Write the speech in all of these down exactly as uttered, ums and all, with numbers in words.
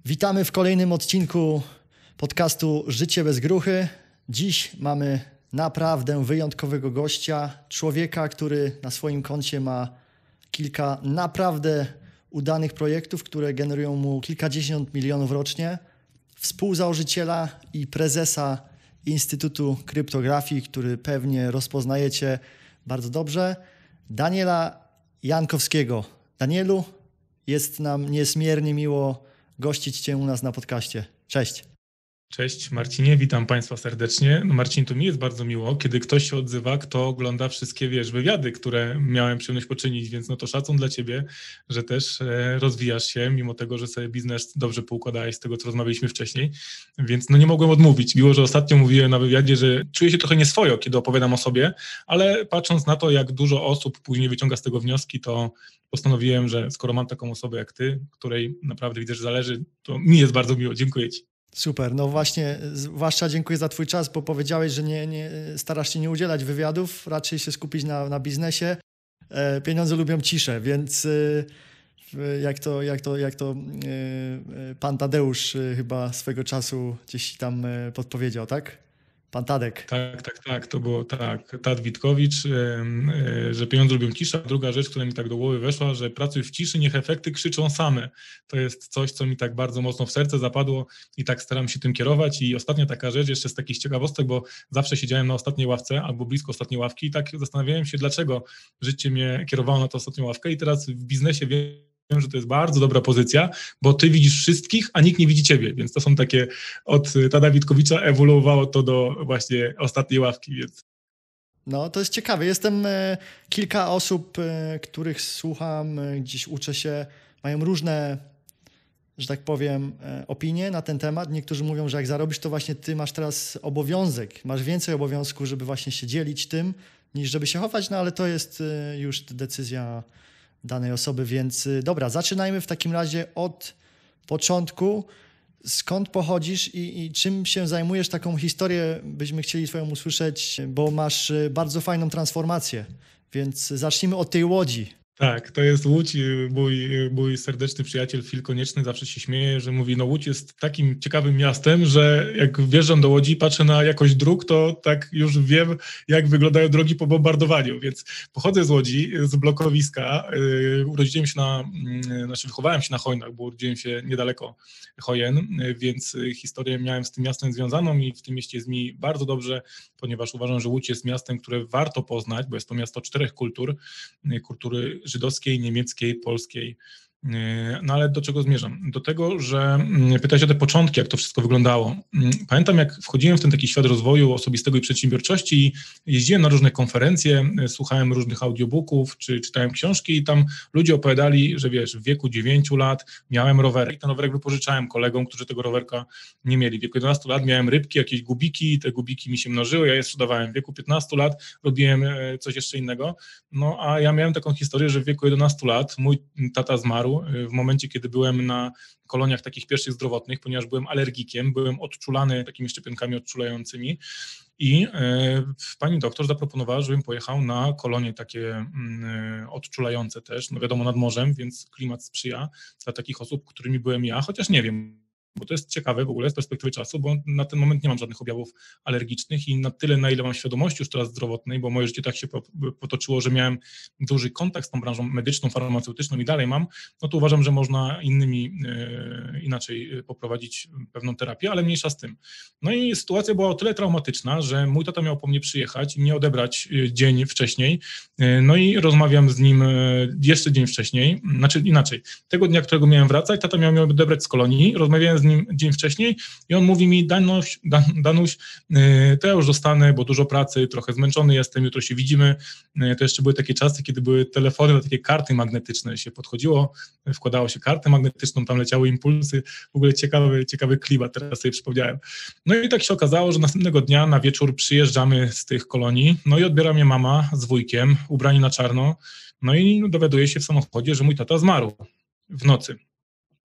Witamy w kolejnym odcinku podcastu Życie bez gruchy. Dziś mamy naprawdę wyjątkowego gościa, człowieka, który na swoim koncie ma kilka naprawdę udanych projektów, które generują mu kilkadziesiąt milionów rocznie. Współzałożyciela i prezesa Instytutu Kryptografii, który pewnie rozpoznajecie bardzo dobrze, Daniela Jankowskiego. Danielu, jest nam niezmiernie miło gościć Cię u nas na podcaście. Cześć. Cześć Marcinie, witam Państwa serdecznie. No Marcin, to mi jest bardzo miło, kiedy ktoś się odzywa, kto ogląda wszystkie, wiesz, wywiady, które miałem przyjemność poczynić, więc no to szacun dla Ciebie, że też e, rozwijasz się, mimo tego, że sobie biznes dobrze poukładałeś z tego, co rozmawialiśmy wcześniej, więc no nie mogłem odmówić. Miło, że ostatnio mówiłem na wywiadzie, że czuję się trochę nieswojo, kiedy opowiadam o sobie, ale patrząc na to, jak dużo osób później wyciąga z tego wnioski, to postanowiłem, że skoro mam taką osobę jak Ty, której naprawdę widzę, że zależy, to mi jest bardzo miło. Dziękuję Ci. Super, no właśnie, zwłaszcza dziękuję za Twój czas, bo powiedziałeś, że nie, nie, starasz się nie udzielać wywiadów, raczej się skupić na, na biznesie. E, pieniądze lubią ciszę, więc e, jak to, jak to, jak to e, pan Tadeusz e, chyba swego czasu gdzieś tam e, podpowiedział, tak? Pan Tadek. Tak, tak, tak, to było tak, Tad Witkowicz, yy, yy, że pieniądze lubią ciszę. A druga rzecz, która mi tak do głowy weszła, że pracuj w ciszy, niech efekty krzyczą same. To jest coś, co mi tak bardzo mocno w serce zapadło i tak staram się tym kierować. I ostatnia taka rzecz, jeszcze z takich ciekawostek, bo zawsze siedziałem na ostatniej ławce albo blisko ostatniej ławki i tak zastanawiałem się, dlaczego życie mnie kierowało na tę ostatnią ławkę i teraz w biznesie wiem, Wiem, że to jest bardzo dobra pozycja, bo ty widzisz wszystkich, a nikt nie widzi ciebie, więc to są takie, od Tada Witkowicza ewoluowało to do właśnie ostatniej ławki, więc... No, to jest ciekawe. Jestem e, kilka osób, e, których słucham, e, gdzieś uczę się, mają różne, że tak powiem, e, opinie na ten temat. Niektórzy mówią, że jak zarobisz, to właśnie ty masz teraz obowiązek, masz więcej obowiązku, żeby właśnie się dzielić tym, niż żeby się chować, no ale to jest e, już decyzja danej osoby, więc dobra, zaczynajmy w takim razie od początku. Skąd pochodzisz i, i czym się zajmujesz? Taką historię byśmy chcieli Twoją usłyszeć, bo masz bardzo fajną transformację, więc zacznijmy od tej Łodzi. Tak, to jest Łódź. Mój, mój serdeczny przyjaciel Fil Konieczny zawsze się śmieje, że mówi, no Łódź jest takim ciekawym miastem, że jak wjeżdżam do Łodzi i patrzę na jakość dróg, to tak już wiem, jak wyglądają drogi po bombardowaniu, więc pochodzę z Łodzi, z blokowiska, yy, urodziłem się na, yy, znaczy wychowałem się na Chojnach, bo urodziłem się niedaleko Chojen, yy, więc historię miałem z tym miastem związaną i w tym mieście jest mi bardzo dobrze, ponieważ uważam, że Łódź jest miastem, które warto poznać, bo jest to miasto czterech kultur, yy, kultury żydowskiej, niemieckiej, polskiej. No ale do czego zmierzam? Do tego, że pytałeś o te początki, jak to wszystko wyglądało. Pamiętam, jak wchodziłem w ten taki świat rozwoju osobistego i przedsiębiorczości i jeździłem na różne konferencje, słuchałem różnych audiobooków, czy czytałem książki i tam ludzie opowiadali, że wiesz, w wieku dziewięciu lat miałem rower i ten rowerek wypożyczałem kolegom, którzy tego rowerka nie mieli. W wieku jedenastu lat miałem rybki, jakieś gubiki, te gubiki mi się mnożyły, ja je sprzedawałem. W wieku piętnastu lat robiłem coś jeszcze innego. No a ja miałem taką historię, że w wieku jedenastu lat mój tata zmarł w momencie, kiedy byłem na koloniach takich pierwszych zdrowotnych, ponieważ byłem alergikiem, byłem odczulany takimi szczepionkami odczulającymi i y, pani doktor zaproponowała, żebym pojechał na kolonie takie y, odczulające też, no wiadomo nad morzem, więc klimat sprzyja dla takich osób, którymi byłem ja, chociaż nie wiem, bo to jest ciekawe w ogóle z perspektywy czasu, bo na ten moment nie mam żadnych objawów alergicznych i na tyle, na ile mam świadomości już teraz zdrowotnej, bo moje życie tak się potoczyło, że miałem duży kontakt z tą branżą medyczną, farmaceutyczną i dalej mam, no to uważam, że można innymi e, inaczej poprowadzić pewną terapię, ale mniejsza z tym. No i sytuacja była o tyle traumatyczna, że mój tata miał po mnie przyjechać i mnie odebrać dzień wcześniej, e, no i rozmawiam z nim jeszcze dzień wcześniej, znaczy inaczej, tego dnia, którego miałem wracać, tata miał mnie odebrać z kolonii, rozmawiałem z nim dzień wcześniej i on mówi mi, Danuś, Dan, Danuś, to ja już zostanę, bo dużo pracy, trochę zmęczony jestem, jutro się widzimy. To jeszcze były takie czasy, kiedy były telefony na takie karty magnetyczne, się podchodziło, wkładało się kartę magnetyczną, tam leciały impulsy, w ogóle ciekawy, ciekawy klimat, teraz sobie przypomniałem. No i tak się okazało, że następnego dnia na wieczór przyjeżdżamy z tych kolonii, no i odbiera mnie mama z wujkiem, ubrani na czarno, no i dowiaduje się w samochodzie, że mój tata zmarł w nocy.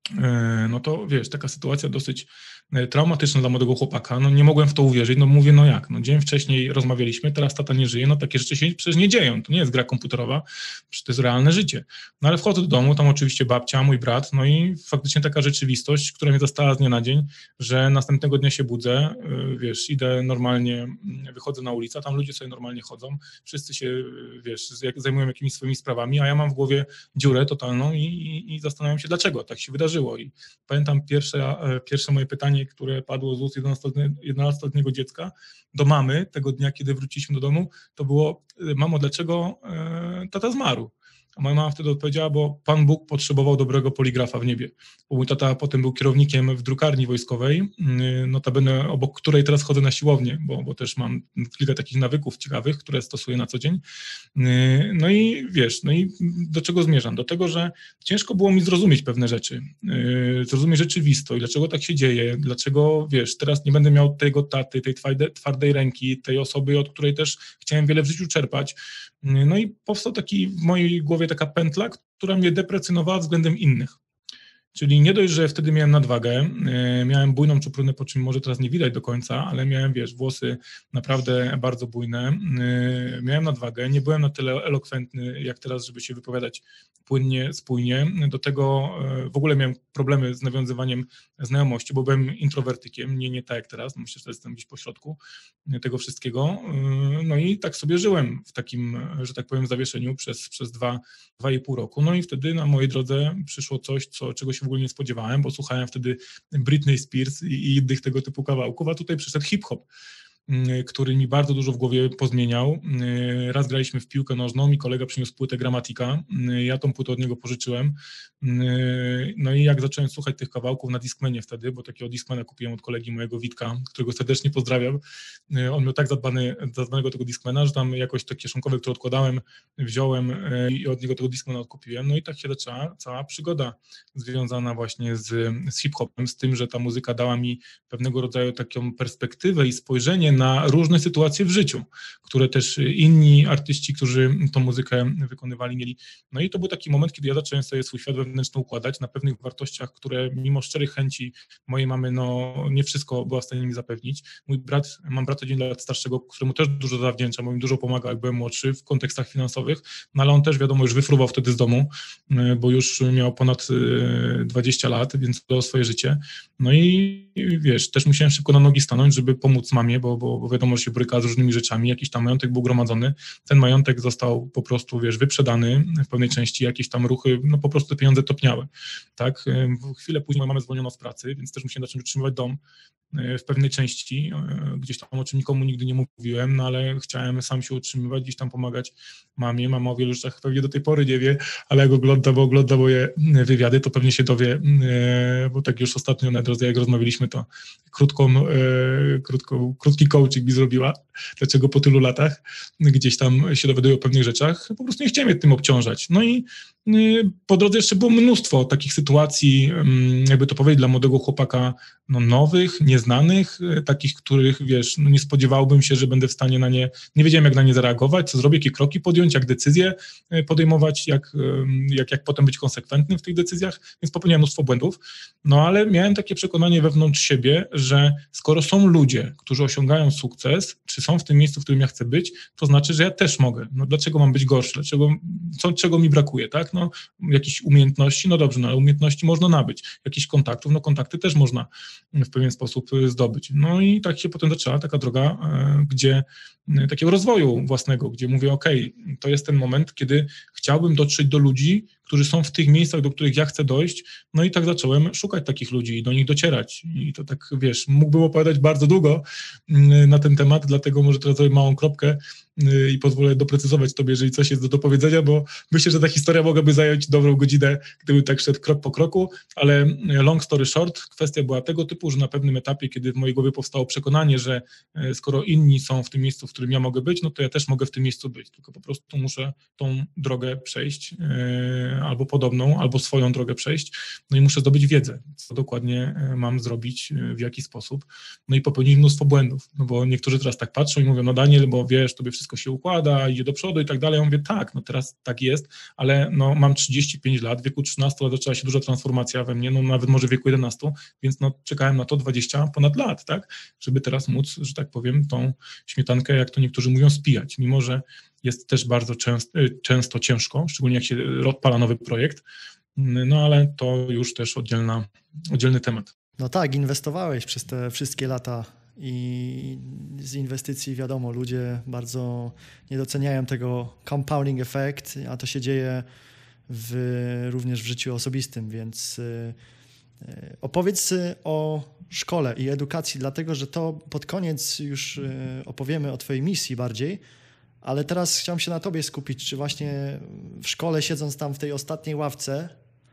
no to wiesz, taka sytuacja dosyć traumatyczna dla młodego chłopaka, no nie mogłem w to uwierzyć, no mówię, no jak, no dzień wcześniej rozmawialiśmy, teraz tata nie żyje, no takie rzeczy się przecież nie dzieją, to nie jest gra komputerowa, przecież to jest realne życie. No ale wchodzę do domu, tam oczywiście babcia, mój brat, no i faktycznie taka rzeczywistość, która mnie zastała z dnia na dzień, że następnego dnia się budzę, wiesz, idę normalnie, wychodzę na ulicę, tam ludzie sobie normalnie chodzą, wszyscy się, wiesz, zajmują jakimiś swoimi sprawami, a ja mam w głowie dziurę totalną i, i, i zastanawiam się, dlaczego tak się wydarzyło. I pamiętam pierwsze, pierwsze moje pytanie, które padło z ust jedenastoletniego dziecka do mamy tego dnia, kiedy wróciliśmy do domu, to było: mamo, dlaczego e, tata zmarł? A moja mama wtedy odpowiedziała: bo Pan Bóg potrzebował dobrego poligrafa w niebie. Bo mój tata potem był kierownikiem w drukarni wojskowej, notabene obok której teraz chodzę na siłownię, bo, bo też mam kilka takich nawyków ciekawych, które stosuję na co dzień. No i wiesz, no i do czego zmierzam? Do tego, że ciężko było mi zrozumieć pewne rzeczy, zrozumieć rzeczywistość, dlaczego tak się dzieje, dlaczego, wiesz, teraz nie będę miał tego taty, tej twardej, twardej ręki, tej osoby, od której też chciałem wiele w życiu czerpać. No i powstał taki w mojej głowie taka pętla, która mnie deprecjonowała względem innych. Czyli nie dość, że wtedy miałem nadwagę, miałem bujną czuprynę, po czym może teraz nie widać do końca, ale miałem, wiesz, włosy naprawdę bardzo bujne, miałem nadwagę, nie byłem na tyle elokwentny jak teraz, żeby się wypowiadać płynnie, spójnie. Do tego w ogóle miałem problemy z nawiązywaniem znajomości, bo byłem introwertykiem, nie, nie tak jak teraz, myślę, że jestem gdzieś pośrodku tego wszystkiego. No i tak sobie żyłem w takim, że tak powiem, zawieszeniu przez, przez dwa, dwa i pół roku. No i wtedy na mojej drodze przyszło coś, co, czego się w ogóle nie spodziewałem, bo słuchałem wtedy Britney Spears i, i innych tego typu kawałków, a tutaj przyszedł hip-hop, który mi bardzo dużo w głowie pozmieniał. Raz graliśmy w piłkę nożną, mi kolega przyniósł płytę Gramatika, ja tą płytę od niego pożyczyłem. No i jak zacząłem słuchać tych kawałków na Discmanie wtedy, bo takiego Discmana kupiłem od kolegi mojego Witka, którego serdecznie pozdrawiam. On miał tak zadbany, zadbanego tego Discmana, że tam jakoś te kieszonkowe, które odkładałem, wziąłem i od niego tego Discmana odkupiłem. No i tak się zaczęła cała przygoda związana właśnie z, z hip-hopem, z tym, że ta muzyka dała mi pewnego rodzaju taką perspektywę i spojrzenie na różne sytuacje w życiu, które też inni artyści, którzy tą muzykę wykonywali, mieli. No i to był taki moment, kiedy ja zacząłem sobie swój świat wewnętrzny układać na pewnych wartościach, które mimo szczerych chęci mojej mamy, no nie wszystko była w stanie mi zapewnić. Mój brat, mam brata dziesięć lat starszego, któremu też dużo zawdzięczam, bo mi dużo pomagał, jak byłem młodszy w kontekstach finansowych, no ale on też, wiadomo, już wyfruwał wtedy z domu, bo już miał ponad dwadzieścia lat, więc to swoje życie. No i wiesz, też musiałem szybko na nogi stanąć, żeby pomóc mamie, bo, bo, bo wiadomo, że się boryka z różnymi rzeczami, jakiś tam majątek był gromadzony, ten majątek został po prostu, wiesz, wyprzedany w pewnej części, jakieś tam ruchy, no po prostu te pieniądze topniały, tak. Chwilę później moja mama zwolniono z pracy, więc też musiałem zacząć utrzymywać dom w pewnej części, gdzieś tam, o czym nikomu nigdy nie mówiłem, no ale chciałem sam się utrzymywać, gdzieś tam pomagać mamie. Mama o wielu rzeczach pewnie do tej pory nie wie, ale jak ogląda, bo ogląda moje wywiady, to pewnie się dowie, bo tak już ostatnio na drodze, jak rozmawialiśmy, to krótką, krótką, krótki coaching mi zrobiła, dlaczego po tylu latach gdzieś tam się dowiaduję o pewnych rzeczach, po prostu nie chciałem je tym obciążać. No i po drodze jeszcze było mnóstwo takich sytuacji, jakby to powiedzieć, dla młodego chłopaka, no nowych, nieznanych, takich, których, wiesz, no nie spodziewałbym się, że będę w stanie na nie, nie wiedziałem, jak na nie zareagować, co zrobię, jakie kroki podjąć, jak decyzje podejmować, jak, jak, jak potem być konsekwentnym w tych decyzjach, więc popełniałem mnóstwo błędów, no ale miałem takie przekonanie wewnątrz siebie, że skoro są ludzie, którzy osiągają sukces, czy są w tym miejscu, w którym ja chcę być, to znaczy, że ja też mogę. No dlaczego mam być gorszy? Dlaczego, co, czego mi brakuje, tak? No jakieś umiejętności, no dobrze, no ale umiejętności można nabyć. Jakichś kontaktów, no kontakty też można w pewien sposób zdobyć. No i tak się potem zaczęła taka droga, gdzie takiego rozwoju własnego, gdzie mówię, ok, to jest ten moment, kiedy chciałbym dotrzeć do ludzi, którzy są w tych miejscach, do których ja chcę dojść, no i tak zacząłem szukać takich ludzi i do nich docierać. I to tak, wiesz, mógłbym opowiadać bardzo długo na ten temat, dlatego może teraz zrobię małą kropkę i pozwolę doprecyzować tobie, jeżeli coś jest do dopowiedzenia, bo myślę, że ta historia mogłaby zająć dobrą godzinę, gdybym tak szedł krok po kroku, ale long story short, kwestia była tego typu, że na pewnym etapie, kiedy w mojej głowie powstało przekonanie, że skoro inni są w tym miejscu, w którym ja mogę być, no to ja też mogę w tym miejscu być, tylko po prostu muszę tą drogę przejść, albo podobną, albo swoją drogę przejść, no i muszę zdobyć wiedzę, co dokładnie mam zrobić, w jaki sposób, no i popełnić mnóstwo błędów, no bo niektórzy teraz tak patrzą i mówią, no Daniel, bo wiesz, tobie wszystko się układa, idzie do przodu i tak dalej, ja mówię, tak, no teraz tak jest, ale no mam trzydzieści pięć lat, w wieku trzynastu lat zaczęła się duża transformacja we mnie, no nawet może w wieku jedenastu, więc no czekałem na to dwadzieścia ponad lat, tak, żeby teraz móc, że tak powiem, tą śmietankę, jak to niektórzy mówią, spijać, mimo że jest też bardzo często, często ciężko, szczególnie jak się odpala nowy projekt, no ale to już też oddzielna, oddzielny temat. No tak, inwestowałeś przez te wszystkie lata i z inwestycji wiadomo, ludzie bardzo nie doceniają tego compounding effect, a to się dzieje w, również w życiu osobistym, więc opowiedz o szkole i edukacji, dlatego że to pod koniec już opowiemy o twojej misji bardziej, ale teraz chciałem się na tobie skupić, czy właśnie w szkole siedząc tam w tej ostatniej ławce,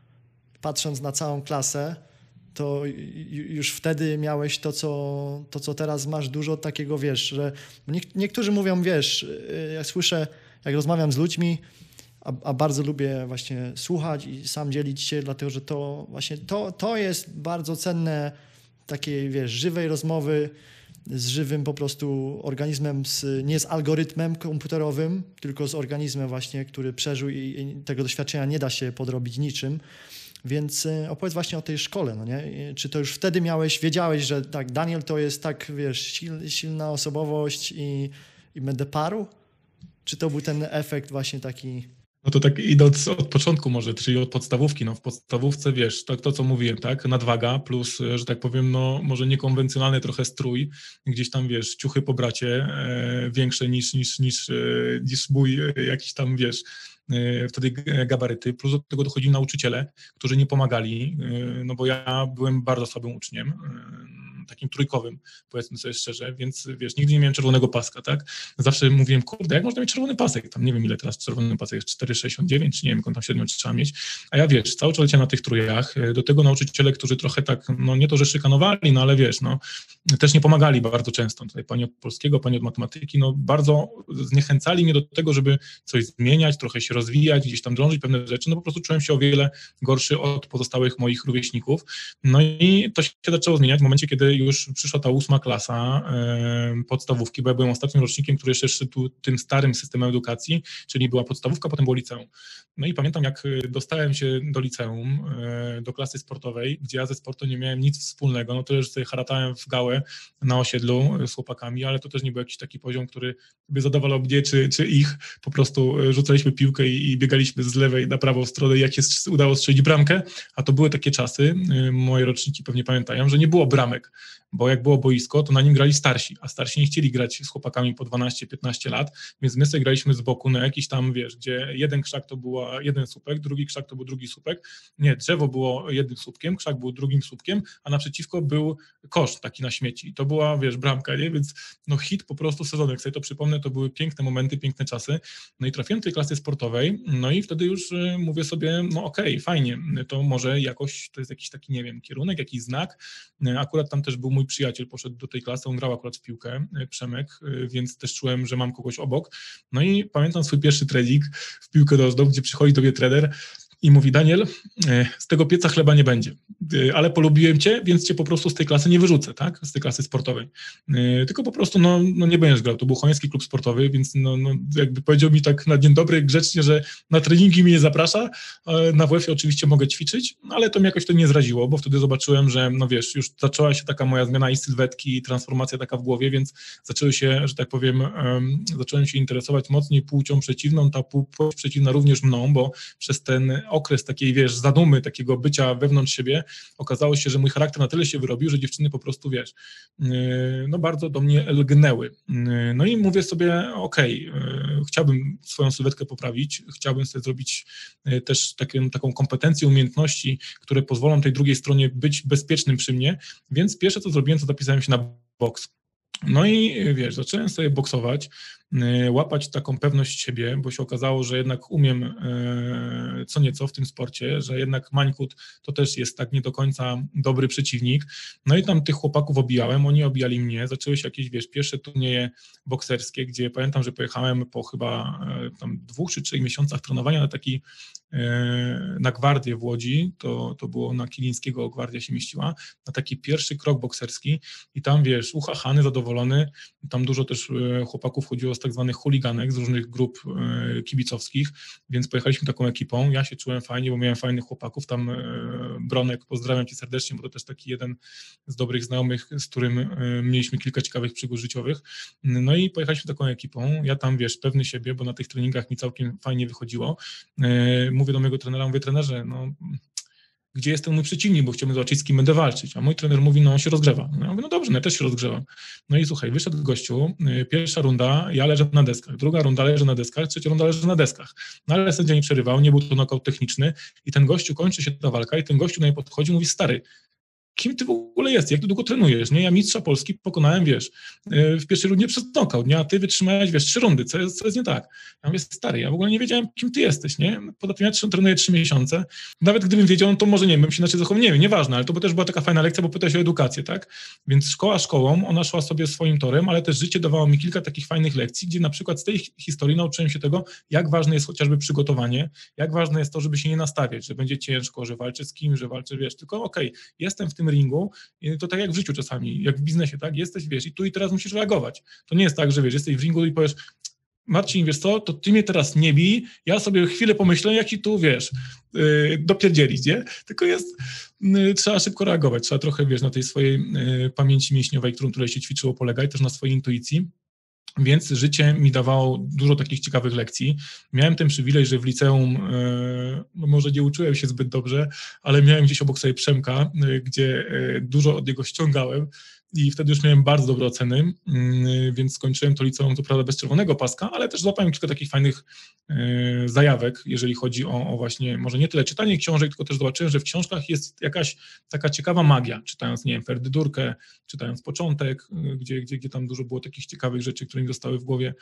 patrząc na całą klasę, to już wtedy miałeś to, co, to, co teraz masz, dużo takiego, wiesz, że niektórzy mówią, wiesz, ja słyszę, jak rozmawiam z ludźmi, a, a bardzo lubię właśnie słuchać i sam dzielić się, dlatego że to właśnie to, to jest bardzo cenne, takiej, wiesz, żywej rozmowy z żywym po prostu organizmem, z, nie z algorytmem komputerowym, tylko z organizmem właśnie, który przeżył i, i tego doświadczenia nie da się podrobić niczym. Więc opowiedz właśnie o tej szkole, no nie? Czy to już wtedy miałeś, wiedziałeś, że tak, Daniel to jest tak, wiesz, sil, silna osobowość i, i będę paru? Czy to był ten efekt właśnie taki... No to tak idąc od początku może, czyli od podstawówki, no w podstawówce, wiesz, tak to co mówiłem, tak, nadwaga plus, że tak powiem, no może niekonwencjonalny trochę strój, gdzieś tam, wiesz, ciuchy po bracie, e, większe niż, niż, niż, e, niż mój e, jakiś tam, wiesz, e, wtedy gabaryty, plus do tego dochodzili nauczyciele, którzy nie pomagali, e, no bo ja byłem bardzo słabym uczniem, e, takim trójkowym, powiedzmy sobie szczerze, więc wiesz, nigdy nie miałem czerwonego paska, tak? Zawsze mówiłem, kurde, jak można mieć czerwony pasek? Tam nie wiem, ile teraz czerwony pasek jest, cztery sześćdziesiąt dziewięć, czy nie wiem, jak on tam średnio trzeba mieć. A ja wiesz, cały czas leciałem na tych trójach, do tego nauczyciele, którzy trochę tak, no nie to, że szykanowali, no ale wiesz, no też nie pomagali bardzo często. Tutaj pani od polskiego, pani od matematyki, no bardzo zniechęcali mnie do tego, żeby coś zmieniać, trochę się rozwijać, gdzieś tam drążyć pewne rzeczy, no po prostu czułem się o wiele gorszy od pozostałych moich rówieśników. No i to się zaczęło zmieniać w momencie, kiedy już przyszła ta ósma klasa e, podstawówki, bo ja byłem ostatnim rocznikiem, który jeszcze szedł tym starym systemem edukacji, czyli była podstawówka, potem było liceum. No i pamiętam, jak dostałem się do liceum, e, do klasy sportowej, gdzie ja ze sportem nie miałem nic wspólnego, no to, że sobie haratałem w gałę na osiedlu z chłopakami, ale to też nie był jakiś taki poziom, który by zadowalał mnie czy, czy ich, po prostu rzucaliśmy piłkę i, i biegaliśmy z lewej na prawą stronę, jak się udało strzelić bramkę, a to były takie czasy, e, moje roczniki pewnie pamiętają, że nie było bramek, bo jak było boisko, to na nim grali starsi, a starsi nie chcieli grać z chłopakami po dwanaście piętnaście lat, więc my sobie graliśmy z boku na jakiś tam, wiesz, gdzie jeden krzak to był jeden słupek, drugi krzak to był drugi słupek, nie, drzewo było jednym słupkiem, krzak był drugim słupkiem, a naprzeciwko był kosz taki na śmieci i to była, wiesz, bramka, nie, więc no hit po prostu sezonu, jak sobie to przypomnę, to były piękne momenty, piękne czasy, no i trafiłem do tej klasy sportowej, no i wtedy już y, mówię sobie, no okej, okay, fajnie, to może jakoś, to jest jakiś taki, nie wiem, kierunek, jakiś znak, y, akurat tam też był mój przyjaciel, poszedł do tej klasy, on grał akurat w piłkę, Przemek, więc też czułem, że mam kogoś obok. No i pamiętam swój pierwszy trening w piłkę nożną, gdzie przychodzi do mnie trener i mówi, Daniel, z tego pieca chleba nie będzie, ale polubiłem cię, więc cię po prostu z tej klasy nie wyrzucę, tak, z tej klasy sportowej. Tylko po prostu, no, no nie będziesz grał. To był Choński Klub Sportowy, więc no, no jakby powiedział mi tak na dzień dobry, grzecznie, że na treningi mnie nie zaprasza, na W F-ie oczywiście mogę ćwiczyć, ale to mnie jakoś to nie zraziło, bo wtedy zobaczyłem, że no wiesz, już zaczęła się taka moja zmiana i sylwetki, i transformacja taka w głowie, więc zaczęły się, że tak powiem, um, zacząłem się interesować mocniej płcią przeciwną, ta płeć przeciwna również mną, bo przez ten okres takiej, wiesz, zadumy, takiego bycia wewnątrz siebie, okazało się, że mój charakter na tyle się wyrobił, że dziewczyny po prostu, wiesz, no bardzo do mnie lgnęły. No i mówię sobie, okej, okay, chciałbym swoją sylwetkę poprawić, chciałbym sobie zrobić też takie, taką kompetencję, umiejętności, które pozwolą tej drugiej stronie być bezpiecznym przy mnie, więc pierwsze co zrobiłem, to zapisałem się na boks. No i wiesz, zacząłem sobie boksować, łapać taką pewność siebie, bo się okazało, że jednak umiem co nieco w tym sporcie, że jednak Mańkut to też jest tak nie do końca dobry przeciwnik. No i tam tych chłopaków obijałem, oni obijali mnie, zaczęły się jakieś, wiesz, pierwsze turnieje bokserskie, gdzie pamiętam, że pojechałem po chyba tam dwóch czy trzech miesiącach trenowania na taki na Gwardię w Łodzi, to, to było na Kilińskiego, Gwardia się mieściła, na taki pierwszy krok bokserski i tam, wiesz, uchachany, zadowolony, tam dużo też chłopaków chodziło z tak zwanych chuliganek, z różnych grup kibicowskich, więc pojechaliśmy taką ekipą, ja się czułem fajnie, bo miałem fajnych chłopaków, tam Bronek, pozdrawiam cię serdecznie, bo to też taki jeden z dobrych znajomych, z którym mieliśmy kilka ciekawych przygód życiowych, no i pojechaliśmy taką ekipą, ja tam, wiesz, pewny siebie, bo na tych treningach mi całkiem fajnie wychodziło, mówię do mojego trenera, mówię, trenerze, no gdzie jest ten mój przeciwnik, bo chciałbym zobaczyć, z kim będę walczyć, a mój trener mówi, no on się rozgrzewa. No ja mówię, no dobrze, no ja też się rozgrzewam. No i słuchaj, wyszedł gościu, pierwsza runda, ja leżę na deskach, druga runda leżę na deskach, trzecia runda leżę na deskach. No ale sędzia nie przerywał, nie był to nokaut techniczny i ten gościu, kończy się ta walka i ten gościu na mnie podchodzi i mówi, stary, kim ty w ogóle jesteś, jak ty długo trenujesz, nie? Ja mistrza Polski pokonałem, wiesz, w pierwszej rundzie przez knockout, nie? A ty wytrzymałeś, wiesz, trzy rundy, co jest, co jest nie tak? Ja mówię, stary, ja w ogóle nie wiedziałem, kim ty jesteś, nie? Poza tym ja trenuję trzy miesiące, nawet gdybym wiedział, no to może nie wiem, bym się inaczej zachował, nie wiem, nieważne, ale to by też była taka fajna lekcja, bo pyta się o edukację, tak? Więc szkoła szkołą, ona szła sobie swoim torem, ale też życie dawało mi kilka takich fajnych lekcji, gdzie na przykład z tej historii nauczyłem się tego, jak ważne jest chociażby przygotowanie, jak ważne jest to, żeby się nie nastawiać, że będzie ciężko, że walczę z kim, że walczę, wiesz, tylko okej, okay, jestem w tym ringu, to tak jak w życiu czasami, jak w biznesie, tak? Jesteś, wiesz, i tu i teraz musisz reagować. To nie jest tak, że wiesz, jesteś w ringu i powiesz, Marcin, wiesz co, to ty mnie teraz nie bij, ja sobie chwilę pomyślę, jak ci tu, wiesz, yy, dopierdzielić, nie? Tylko jest, yy, trzeba szybko reagować, trzeba trochę, wiesz, na tej swojej yy, pamięci mięśniowej, którą tutaj się ćwiczyło, polegać, też na swojej intuicji. Więc życie mi dawało dużo takich ciekawych lekcji. Miałem ten przywilej, że w liceum, e, może nie uczyłem się zbyt dobrze, ale miałem gdzieś obok sobie Przemka, e, gdzie e, dużo od niego ściągałem i wtedy już miałem bardzo dobre oceny, e, więc skończyłem to liceum, co prawda bez czerwonego paska, ale też złapałem kilka takich fajnych e, zajawek, jeżeli chodzi o, o właśnie, może nie tyle czytanie książek, tylko też zobaczyłem, że w książkach jest jakaś taka ciekawa magia, czytając, nie wiem, Ferdydurkę, czytając Początek, e, gdzie, gdzie, gdzie tam dużo było takich ciekawych rzeczy, które mi zostały w głowie.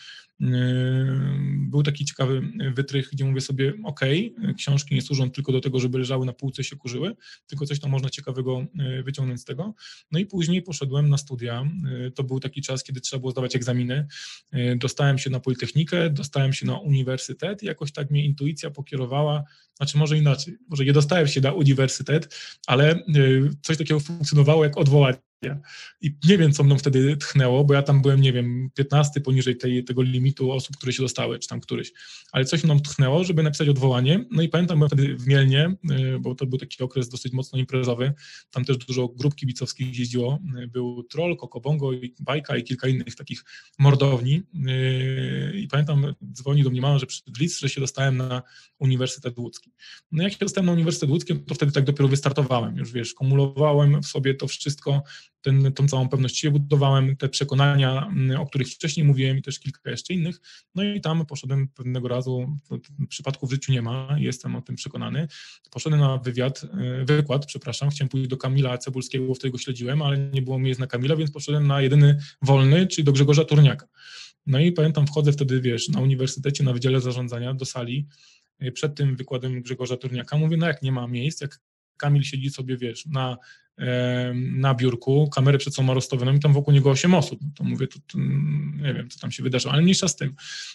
Był taki ciekawy wytrych, gdzie mówię sobie, okej, okay, książki nie służą tylko do tego, żeby leżały na półce i się kurzyły, tylko coś tam można ciekawego wyciągnąć z tego. No i później poszedłem na studia. To był taki czas, kiedy trzeba było zdawać egzaminy. Dostałem się na Politechnikę, dostałem się na uniwersytet i jakoś tak mnie intuicja pokierowała, znaczy może inaczej, może nie dostałem się na uniwersytet, ale coś takiego funkcjonowało jak odwołanie. I nie wiem, co mną wtedy tchnęło, bo ja tam byłem, nie wiem, piętnasty poniżej tej, tego limitu osób, które się dostały, czy tam któryś, ale coś mną tchnęło, żeby napisać odwołanie. No i pamiętam, byłem wtedy w Mielnie, bo to był taki okres dosyć mocno imprezowy, tam też dużo grup kibicowskich jeździło, był Troll, Kokobongo, Bajka i kilka innych takich mordowni i pamiętam, dzwoni do mnie mama, że przyszedł list, że się dostałem na Uniwersytet Łódzki. No jak się dostałem na Uniwersytet Łódzki, to wtedy tak dopiero wystartowałem, już wiesz, kumulowałem w sobie to wszystko, Ten, tą całą pewność siebie budowałem, te przekonania, o których wcześniej mówiłem i też kilka jeszcze innych, no i tam poszedłem pewnego razu, przypadków w życiu nie ma, jestem o tym przekonany, poszedłem na wywiad, wykład, przepraszam, chciałem pójść do Kamila Cebulskiego, wtedy śledziłem, ale nie było miejsc na Kamila, więc poszedłem na jedyny wolny, czyli do Grzegorza Turniaka. No i pamiętam, wchodzę wtedy, wiesz, na uniwersytecie, na Wydziale Zarządzania do sali, przed tym wykładem Grzegorza Turniaka, mówię, no jak nie ma miejsc, jak Kamil siedzi sobie, wiesz, na na biurku, kamerę przed sobą rozstawioną i tam wokół niego osiem osób. No to mówię, to, to nie wiem, co tam się wydarzyło, ale mniejsza z tym.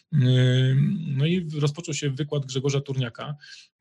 No i rozpoczął się wykład Grzegorza Turniaka.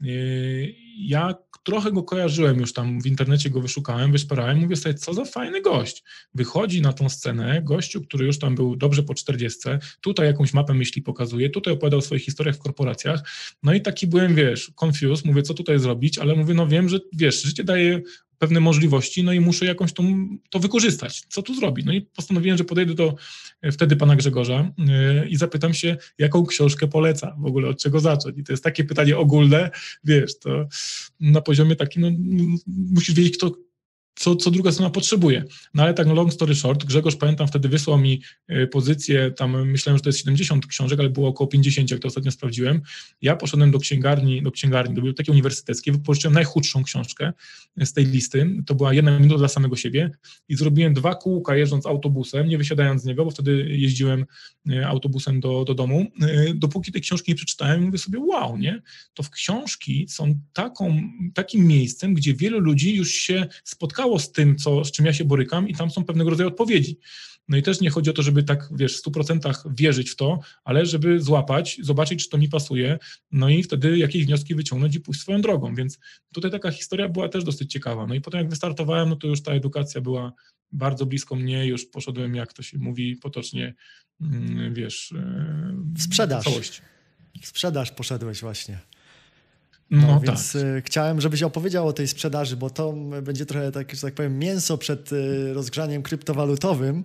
Ja trochę go kojarzyłem już tam, w internecie go wyszukałem, wyszperałem, mówię sobie, co za fajny gość. Wychodzi na tą scenę, gościu, który już tam był dobrze po czterdziestce, tutaj jakąś mapę myśli pokazuje, tutaj opowiadał o swoich historiach w korporacjach, no i taki byłem, wiesz, confused, mówię, co tutaj zrobić, ale mówię, no wiem, że, wiesz, życie daje pewne możliwości, no i muszę jakąś tą, to wykorzystać. Co tu zrobić? No i postanowiłem, że podejdę do wtedy pana Grzegorza yy, i zapytam się, jaką książkę poleca, w ogóle od czego zacząć. I to jest takie pytanie ogólne, wiesz, to na poziomie takim, no musisz wiedzieć, kto, co, co druga strona potrzebuje. No ale tak no long story short, Grzegorz, pamiętam, wtedy wysłał mi pozycję, tam myślałem, że to jest siedemdziesiąt książek, ale było około pięćdziesiąt, jak to ostatnio sprawdziłem. Ja poszedłem do księgarni, do księgarni, do biblioteki uniwersyteckiej, wypożyczyłem najchudszą książkę z tej listy, to była jedna minuta dla samego siebie i zrobiłem dwa kółka jeżdżąc autobusem, nie wysiadając z niego, bo wtedy jeździłem autobusem do, do domu, dopóki tej książki nie przeczytałem, mówię sobie, wow, nie? To w książki są taką, takim miejscem, gdzie wielu ludzi już się spotkało z tym, co, z czym ja się borykam i tam są pewnego rodzaju odpowiedzi. No i też nie chodzi o to, żeby tak, wiesz, w stu procentach wierzyć w to, ale żeby złapać, zobaczyć, czy to mi pasuje, no i wtedy jakieś wnioski wyciągnąć i pójść swoją drogą, więc tutaj taka historia była też dosyć ciekawa. No i potem jak wystartowałem, no to już ta edukacja była bardzo blisko mnie, już poszedłem, jak to się mówi potocznie, wiesz, w sprzedaż. Całość. W sprzedaż poszedłeś właśnie. No, no tak. Więc chciałem, żebyś opowiedział o tej sprzedaży, bo to będzie trochę, tak, że tak powiem, mięso przed rozgrzaniem kryptowalutowym,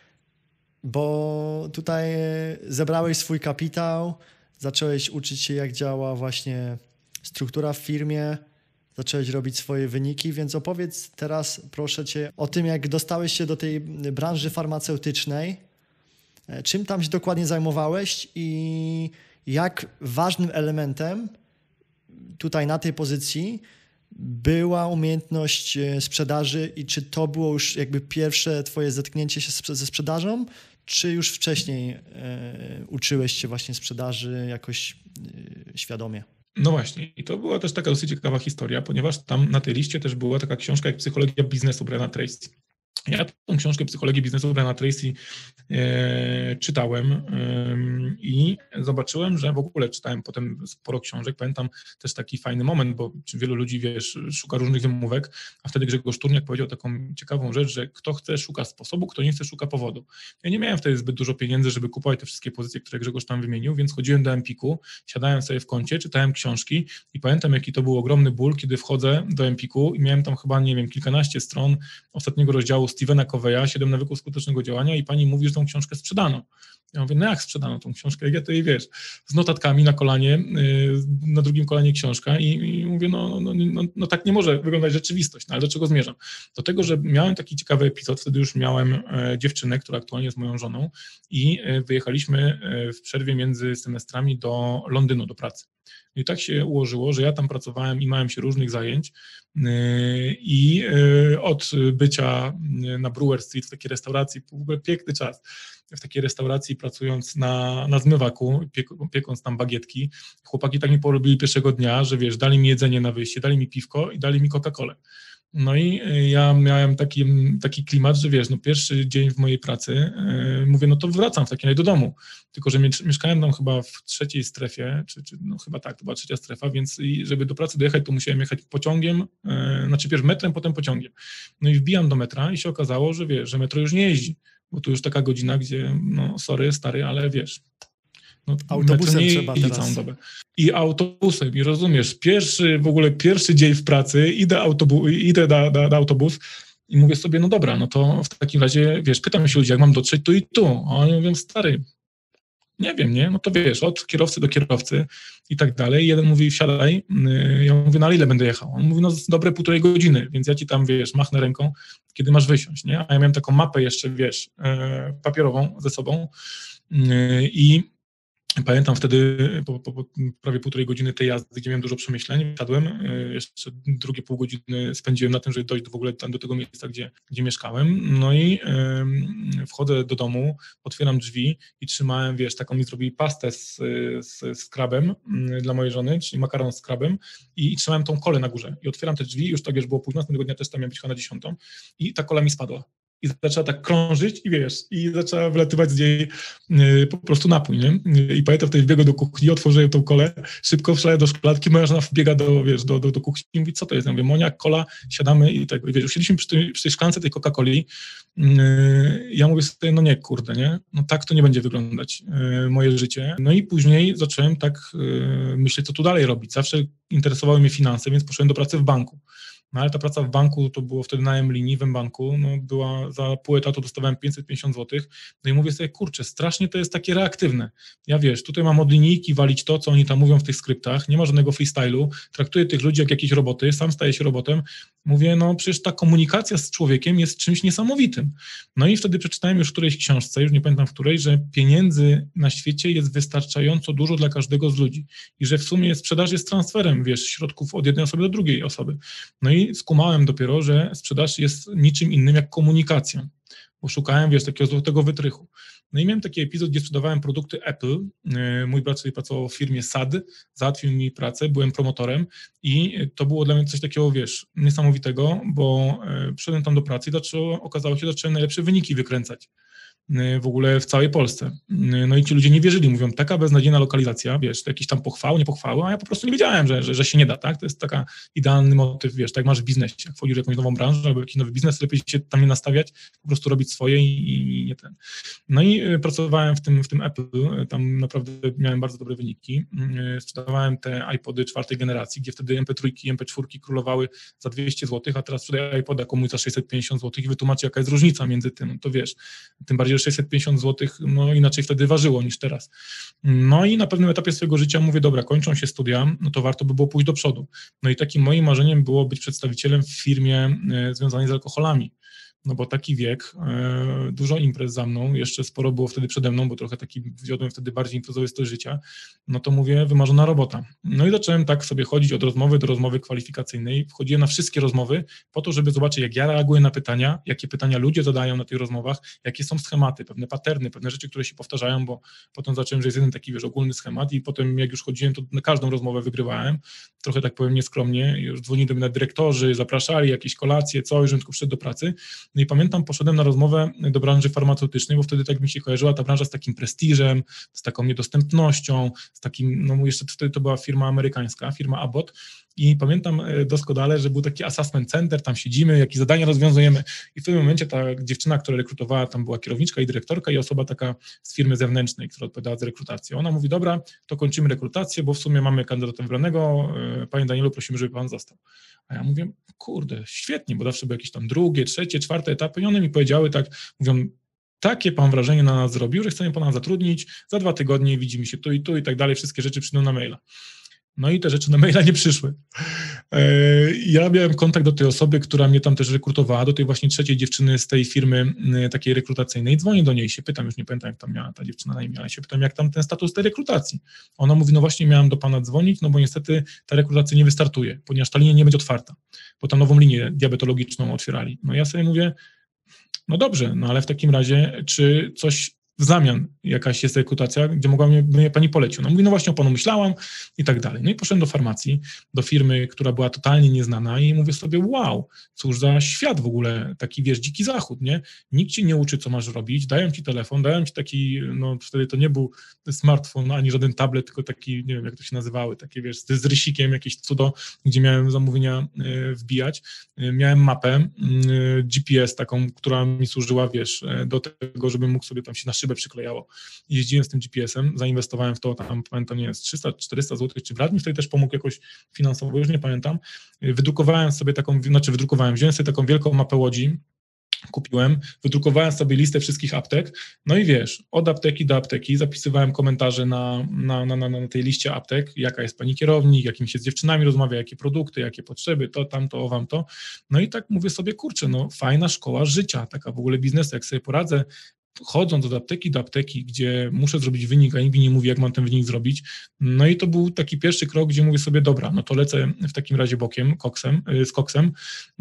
bo tutaj zebrałeś swój kapitał, zacząłeś uczyć się, jak działa właśnie struktura w firmie, zacząłeś robić swoje wyniki, więc opowiedz teraz, proszę cię, o tym, jak dostałeś się do tej branży farmaceutycznej, czym tam się dokładnie zajmowałeś i jak ważnym elementem tutaj na tej pozycji była umiejętność sprzedaży i czy to było już jakby pierwsze twoje zetknięcie się ze sprzedażą, czy już wcześniej e, uczyłeś się właśnie sprzedaży jakoś e, świadomie? No właśnie, i to była też taka dosyć ciekawa historia, ponieważ tam na tej liście też była taka książka jak Psychologia biznesu Briana Tracy. Ja tą książkę Psychologii biznesu Briana Tracy e, czytałem e, i zobaczyłem, że w ogóle czytałem potem sporo książek. Pamiętam też taki fajny moment, bo wielu ludzi, wiesz, szuka różnych wymówek, a wtedy Grzegorz Turniak powiedział taką ciekawą rzecz, że kto chce, szuka sposobu, kto nie chce, szuka powodu. Ja nie miałem wtedy zbyt dużo pieniędzy, żeby kupować te wszystkie pozycje, które Grzegorz tam wymienił, więc chodziłem do Empiku, siadałem sobie w kącie, czytałem książki i pamiętam, jaki to był ogromny ból, kiedy wchodzę do Empiku i miałem tam chyba, nie wiem, kilkanaście stron ostatniego rozdziału Stephena Coveya, siedem nawyków skutecznego działania i pani mówi, że tą książkę sprzedano. Ja mówię, no jak sprzedano tą książkę? Jak ja to jej, wiesz, z notatkami na kolanie, yy, na drugim kolanie książka i, i mówię, no, no, no, no tak nie może wyglądać rzeczywistość, no ale do czego zmierzam? Do tego, że miałem taki ciekawy epizod, wtedy już miałem e, dziewczynę, która aktualnie jest moją żoną i e, wyjechaliśmy e, w przerwie między semestrami do Londynu, do pracy. I tak się ułożyło, że ja tam pracowałem i małem się różnych zajęć i od bycia na Brewer Street w takiej restauracji, w ogóle piękny czas, w takiej restauracji pracując na, na zmywaku, piek, piekąc tam bagietki, chłopaki tak mi porobili pierwszego dnia, że wiesz, dali mi jedzenie na wyjście, dali mi piwko i dali mi Coca-Colę. No i ja miałem taki, taki klimat, że wiesz, no pierwszy dzień w mojej pracy, yy, mówię, no to wracam w takim razie do domu, tylko że mieszkałem tam chyba w trzeciej strefie, czy, czy no chyba tak, to była trzecia strefa, więc żeby do pracy dojechać, to musiałem jechać pociągiem, yy, znaczy pierw metrem, potem pociągiem. No i wbijam do metra i się okazało, że wiesz, że metro już nie jeździ, bo tu już taka godzina, gdzie, no sorry, stary, ale wiesz, no, autobusem nie trzeba teraz. Całą dobę. I autobusem, i rozumiesz, pierwszy, w ogóle pierwszy dzień w pracy, idę, autobu- idę na, na, na autobus i mówię sobie, no dobra, no to w takim razie, wiesz, pytam się ludzi, jak mam dotrzeć tu i tu, a oni mówią, stary, nie wiem, nie, no to wiesz, od kierowcy do kierowcy i tak dalej. Jeden mówi, wsiadaj, ja mówię, no ale ile będę jechał? On mówi, no dobre półtorej godziny, więc ja ci tam, wiesz, machnę ręką, kiedy masz wysiąść, nie? A ja miałem taką mapę jeszcze, wiesz, papierową ze sobą i pamiętam wtedy po, po, po prawie półtorej godziny tej jazdy, gdzie miałem dużo przemyśleń, siadłem, jeszcze drugie pół godziny spędziłem na tym, żeby dojść do, w ogóle tam do tego miejsca, gdzie, gdzie mieszkałem, no i yy, wchodzę do domu, otwieram drzwi i trzymałem, wiesz, taką mi zrobili pastę z, z, z krabem yy, dla mojej żony, czyli makaron z krabem i, i trzymałem tą kolę na górze i otwieram te drzwi, już tak już było późno, następnego dnia też tam miałem być chyba na dziesiątą i ta kola mi spadła. I zaczęła tak krążyć i wiesz, i zaczęła wylatywać z niej y, po prostu napój, nie? I pamiętam wtedy wbiegłem do kuchni, otworzyłem tą kolę, szybko wszedłem do szklanki, moja żona wbiega do, wiesz, do, do, do kuchni i mówi, co to jest? Ja mówię, Monia, kola, siadamy i tak, i wiesz, usiedliśmy przy tej, przy tej szklance tej Coca-Coli. Y, ja mówię sobie, no nie, kurde, nie? No tak to nie będzie wyglądać y, moje życie. No i później zacząłem tak y, myśleć, co tu dalej robić. Zawsze interesowały mnie finanse, więc poszedłem do pracy w banku. No ale ta praca w banku, to było wtedy najem linii w M-Banku, no była za pół etatu dostawałem pięćset pięćdziesiąt złotych, no i mówię sobie, kurczę, strasznie to jest takie reaktywne. Ja wiesz, tutaj mam od linijki walić to, co oni tam mówią w tych skryptach, nie ma żadnego freestylu, traktuję tych ludzi jak jakieś roboty, sam staję się robotem, Mówię, no przecież ta komunikacja z człowiekiem jest czymś niesamowitym. No i wtedy przeczytałem już w którejś książce, już nie pamiętam w której, że pieniędzy na świecie jest wystarczająco dużo dla każdego z ludzi i że w sumie sprzedaż jest transferem, wiesz, środków od jednej osoby do drugiej osoby. No i skumałem dopiero, że sprzedaż jest niczym innym jak komunikacja, bo szukałem, wiesz, takiego złotego wytrychu. No i miałem taki epizod, gdzie sprzedawałem produkty Apple. Mój brat sobie pracował w firmie S A D, załatwił mi pracę, byłem promotorem i to było dla mnie coś takiego, wiesz, niesamowitego, bo przyszedłem tam do pracy i zaczęło, okazało się, że zacząłem najlepsze wyniki wykręcać w ogóle w całej Polsce. No i ci ludzie nie wierzyli, mówią, taka beznadziejna lokalizacja, wiesz, to jakieś tam pochwały, nie pochwały, a ja po prostu nie wiedziałem, że, że, że się nie da, tak? To jest taka idealny motyw, wiesz, tak masz w biznesie, jak wchodzisz w jakąś nową branżę albo jakiś nowy biznes, lepiej się tam nie nastawiać, po prostu robić swoje i, i nie ten. No i pracowałem w tym, w tym Apple, tam naprawdę miałem bardzo dobre wyniki, sprzedawałem te iPody czwartej generacji, gdzie wtedy em pe trzy i em pe cztery królowały za dwieście złotych, a teraz sprzedaję iPoda komuś za sześćset pięćdziesiąt złotych i wytłumaczę, jaka jest różnica między tym, to wiesz, tym bardziej sześćset pięćdziesiąt złotych, no inaczej wtedy ważyło niż teraz. No i na pewnym etapie swojego życia mówię, dobra, kończą się studia, no to warto by było pójść do przodu. No i takim moim marzeniem było być przedstawicielem w firmie e, związanej z alkoholami. No bo taki wiek, e, dużo imprez za mną, jeszcze sporo było wtedy przede mną, bo trochę taki wiodłem wtedy bardziej imprezowy styl życia, no to mówię, wymarzona robota. No i zacząłem tak sobie chodzić od rozmowy do rozmowy kwalifikacyjnej, wchodziłem na wszystkie rozmowy po to, żeby zobaczyć, jak ja reaguję na pytania, jakie pytania ludzie zadają na tych rozmowach, jakie są schematy, pewne paterny, pewne rzeczy, które się powtarzają, bo potem zacząłem, że jest jeden taki, wiesz, ogólny schemat i potem jak już chodziłem, to na każdą rozmowę wygrywałem, trochę tak powiem nieskromnie, już dzwonili do mnie dyrektorzy, zapraszali, jakieś kolacje, coś, żebym tylko przyszedł do pracy. No i pamiętam, poszedłem na rozmowę do branży farmaceutycznej, bo wtedy tak mi się kojarzyła ta branża z takim prestiżem, z taką niedostępnością, z takim, no jeszcze wtedy to była firma amerykańska, firma Abbott i pamiętam doskonale, że był taki assessment center, tam siedzimy, jakie zadania rozwiązujemy i w tym momencie ta dziewczyna, która rekrutowała, tam była kierowniczka i dyrektorka i osoba taka z firmy zewnętrznej, która odpowiadała za rekrutację. Ona mówi, dobra, to kończymy rekrutację, bo w sumie mamy kandydata wybranego, panie Danielu, prosimy, żeby pan został. A ja mówię, kurde, świetnie, bo zawsze były jakieś tam drugie, trzecie, czwarte etapy i one mi powiedziały tak, mówią, takie pan wrażenie na nas zrobił, że chcemy pana zatrudnić, za dwa tygodnie widzimy się tu i tu i tak dalej, wszystkie rzeczy przyjdą na maila. No i te rzeczy na maila nie przyszły. Ja miałem kontakt do tej osoby, która mnie tam też rekrutowała, do tej właśnie trzeciej dziewczyny z tej firmy takiej rekrutacyjnej. Dzwonię do niej i się pytam, już nie pamiętam, jak tam miała ta dziewczyna na imię, ale się pytam, jak tam ten status tej rekrutacji. Ona mówi, no właśnie miałam do pana dzwonić, no bo niestety ta rekrutacja nie wystartuje, ponieważ ta linia nie będzie otwarta, bo tam nową linię diabetologiczną otwierali. No ja sobie mówię, no dobrze, no ale w takim razie, czy coś w zamian jakaś jest rekrutacja, gdzie mogła mnie, mnie pani polecił. No mówi, no właśnie o panu myślałam i tak dalej. No i poszedłem do farmacji, do firmy, która była totalnie nieznana i mówię sobie, wow, cóż za świat w ogóle, taki wiesz, dziki zachód, nie? Nikt ci nie uczy, co masz robić, dają ci telefon, dają ci taki, no wtedy to nie był smartfon, ani żaden tablet, tylko taki, nie wiem jak to się nazywały, takie wiesz, z rysikiem, jakieś cudo, gdzie miałem zamówienia y, wbijać. Y, miałem mapę, y, G P S taką, która mi służyła, wiesz, do tego, żebym mógł sobie tam się na szybę przyklejało. Jeździłem z tym G P S-em, zainwestowałem w to, tam pamiętam, nie wiem, trzysta czterysta złotych, czy brat mi wtedy też pomógł jakoś finansowo, już nie pamiętam. Wydrukowałem sobie taką, znaczy wydrukowałem, wziąłem sobie taką wielką mapę Łodzi, kupiłem, wydrukowałem sobie listę wszystkich aptek, no i wiesz, od apteki do apteki zapisywałem komentarze na, na, na, na, na tej liście aptek, jaka jest pani kierownik, jakim się z dziewczynami rozmawia, jakie produkty, jakie potrzeby, to, tamto, owam to. No i tak mówię sobie, kurczę, no fajna szkoła życia, taka w ogóle biznesu, jak sobie poradzę, chodząc od apteki do apteki, gdzie muszę zrobić wynik, a nikt mi nie mówi, jak mam ten wynik zrobić. No i to był taki pierwszy krok, gdzie mówię sobie, dobra, no to lecę w takim razie bokiem, koksem, z koksem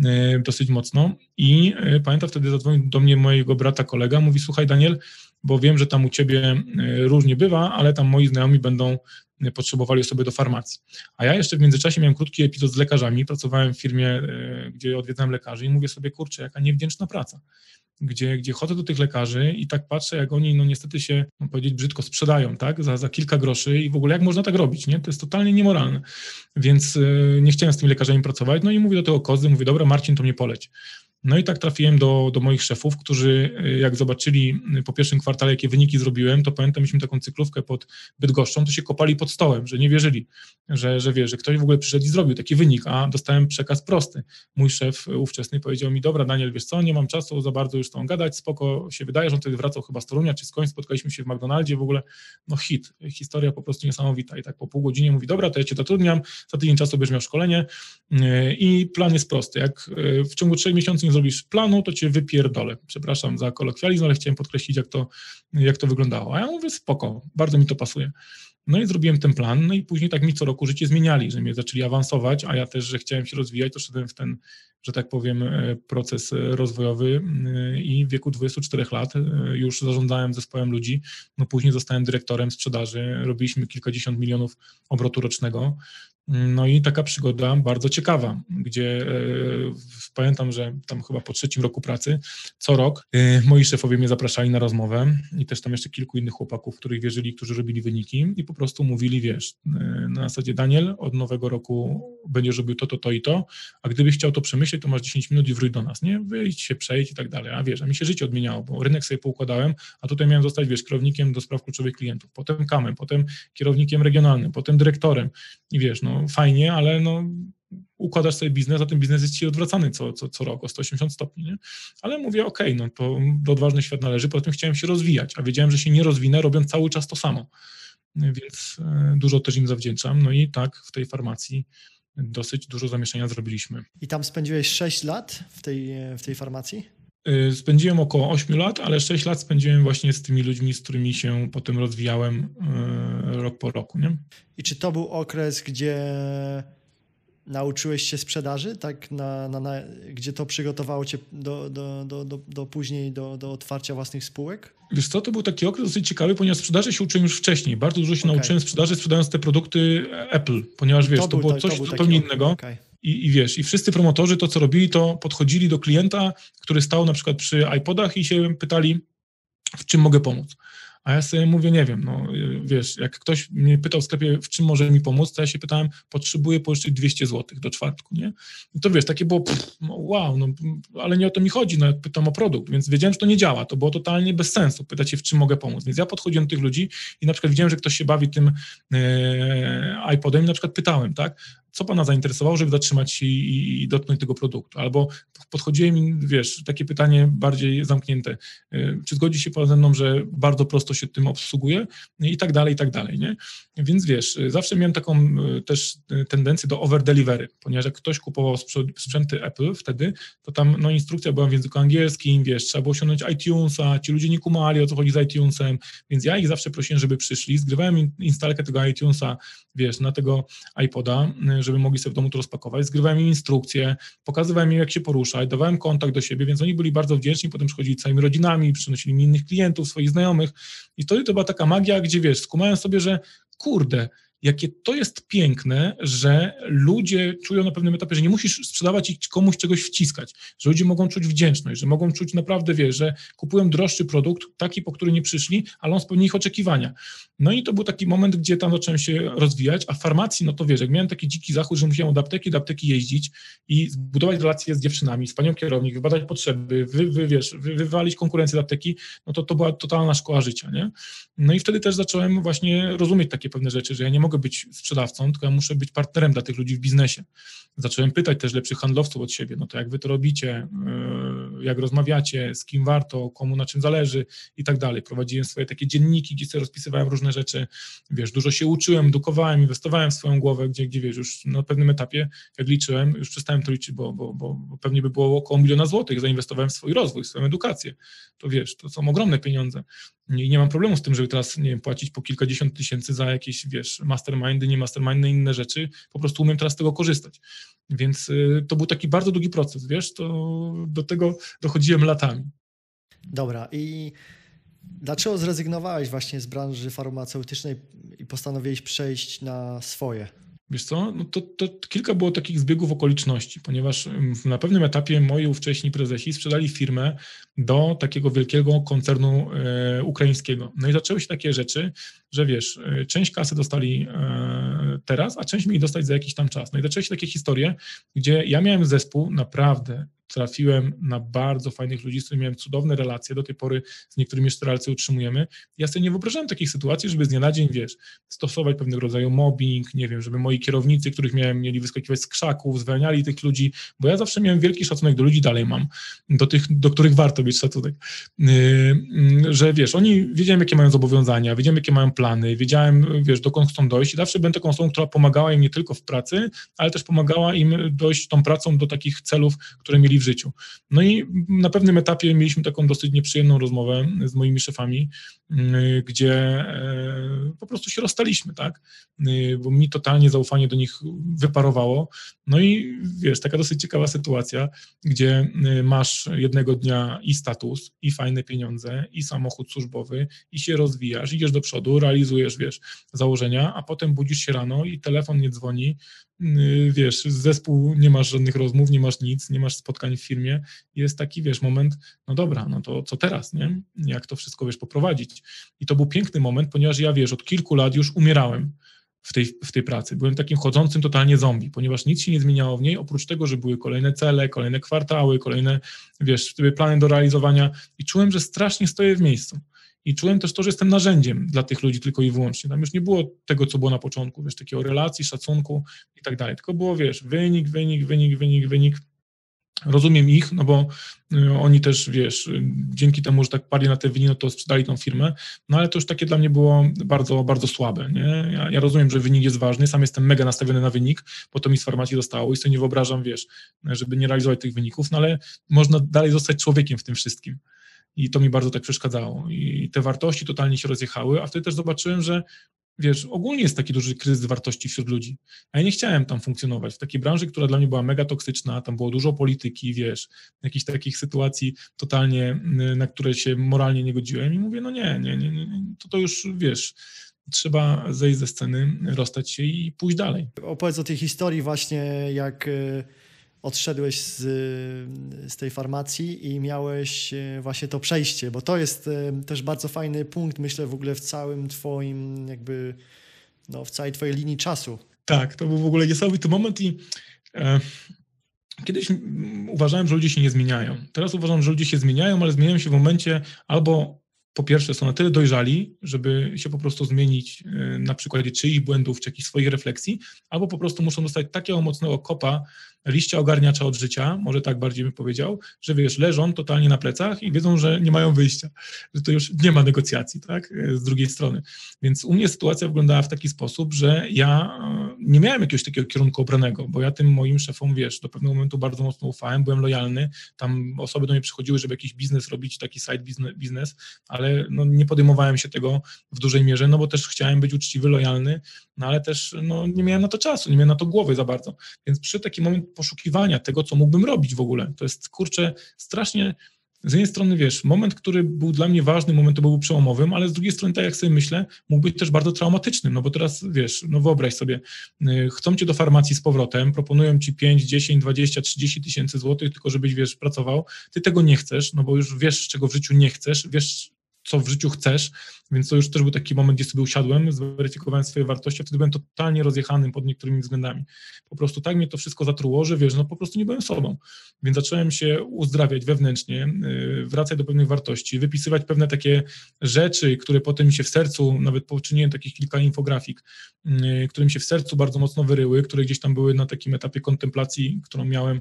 dosyć mocno i pamiętam, wtedy zadzwonił do mnie mojego brata kolega, mówi, słuchaj Daniel, bo wiem, że tam u ciebie różnie bywa, ale tam moi znajomi będą potrzebowali osoby do farmacji. A ja jeszcze w międzyczasie miałem krótki epizod z lekarzami, pracowałem w firmie, gdzie odwiedzałem lekarzy i mówię sobie, kurczę, jaka niewdzięczna praca. Gdzie, gdzie chodzę do tych lekarzy i tak patrzę, jak oni no niestety się, mam powiedzieć brzydko, sprzedają, tak, za, za kilka groszy i w ogóle jak można tak robić, nie? To jest totalnie niemoralne, więc yy, nie chciałem z tymi lekarzami pracować, no i mówię do tego kozy, mówię, dobra Marcin, to mnie poleć. No i tak trafiłem do, do moich szefów, którzy jak zobaczyli po pierwszym kwartale, jakie wyniki zrobiłem, to pamiętam, mieliśmy taką cyklówkę pod Bydgoszczą, to się kopali pod stołem, że nie wierzyli, że, że wie, że ktoś w ogóle przyszedł i zrobił taki wynik, a dostałem przekaz prosty. Mój szef ówczesny powiedział mi, dobra Daniel, wiesz co, nie mam czasu za bardzo już z tą gadać, spoko się wydaje, że on wtedy wracał chyba z Torunia czy skądś, spotkaliśmy się w McDonaldzie, w ogóle no hit, historia po prostu niesamowita i tak po pół godzinie mówi, dobra, to ja cię zatrudniam, za tydzień czasu będziesz miał szkolenie i plan jest prosty, jak w ciągu trzech miesięcy nie zrobisz planu, to cię wypierdolę. Przepraszam za kolokwializm, ale chciałem podkreślić, jak to, jak to wyglądało. A ja mówię, spoko, bardzo mi to pasuje. No i zrobiłem ten plan, no i później tak mi co roku życie zmieniali, że mnie zaczęli awansować, a ja też, że chciałem się rozwijać, to szedłem w ten, że tak powiem, proces rozwojowy i w wieku dwudziestu czterech lat już zarządzałem zespołem ludzi, no później zostałem dyrektorem sprzedaży, robiliśmy kilkadziesiąt milionów obrotu rocznego. No i taka przygoda bardzo ciekawa, gdzie e, pamiętam, że tam chyba po trzecim roku pracy co rok e, moi szefowie mnie zapraszali na rozmowę i też tam jeszcze kilku innych chłopaków, których wierzyli, którzy robili wyniki i po prostu mówili, wiesz, e, na zasadzie Daniel, od nowego roku będziesz robił to, to, to i to, a gdybyś chciał to przemyśleć, to masz dziesięć minut i wróć do nas, nie? Wyjdź się, przejdź i tak dalej, a wiesz, a mi się życie odmieniało, bo rynek sobie poukładałem, a tutaj miałem zostać, wiesz, kierownikiem do spraw kluczowych klientów, potem kamem, potem kierownikiem regionalnym, potem dyrektorem i wiesz, no fajnie, ale no układasz sobie biznes, a ten biznes jest ci odwracany co, co, co rok o sto osiemdziesiąt stopni, nie? Ale mówię, okej, okay, no to do odważny świat należy, poza tym chciałem się rozwijać, a wiedziałem, że się nie rozwinę, robiąc cały czas to samo, więc dużo też im zawdzięczam, no i tak w tej farmacji dosyć dużo zamieszania zrobiliśmy. I tam spędziłeś sześć lat w tej, w tej farmacji? Spędziłem około ośmiu lat, ale sześć lat spędziłem właśnie z tymi ludźmi, z którymi się potem rozwijałem rok po roku, nie? I czy to był okres, gdzie nauczyłeś się sprzedaży, tak na, na, na, gdzie to przygotowało cię do, do, do, do, do później do, do otwarcia własnych spółek? Wiesz co, to był taki okres dosyć ciekawy, ponieważ sprzedaży się uczyłem już wcześniej. Bardzo dużo się okay. nauczyłem sprzedaży, sprzedając te produkty Apple, ponieważ wiesz, to, to było to, coś to zupełnie innego. Okay. I, I wiesz, i wszyscy promotorzy to, co robili, to podchodzili do klienta, który stał na przykład przy iPodach i się pytali, w czym mogę pomóc. A ja sobie mówię, nie wiem, no wiesz, jak ktoś mnie pytał w sklepie, w czym może mi pomóc, to ja się pytałem, potrzebuję pożyczyć dwieście złotych do czwartku, nie? I to wiesz, takie było, pff, no, wow, no, ale nie o to mi chodzi, no jak pytam o produkt, więc wiedziałem, że to nie działa, to było totalnie bez sensu, pytać się, w czym mogę pomóc, więc ja podchodziłem do tych ludzi i na przykład widziałem, że ktoś się bawi tym e, iPodem i na przykład pytałem, tak, co pana zainteresowało, żeby zatrzymać się i, i dotknąć tego produktu, albo podchodziłem im, wiesz, takie pytanie bardziej zamknięte, czy zgodzi się pan ze mną, że bardzo prosto się tym obsługuje i tak dalej, i tak dalej, nie? Więc wiesz, zawsze miałem taką też tendencję do over delivery, ponieważ jak ktoś kupował sprzęty Apple wtedy, to tam no, instrukcja była w języku angielskim, wiesz, trzeba było osiągnąć iTunesa, ci ludzie nie kumali, o co chodzi z iTunesem, więc ja ich zawsze prosiłem, żeby przyszli, zgrywałem instalkę tego iTunesa, wiesz, na tego iPoda, żeby mogli sobie w domu to rozpakować, zgrywałem im instrukcje, pokazywałem im, jak się poruszać, dawałem kontakt do siebie, więc oni byli bardzo wdzięczni, potem przychodzili całymi rodzinami, przynosili mi innych klientów, swoich znajomych i wtedy to była taka magia, gdzie wiesz, skumałem sobie, że kurde, jakie to jest piękne, że ludzie czują na pewnym etapie, że nie musisz sprzedawać i komuś czegoś wciskać, że ludzie mogą czuć wdzięczność, że mogą czuć naprawdę, wiesz, że kupują droższy produkt, taki, po który nie przyszli, ale on spełni ich oczekiwania. No i to był taki moment, gdzie tam zacząłem się rozwijać, a w farmacji, no to wiesz, jak miałem taki dziki zachód, że musiałem od apteki do apteki jeździć i zbudować relacje z dziewczynami, z panią kierownik, wybadać potrzeby, wy, wy, wiesz, wy, wywalić konkurencję z apteki, no to to była totalna szkoła życia, nie? No i wtedy też zacząłem właśnie rozumieć takie pewne rzeczy, że ja nie mogę być sprzedawcą, tylko ja muszę być partnerem dla tych ludzi w biznesie. Zacząłem pytać też lepszych handlowców od siebie, no to jak wy to robicie, jak rozmawiacie, z kim warto, komu na czym zależy i tak dalej. Prowadziłem swoje takie dzienniki, gdzie sobie rozpisywałem różne rzeczy, wiesz, dużo się uczyłem, edukowałem, inwestowałem w swoją głowę, gdzie, gdzie wiesz, już na pewnym etapie, jak liczyłem, już przestałem to liczyć, bo, bo, bo, bo pewnie by było około miliona złotych, zainwestowałem w swój rozwój, w swoją edukację. To wiesz, to są ogromne pieniądze. I nie mam problemu z tym, żeby teraz, nie wiem, płacić po kilkadziesiąt tysięcy za jakieś, wiesz, mastermindy, nie mastermindy, inne rzeczy. Po prostu umiem teraz z tego korzystać. Więc y, to był taki bardzo długi proces, wiesz, to do tego dochodziłem latami. Dobra, i dlaczego zrezygnowałeś właśnie z branży farmaceutycznej i postanowiłeś przejść na swoje? Wiesz co, no to, to kilka było takich zbiegów okoliczności, ponieważ na pewnym etapie moi ówcześni prezesi sprzedali firmę do takiego wielkiego koncernu e, ukraińskiego. No i zaczęły się takie rzeczy, że wiesz, część kasy dostali e, teraz, a część mieli dostać za jakiś tam czas. No i zaczęły się takie historie, gdzie ja miałem zespół naprawdę trafiłem na bardzo fajnych ludzi, z którymi miałem cudowne relacje, do tej pory z niektórymi jeszcze relacje utrzymujemy. Ja sobie nie wyobrażałem takich sytuacji, żeby z dnia na dzień, wiesz, stosować pewnego rodzaju mobbing, nie wiem, żeby moi kierownicy, których miałem, mieli wyskakiwać z krzaków, zwalniali tych ludzi, bo ja zawsze miałem wielki szacunek do ludzi, dalej mam, do tych, do których warto mieć szacunek, yy, że wiesz, oni wiedziałem, jakie mają zobowiązania, wiedziałem, jakie mają plany, wiedziałem, wiesz, dokąd chcą dojść i zawsze byłem taką osobą, która pomagała im nie tylko w pracy, ale też pomagała im dojść tą pracą do takich celów, które mieli w życiu. No i na pewnym etapie mieliśmy taką dosyć nieprzyjemną rozmowę z moimi szefami, gdzie po prostu się rozstaliśmy, tak, bo mi totalnie zaufanie do nich wyparowało. No i wiesz, taka dosyć ciekawa sytuacja, gdzie masz jednego dnia i status, i fajne pieniądze, i samochód służbowy, i się rozwijasz, idziesz do przodu, realizujesz, wiesz, założenia, a potem budzisz się rano i telefon nie dzwoni, wiesz, zespół, nie masz żadnych rozmów, nie masz nic, nie masz spotkań w firmie, jest taki, wiesz, moment, no dobra, no to co teraz, nie? Jak to wszystko, wiesz, poprowadzić? I to był piękny moment, ponieważ ja, wiesz, od kilku lat już umierałem w tej, w tej pracy. Byłem takim chodzącym totalnie zombie, ponieważ nic się nie zmieniało w niej, oprócz tego, że były kolejne cele, kolejne kwartały, kolejne, wiesz, plany do realizowania i czułem, że strasznie stoję w miejscu. I czułem też to, że jestem narzędziem dla tych ludzi tylko i wyłącznie. Tam już nie było tego, co było na początku, wiesz, takiego relacji, szacunku i tak dalej. Tylko było, wiesz, wynik, wynik, wynik, wynik, wynik. Rozumiem ich, no bo y, oni też, wiesz, y, dzięki temu, że tak padli na te wyniki, no to sprzedali tą firmę, no ale to już takie dla mnie było bardzo, bardzo słabe, nie? Ja, ja rozumiem, że wynik jest ważny, sam jestem mega nastawiony na wynik, bo to mi z farmacji dostało i sobie nie wyobrażam, wiesz, żeby nie realizować tych wyników, no ale można dalej zostać człowiekiem w tym wszystkim. I to mi bardzo tak przeszkadzało. I te wartości totalnie się rozjechały, a wtedy też zobaczyłem, że wiesz, ogólnie jest taki duży kryzys wartości wśród ludzi. A ja nie chciałem tam funkcjonować. W takiej branży, która dla mnie była mega toksyczna, tam było dużo polityki, wiesz, jakichś takich sytuacji totalnie, na które się moralnie nie godziłem i mówię, no nie, nie, nie, nie to, to już, wiesz, trzeba zejść ze sceny, rozstać się i pójść dalej. Opowiedz o tej historii właśnie, jak odszedłeś z, z tej farmacji i miałeś właśnie to przejście, bo to jest też bardzo fajny punkt, myślę, w ogóle w całym twoim jakby, no w całej twojej linii czasu. Tak, to był w ogóle niesamowity moment i e, kiedyś uważałem, że ludzie się nie zmieniają. Teraz uważam, że ludzie się zmieniają, ale zmieniają się w momencie albo po pierwsze są na tyle dojrzali, żeby się po prostu zmienić e, na przykładzie czyichś błędów, czy jakichś swoich refleksji, albo po prostu muszą dostać takiego mocnego kopa, liścia ogarniacza od życia, może tak bardziej bym powiedział, że wiesz, leżą totalnie na plecach i wiedzą, że nie mają wyjścia, że to już nie ma negocjacji, tak, z drugiej strony. Więc u mnie sytuacja wyglądała w taki sposób, że ja nie miałem jakiegoś takiego kierunku obranego, bo ja tym moim szefom, wiesz, do pewnego momentu bardzo mocno ufałem, byłem lojalny, tam osoby do mnie przychodziły, żeby jakiś biznes robić, taki side biznes, ale no, nie podejmowałem się tego w dużej mierze, no bo też chciałem być uczciwy, lojalny, no ale też no, nie miałem na to czasu, nie miałem na to głowy za bardzo. Więc przy takim moment poszukiwania tego, co mógłbym robić w ogóle, to jest, kurczę, strasznie, z jednej strony, wiesz, moment, który był dla mnie ważny, moment to był przełomowym, ale z drugiej strony, tak jak sobie myślę, mógł być też bardzo traumatycznym, no bo teraz, wiesz, no wyobraź sobie, yy, chcą cię do farmacji z powrotem, proponują ci pięć, dziesięć, dwadzieścia, trzydzieści tysięcy złotych, tylko żebyś, wiesz, pracował, ty tego nie chcesz, no bo już wiesz, czego w życiu nie chcesz, wiesz, co w życiu chcesz, więc to już też był taki moment, gdzie sobie usiadłem, zweryfikowałem swoje wartości, a wtedy byłem totalnie rozjechanym pod niektórymi względami. Po prostu tak mnie to wszystko zatruło, że wiesz, no po prostu nie byłem sobą. Więc zacząłem się uzdrawiać wewnętrznie, wracać do pewnych wartości, wypisywać pewne takie rzeczy, które potem mi się w sercu, nawet poczyniłem takich kilka infografik, które mi się w sercu bardzo mocno wyryły, które gdzieś tam były na takim etapie kontemplacji, którą miałem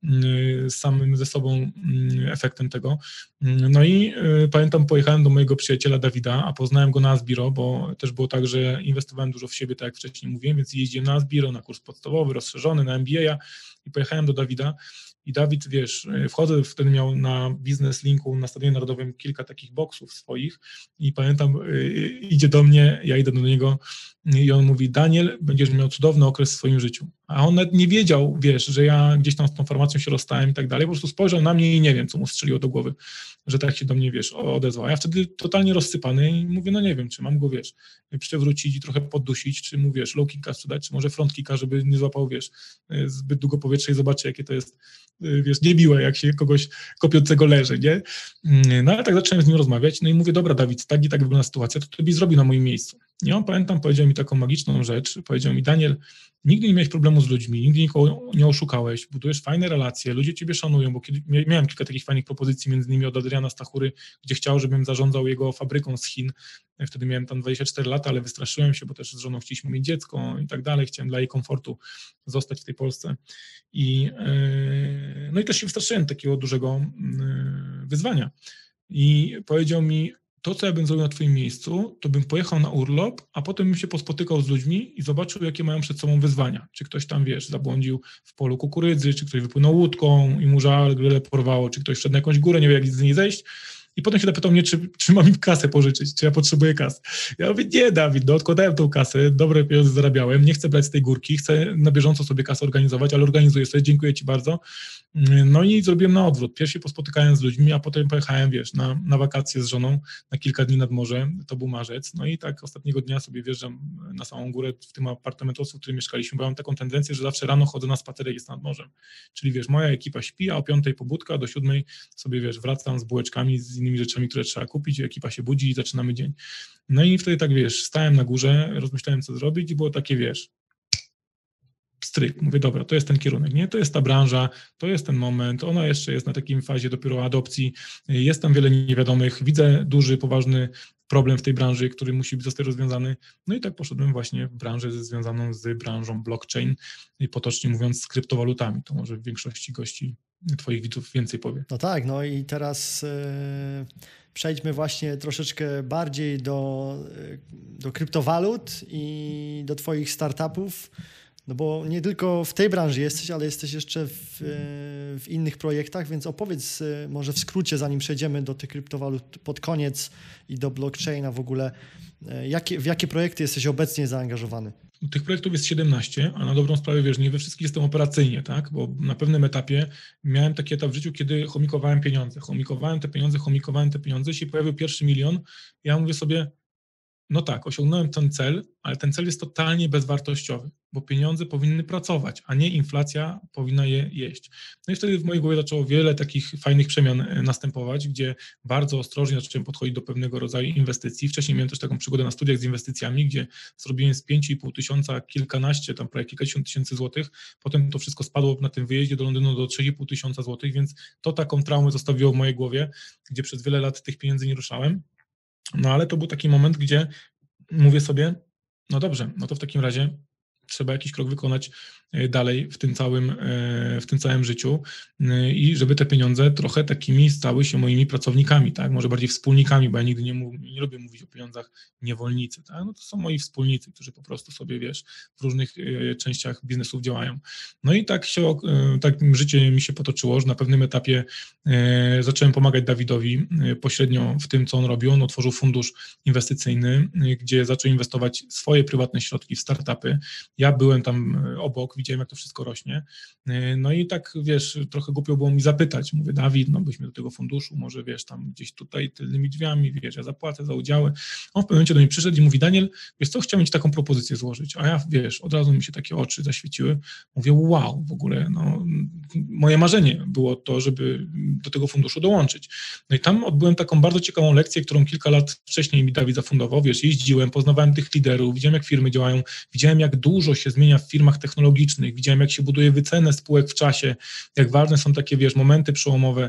samym ze sobą efektem tego. No i pamiętam, pojechałem do mojego przyjaciela Dawida, a poznałem go na Asbiro, bo też było tak, że inwestowałem dużo w siebie, tak jak wcześniej mówiłem, więc jeździłem na Asbiro, na kurs podstawowy, rozszerzony, na M B A i pojechałem do Dawida i Dawid, wiesz, wchodzę, wtedy miał na Business Linku na Stadionie Narodowym kilka takich boksów swoich i pamiętam, idzie do mnie, ja idę do niego i on mówi, Daniel, będziesz miał cudowny okres w swoim życiu. A on nawet nie wiedział, wiesz, że ja gdzieś tam z tą formacją się rozstałem i tak dalej, po prostu spojrzał na mnie i nie wiem, co mu strzeliło do głowy, że tak się do mnie, wiesz, odezwał. Ja wtedy totalnie rozsypany i mówię, no nie wiem, czy mam go, wiesz, przewrócić i trochę poddusić, czy mu, wiesz, low kicka sprzedać, czy może front kicka, żeby nie złapał, wiesz, zbyt długo powietrza i zobaczy, jakie to jest, wiesz, niemiłe, jak się kogoś kopiącego leży, nie? No ale tak zacząłem z nim rozmawiać, no i mówię, dobra, Dawid, tak i tak wygląda sytuacja, to ty byś zrobił na moim miejscu. I on, pamiętam, powiedział mi taką magiczną rzecz, powiedział mi: Daniel, nigdy nie miałeś problemu z ludźmi, nigdy nikogo nie oszukałeś, budujesz fajne relacje, ludzie ciebie szanują, bo kiedy, miałem kilka takich fajnych propozycji, między innymi od Adriana Stachury, gdzie chciał, żebym zarządzał jego fabryką z Chin. Wtedy miałem tam dwadzieścia cztery lata, ale wystraszyłem się, bo też z żoną chcieliśmy mieć dziecko i tak dalej, chciałem dla jej komfortu zostać w tej Polsce. I, yy, no i też się wystraszyłem takiego dużego yy, wyzwania. I powiedział mi: to, co ja bym zrobił na twoim miejscu, to bym pojechał na urlop, a potem bym się pospotykał z ludźmi i zobaczył, jakie mają przed sobą wyzwania. Czy ktoś tam, wiesz, zabłądził w polu kukurydzy, czy ktoś wypłynął łódką i mu żagle porwało, czy ktoś wszedł na jakąś górę, nie wie, jak z niej zejść. I potem się zapytał mnie, czy, czy mam im kasę pożyczyć, czy ja potrzebuję kasy. Ja mówię: nie, Dawid, no odkładałem tą kasę, dobre pieniądze zarabiałem, nie chcę brać z tej górki, chcę na bieżąco sobie kasę organizować, ale organizuję sobie, dziękuję ci bardzo. No i zrobiłem na odwrót. Pierw się pospotykałem z ludźmi, a potem pojechałem, wiesz, na, na wakacje z żoną na kilka dni nad morze, to był marzec. No i tak ostatniego dnia sobie wjeżdżam na samą górę w tym apartamentowcu, w którym mieszkaliśmy, bo mam taką tendencję, że zawsze rano chodzę na spacerek, jest nad morzem. Czyli wiesz, moja ekipa śpi, a o piątej pobudka, do siódmej sobie, wiesz, wracam z bułeczkami, z innymi rzeczami, które trzeba kupić, ekipa się budzi i zaczynamy dzień. No i wtedy tak, wiesz, stałem na górze, rozmyślałem, co zrobić i było takie, wiesz, stryk. Mówię: dobra, to jest ten kierunek, nie? To jest ta branża, to jest ten moment, ona jeszcze jest na takim fazie dopiero adopcji, jest tam wiele niewiadomych, widzę duży, poważny problem w tej branży, który musi zostać rozwiązany. No i tak poszedłem właśnie w branżę związaną z branżą blockchain i potocznie mówiąc z kryptowalutami. To może w większości gości, twoich widzów więcej powie. No tak, no i teraz yy, przejdźmy właśnie troszeczkę bardziej do, yy, do kryptowalut i do twoich startupów. No bo nie tylko w tej branży jesteś, ale jesteś jeszcze w, w innych projektach, więc opowiedz może w skrócie, zanim przejdziemy do tych kryptowalut pod koniec i do blockchaina w ogóle, jakie, w jakie projekty jesteś obecnie zaangażowany? Tych projektów jest siedemnaście, a na dobrą sprawę, wiesz, nie we wszystkich jestem operacyjnie, tak? Bo na pewnym etapie miałem taki etap w życiu, kiedy chomikowałem pieniądze. Chomikowałem te pieniądze, chomikowałem te pieniądze i się pojawił pierwszy milion. Ja mówię sobie: no tak, osiągnąłem ten cel, ale ten cel jest totalnie bezwartościowy, bo pieniądze powinny pracować, a nie inflacja powinna je jeść. No i wtedy w mojej głowie zaczęło wiele takich fajnych przemian następować, gdzie bardzo ostrożnie zacząłem podchodzić do pewnego rodzaju inwestycji. Wcześniej miałem też taką przygodę na studiach z inwestycjami, gdzie zrobiłem z pięć i pół tysiąca kilkanaście, tam prawie kilkadziesiąt tysięcy złotych. Potem to wszystko spadło na tym wyjeździe do Londynu do trzy i pół tysiąca złotych, więc to taką traumę zostawiło w mojej głowie, gdzie przez wiele lat tych pieniędzy nie ruszałem. No ale to był taki moment, gdzie mówię sobie: no dobrze, no to w takim razie trzeba jakiś krok wykonać dalej w tym całym, w tym całym życiu i żeby te pieniądze trochę takimi stały się moimi pracownikami, tak? Może bardziej wspólnikami, bo ja nigdy nie, mów, nie lubię mówić o pieniądzach niewolnicy, tak? No to są moi wspólnicy, którzy po prostu sobie, wiesz, w różnych częściach biznesów działają. No i tak się, tak życie mi się potoczyło, że na pewnym etapie zacząłem pomagać Dawidowi pośrednio w tym, co on robił. On otworzył fundusz inwestycyjny, gdzie zaczął inwestować swoje prywatne środki w startupy. Ja byłem tam obok, widziałem, jak to wszystko rośnie. No i tak, wiesz, trochę głupio było mi zapytać. Mówię: Dawid, no byśmy do tego funduszu, może wiesz, tam gdzieś tutaj tylnymi drzwiami, wiesz, ja zapłacę za udziały. On w pewnym momencie do mnie przyszedł i mówi: Daniel, wiesz co, chciałem ci taką propozycję złożyć. A ja, wiesz, od razu mi się takie oczy zaświeciły. Mówię: wow, w ogóle, no, moje marzenie było to, żeby do tego funduszu dołączyć. No i tam odbyłem taką bardzo ciekawą lekcję, którą kilka lat wcześniej mi Dawid zafundował. Wiesz, jeździłem, poznawałem tych liderów, widziałem, jak firmy działają, widziałem, jak dużo się zmienia w firmach technologicznych, widziałem, jak się buduje wycenę spółek w czasie, jak ważne są takie, wiesz, momenty przełomowe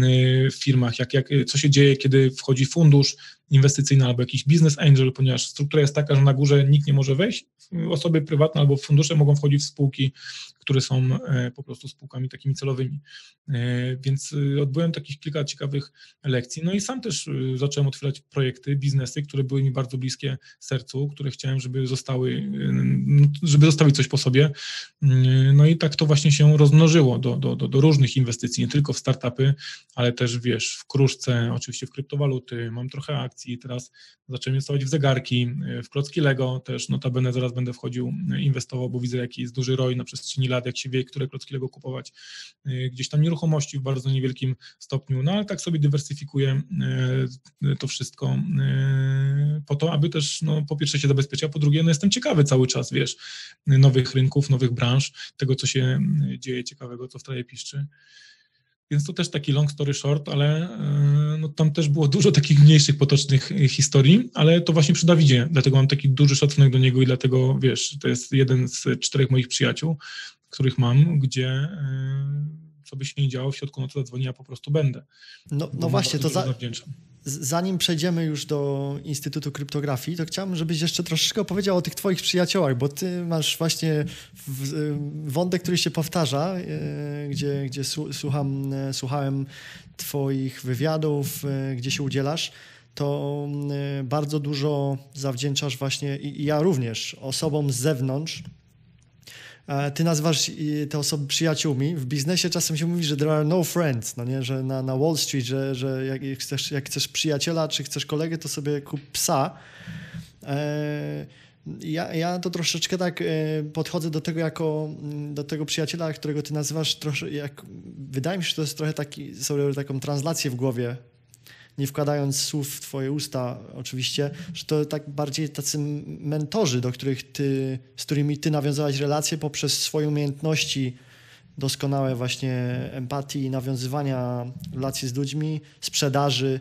w firmach, jak, jak, co się dzieje, kiedy wchodzi fundusz inwestycyjny albo jakiś business angel, ponieważ struktura jest taka, że na górze nikt nie może wejść, osoby prywatne albo fundusze mogą wchodzić w spółki, które są po prostu spółkami takimi celowymi. Więc odbyłem takich kilka ciekawych lekcji. No i sam też zacząłem otwierać projekty, biznesy, które były mi bardzo bliskie sercu, które chciałem, żeby zostały, żeby zostawić coś po sobie. No i tak to właśnie się rozmnożyło do, do, do, do różnych inwestycji, nie tylko w startupy, ale też, wiesz, w kruszce, oczywiście w kryptowaluty, mam trochę akcji, teraz zacząłem inwestować w zegarki, w klocki Lego też, notabene zaraz będę wchodził, inwestował, bo widzę, jaki jest duży R O I na przestrzeni lat, jak się wie, które klocki Lego kupować, gdzieś tam nieruchomości w bardzo niewielkim stopniu, no ale tak sobie dywersyfikuję to wszystko po to, aby też, no, po pierwsze się zabezpieczyć, a po drugie, no, jestem ciekawy cały czas, wiesz, nowych rynków, nowych branż, tego, co się dzieje ciekawego, co w trawie piszczy. Więc to też taki long story short, ale no, tam też było dużo takich mniejszych, potocznych historii, ale to właśnie przy Dawidzie, dlatego mam taki duży szacunek do niego i dlatego, wiesz, to jest jeden z czterech moich przyjaciół, których mam, gdzie co by się nie działo, w środku nocy zadzwoni, ja po prostu będę. No, no właśnie, to za, zanim przejdziemy już do Instytutu Kryptografii, to chciałbym, żebyś jeszcze troszeczkę opowiedział o tych twoich przyjaciołach, bo ty masz właśnie wątek, który się powtarza, gdzie, gdzie słucham, słuchałem twoich wywiadów, gdzie się udzielasz, to bardzo dużo zawdzięczasz właśnie, i ja również, osobom z zewnątrz. Ty nazywasz te osoby przyjaciółmi. W biznesie czasem się mówi, że there are no friends, no nie? Że na, na Wall Street, że, że jak, chcesz, jak chcesz przyjaciela, czy chcesz kolegę, to sobie kup psa. Ja, ja to troszeczkę tak podchodzę do tego jako do tego przyjaciela, którego ty nazywasz trosze, jak, wydaje mi się, że to jest trochę taki, sobie taką translację w głowie, nie wkładając słów w twoje usta oczywiście, że to tak bardziej tacy mentorzy, do których ty, z którymi ty nawiązałeś relacje poprzez swoje umiejętności doskonałe właśnie empatii i nawiązywania relacji z ludźmi, sprzedaży,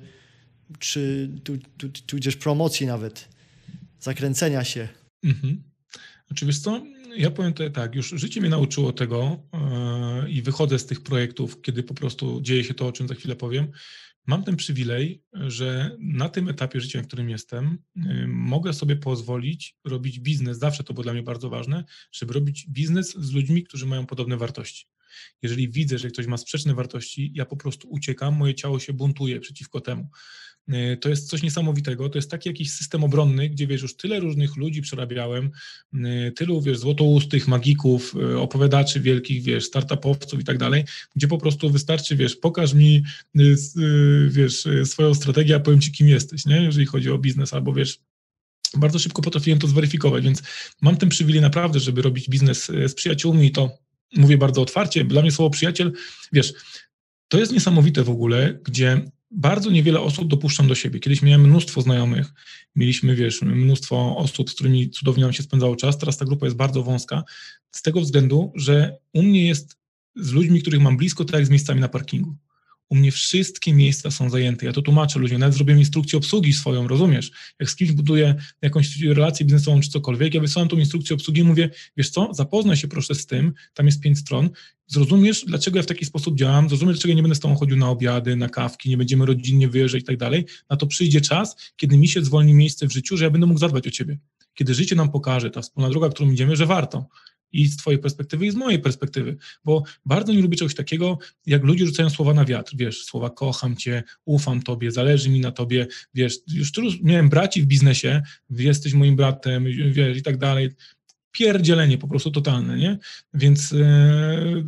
czy tu, tu, tudzież promocji nawet, zakręcenia się. Mhm. Oczywiście co? Ja powiem to tak, już życie mnie nauczyło tego yy, i wychodzę z tych projektów, kiedy po prostu dzieje się to, o czym za chwilę powiem. Mam ten przywilej, że na tym etapie życia, w którym jestem, yy, mogę sobie pozwolić robić biznes, zawsze to było dla mnie bardzo ważne, żeby robić biznes z ludźmi, którzy mają podobne wartości. Jeżeli widzę, że ktoś ma sprzeczne wartości, ja po prostu uciekam, moje ciało się buntuje przeciwko temu. To jest coś niesamowitego, to jest taki jakiś system obronny, gdzie wiesz, już tyle różnych ludzi przerabiałem, tylu wiesz, złotoustych, magików, opowiadaczy wielkich, wiesz, startupowców i tak dalej, gdzie po prostu wystarczy, wiesz, pokaż mi, wiesz, swoją strategię, a powiem ci, kim jesteś, nie? Jeżeli chodzi o biznes, albo wiesz, bardzo szybko potrafiłem to zweryfikować, więc mam ten przywilej naprawdę, żeby robić biznes z przyjaciółmi i to mówię bardzo otwarcie. Dla mnie słowo przyjaciel, wiesz, to jest niesamowite w ogóle, gdzie bardzo niewiele osób dopuszczam do siebie. Kiedyś miałem mnóstwo znajomych, mieliśmy, wiesz, mnóstwo osób, z którymi cudownie nam się spędzało czas. Teraz ta grupa jest bardzo wąska z tego względu, że u mnie jest z ludźmi, których mam blisko, tak jak z miejscami na parkingu. U mnie wszystkie miejsca są zajęte. Ja to tłumaczę ludziom, nawet zrobiłem instrukcję obsługi swoją, rozumiesz? Jak z kimś buduję jakąś relację biznesową czy cokolwiek, ja wysyłam tą instrukcję obsługi i mówię, wiesz co, zapoznaj się proszę z tym, tam jest pięć stron, zrozumiesz, dlaczego ja w taki sposób działam, zrozumiesz, dlaczego ja nie będę z tobą chodził na obiady, na kawki, nie będziemy rodzinnie wyjeżdżać i tak dalej. Na to przyjdzie czas, kiedy mi się zwolni miejsce w życiu, że ja będę mógł zadbać o ciebie. Kiedy życie nam pokaże, ta wspólna droga, którą idziemy, że warto. I z twojej perspektywy, i z mojej perspektywy, bo bardzo nie lubię czegoś takiego, jak ludzie rzucają słowa na wiatr, wiesz, słowa kocham cię, ufam tobie, zależy mi na tobie, wiesz, już tylu miałem braci w biznesie, jesteś moim bratem, wiesz, i tak dalej, pierdzielenie po prostu totalne, nie? Więc e,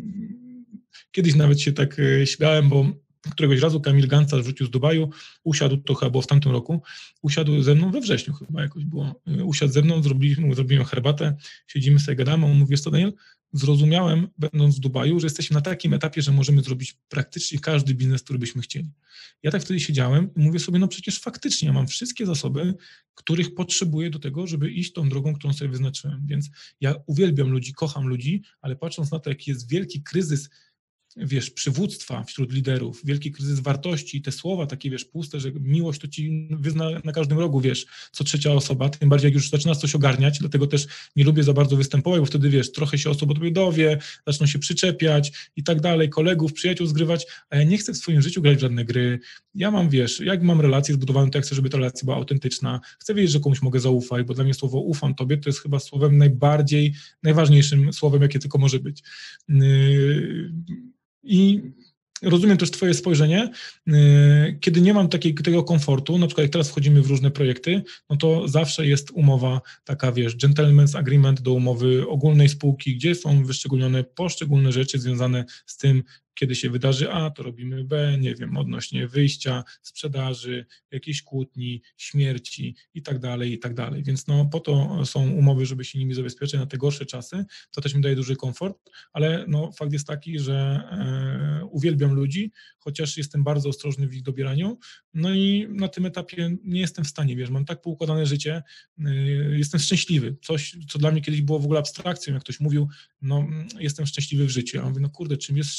kiedyś nawet się tak e, śmiałem, bo któregoś razu Kamil Gancarz wrócił z Dubaju, usiadł, to chyba było w tamtym roku, usiadł ze mną we wrześniu chyba jakoś było, usiadł ze mną, zrobiliśmy, zrobiłem herbatę, siedzimy sobie, gadamy, on mówi, wiesz co, Daniel, zrozumiałem, będąc w Dubaju, że jesteśmy na takim etapie, że możemy zrobić praktycznie każdy biznes, który byśmy chcieli. Ja tak wtedy siedziałem i mówię sobie, no przecież faktycznie ja mam wszystkie zasoby, których potrzebuję do tego, żeby iść tą drogą, którą sobie wyznaczyłem, więc ja uwielbiam ludzi, kocham ludzi, ale patrząc na to, jaki jest wielki kryzys, wiesz, przywództwa wśród liderów, wielki kryzys wartości, te słowa takie, wiesz, puste, że miłość to ci wyzna na każdym rogu, wiesz, co trzecia osoba, tym bardziej jak już zaczynasz coś ogarniać, dlatego też nie lubię za bardzo występować, bo wtedy, wiesz, trochę się osób o tobie dowie, zaczną się przyczepiać i tak dalej, kolegów, przyjaciół zgrywać, a ja nie chcę w swoim życiu grać w żadne gry. Ja mam, wiesz, jak mam relację zbudowaną, to ja chcę, żeby ta relacja była autentyczna, chcę wiedzieć, że komuś mogę zaufać, bo dla mnie słowo ufam tobie to jest chyba słowem najbardziej, najważniejszym słowem, jakie tylko może być. Yy... I rozumiem też twoje spojrzenie, kiedy nie mam takiego tego komfortu, na przykład jak teraz wchodzimy w różne projekty, no to zawsze jest umowa taka, wiesz, gentleman's agreement do umowy ogólnej spółki, gdzie są wyszczególnione poszczególne rzeczy związane z tym, kiedy się wydarzy A, to robimy B, nie wiem, odnośnie wyjścia, sprzedaży, jakiejś kłótni, śmierci i tak dalej, i tak dalej. Więc no po to są umowy, żeby się nimi zabezpieczyć na te gorsze czasy. To też mi daje duży komfort, ale no fakt jest taki, że e, uwielbiam ludzi, chociaż jestem bardzo ostrożny w ich dobieraniu. No i na tym etapie nie jestem w stanie, wiesz, mam tak poukładane życie, e, jestem szczęśliwy. Coś, co dla mnie kiedyś było w ogóle abstrakcją, jak ktoś mówił, no jestem szczęśliwy w życiu. Ja mówię, no kurde, czym jest szczęście? No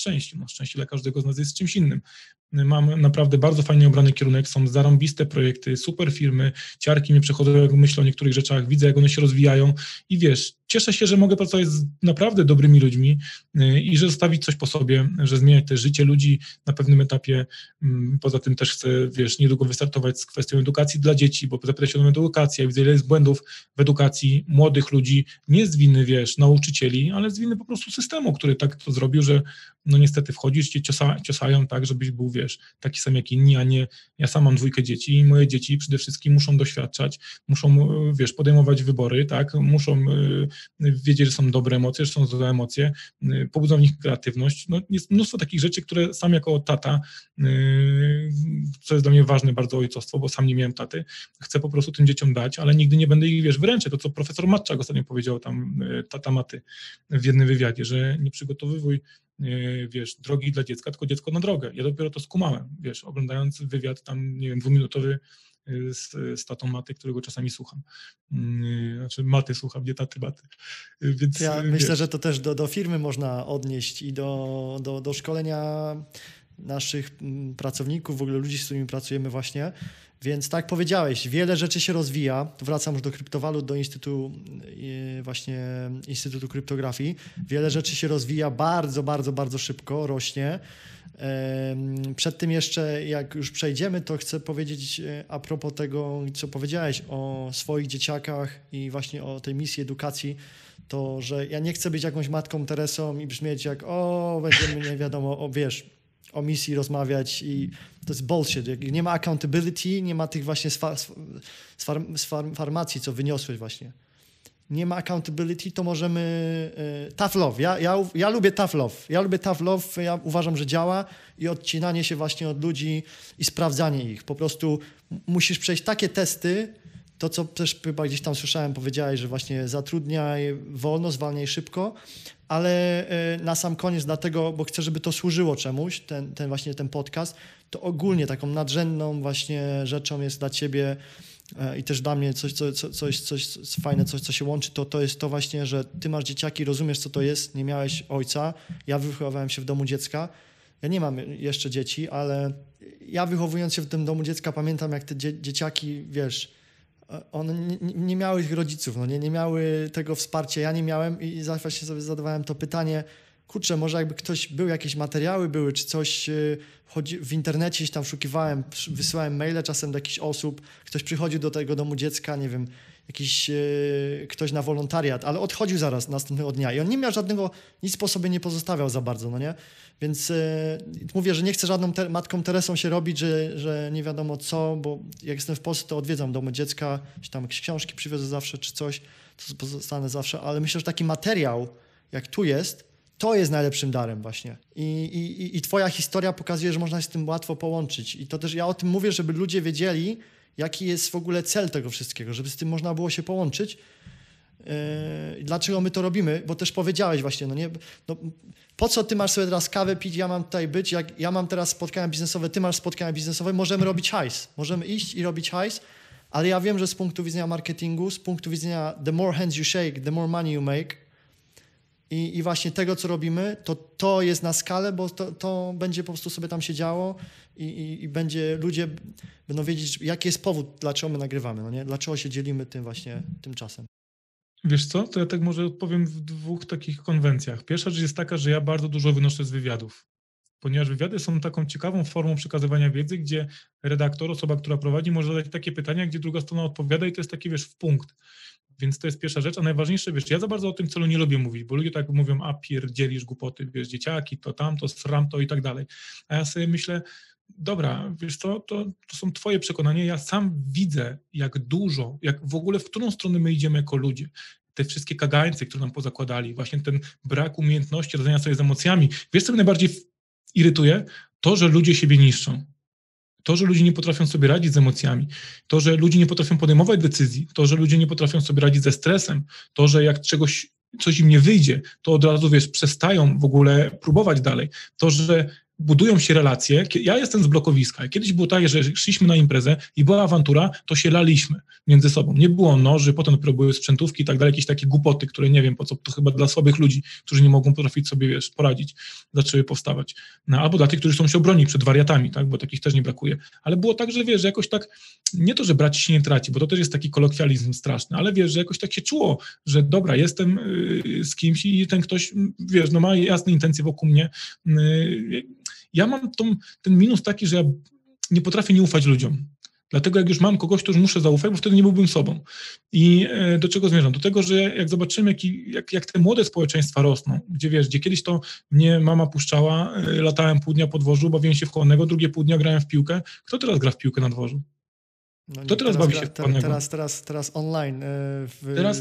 Na szczęście dla każdego z nas jest czymś innym. Mam naprawdę bardzo fajnie obrany kierunek, są zarąbiste projekty, super firmy, ciarki mnie przechodzą, jak myślę o niektórych rzeczach, widzę, jak one się rozwijają i wiesz, cieszę się, że mogę pracować z naprawdę dobrymi ludźmi i że zostawić coś po sobie, że zmieniać też życie ludzi na pewnym etapie. Poza tym też chcę, wiesz, niedługo wystartować z kwestią edukacji dla dzieci, bo zapytać się o edukację, ja widzę, ile jest błędów w edukacji młodych ludzi, nie z winy, wiesz, nauczycieli, ale z winy po prostu systemu, który tak to zrobił, że no niestety wchodzisz, cię ciosa, ciosają tak, żebyś był, wiesz, taki sam jak inni, a nie, ja sam mam dwójkę dzieci i moje dzieci przede wszystkim muszą doświadczać, muszą, wiesz, podejmować wybory, tak, muszą y, wiedzieć, że są dobre emocje, że są złe emocje, y, pobudzą w nich kreatywność. No, jest mnóstwo takich rzeczy, które sam jako tata, y, co jest dla mnie ważne, bardzo ojcostwo, bo sam nie miałem taty, chcę po prostu tym dzieciom dać, ale nigdy nie będę ich, wiesz, wręczę. To, co profesor Matczak ostatnio powiedział tam, y, tata Maty w jednym wywiadzie, że nie przygotowywuj wiesz, drogi dla dziecka, tylko dziecko na drogę. Ja dopiero to skumałem, wiesz, oglądając wywiad tam, nie wiem, dwuminutowy z, z tatą Maty, którego czasami słucham. Znaczy Maty słucham, nie taty Maty. Więc, ja wiesz. myślę, że to też do, do firmy można odnieść i do, do, do szkolenia naszych pracowników, w ogóle ludzi, z którymi pracujemy właśnie. Więc tak jak powiedziałeś, wiele rzeczy się rozwija. Tu wracam już do kryptowalut, do Instytutu właśnie Instytutu Kryptografii. Wiele rzeczy się rozwija bardzo, bardzo, bardzo szybko, rośnie. Przed tym jeszcze, jak już przejdziemy, to chcę powiedzieć a propos tego, co powiedziałeś o swoich dzieciakach i właśnie o tej misji edukacji, to, że ja nie chcę być jakąś matką Teresą i brzmieć jak o, będziemy, nie wiadomo, o, wiesz, o misji rozmawiać i to jest bullshit. Jak nie ma accountability, nie ma tych właśnie z, far, z, far, z far, farmacji, co wyniosłeś właśnie. Nie ma accountability, to możemy... Y, tough love. Ja, ja, ja lubię tough love. Ja lubię tough love. Ja uważam, że działa i odcinanie się właśnie od ludzi i sprawdzanie ich. Po prostu musisz przejść takie testy, to co też chyba gdzieś tam słyszałem, powiedziałeś, że właśnie zatrudniaj wolno, zwalniaj szybko, ale y, na sam koniec dlatego, bo chcę, żeby to służyło czemuś, ten, ten właśnie ten podcast, to ogólnie taką nadrzędną właśnie rzeczą jest dla ciebie i też dla mnie coś, co, co, coś, coś fajne, coś, co się łączy, to, to jest to właśnie, że ty masz dzieciaki, rozumiesz, co to jest, nie miałeś ojca, ja wychowywałem się w domu dziecka, ja nie mam jeszcze dzieci, ale ja wychowując się w tym domu dziecka pamiętam, jak te dzie- dzieciaki, wiesz, one nie, nie miały ich rodziców, no nie, nie miały tego wsparcia, ja nie miałem i zawsze sobie zadawałem to pytanie, kurczę, może jakby ktoś, był jakieś materiały, były, czy coś chodzi, w internecie gdzieś tam szukiwałem, wysyłałem maile czasem do jakichś osób, ktoś przychodził do tego domu dziecka, nie wiem, jakiś e, ktoś na wolontariat, ale odchodził zaraz następnego dnia i on nie miał żadnego, nic po sobie nie pozostawiał za bardzo, no nie? Więc e, mówię, że nie chcę żadną te, matką Teresą się robić, że, że nie wiadomo co, bo jak jestem w Polsce, to odwiedzam domy dziecka, czy tam jakieś książki przywiozę zawsze, czy coś, to pozostanę zawsze, ale myślę, że taki materiał, jak tu jest, to jest najlepszym darem właśnie. I, i, I twoja historia pokazuje, że można się z tym łatwo połączyć. I to też ja o tym mówię, żeby ludzie wiedzieli, jaki jest w ogóle cel tego wszystkiego, żeby z tym można było się połączyć. Yy, dlaczego my to robimy? Bo też powiedziałeś właśnie, no nie, no, po co ty masz sobie teraz kawę pić, ja mam tutaj być, jak ja mam teraz spotkania biznesowe, ty masz spotkania biznesowe, możemy robić hajs. Możemy iść i robić hajs, ale ja wiem, że z punktu widzenia marketingu, z punktu widzenia the more hands you shake, the more money you make, I, I właśnie tego, co robimy, to to jest na skalę, bo to, to będzie po prostu sobie tam się działo i, i, i będzie, ludzie będą wiedzieć, jaki jest powód, dlaczego my nagrywamy, no nie? Dlaczego się dzielimy tym właśnie, tym czasem. Wiesz co, to ja tak może odpowiem w dwóch takich konwencjach. Pierwsza rzecz jest taka, że ja bardzo dużo wynoszę z wywiadów, ponieważ wywiady są taką ciekawą formą przekazywania wiedzy, gdzie redaktor, osoba, która prowadzi, może zadać takie pytania, gdzie druga strona odpowiada i to jest taki, wiesz, w punkt. Więc to jest pierwsza rzecz, a najważniejsze, wiesz, ja za bardzo o tym celu nie lubię mówić, bo ludzie tak mówią, a pierdzielisz głupoty, wiesz, dzieciaki, to tamto, sram to i tak dalej. A ja sobie myślę, dobra, wiesz co, to, to są twoje przekonania, ja sam widzę, jak dużo, jak w ogóle w którą stronę my idziemy jako ludzie. Te wszystkie kagańce, które nam pozakładali, właśnie ten brak umiejętności radzenia sobie z emocjami. Wiesz, co mnie najbardziej irytuje? To, że ludzie siebie niszczą. To, że ludzie nie potrafią sobie radzić z emocjami, to, że ludzie nie potrafią podejmować decyzji, to, że ludzie nie potrafią sobie radzić ze stresem, to, że jak czegoś, coś im nie wyjdzie, to od razu, wiesz, przestają w ogóle próbować dalej. To, że budują się relacje. Ja jestem z blokowiska. Kiedyś było tak, że szliśmy na imprezę i była awantura, to się laliśmy między sobą. Nie było noży, potem dopiero były sprzętówki i tak dalej, jakieś takie głupoty, które nie wiem po co, to chyba dla słabych ludzi, którzy nie mogą potrafić sobie, wiesz, poradzić, zaczęły powstawać. No, albo dla tych, którzy chcą się obronić przed wariatami, tak, bo takich też nie brakuje. Ale było tak, że wiesz, że jakoś tak, nie to, że braci się nie traci, bo to też jest taki kolokwializm straszny, ale wiesz, że jakoś tak się czuło, że dobra, jestem y, z kimś i ten ktoś, wiesz, no ma jasne intencje wokół mnie. Y, ja mam tą, ten minus taki, że ja nie potrafię nie ufać ludziom. Dlatego jak już mam kogoś, to już muszę zaufać, bo wtedy nie byłbym sobą. I e, do czego zmierzam? Do tego, że jak zobaczymy, jak, jak, jak te młode społeczeństwa rosną, gdzie wiesz, gdzie kiedyś to mnie mama puszczała, e, latałem pół dnia po dworzu, bawiłem się w chłodnego, drugie pół dnia grałem w piłkę. Kto teraz gra w piłkę na dworzu? No nie, Kto teraz, teraz bawi się w chłodnego? Teraz, teraz, teraz online. E, w, teraz...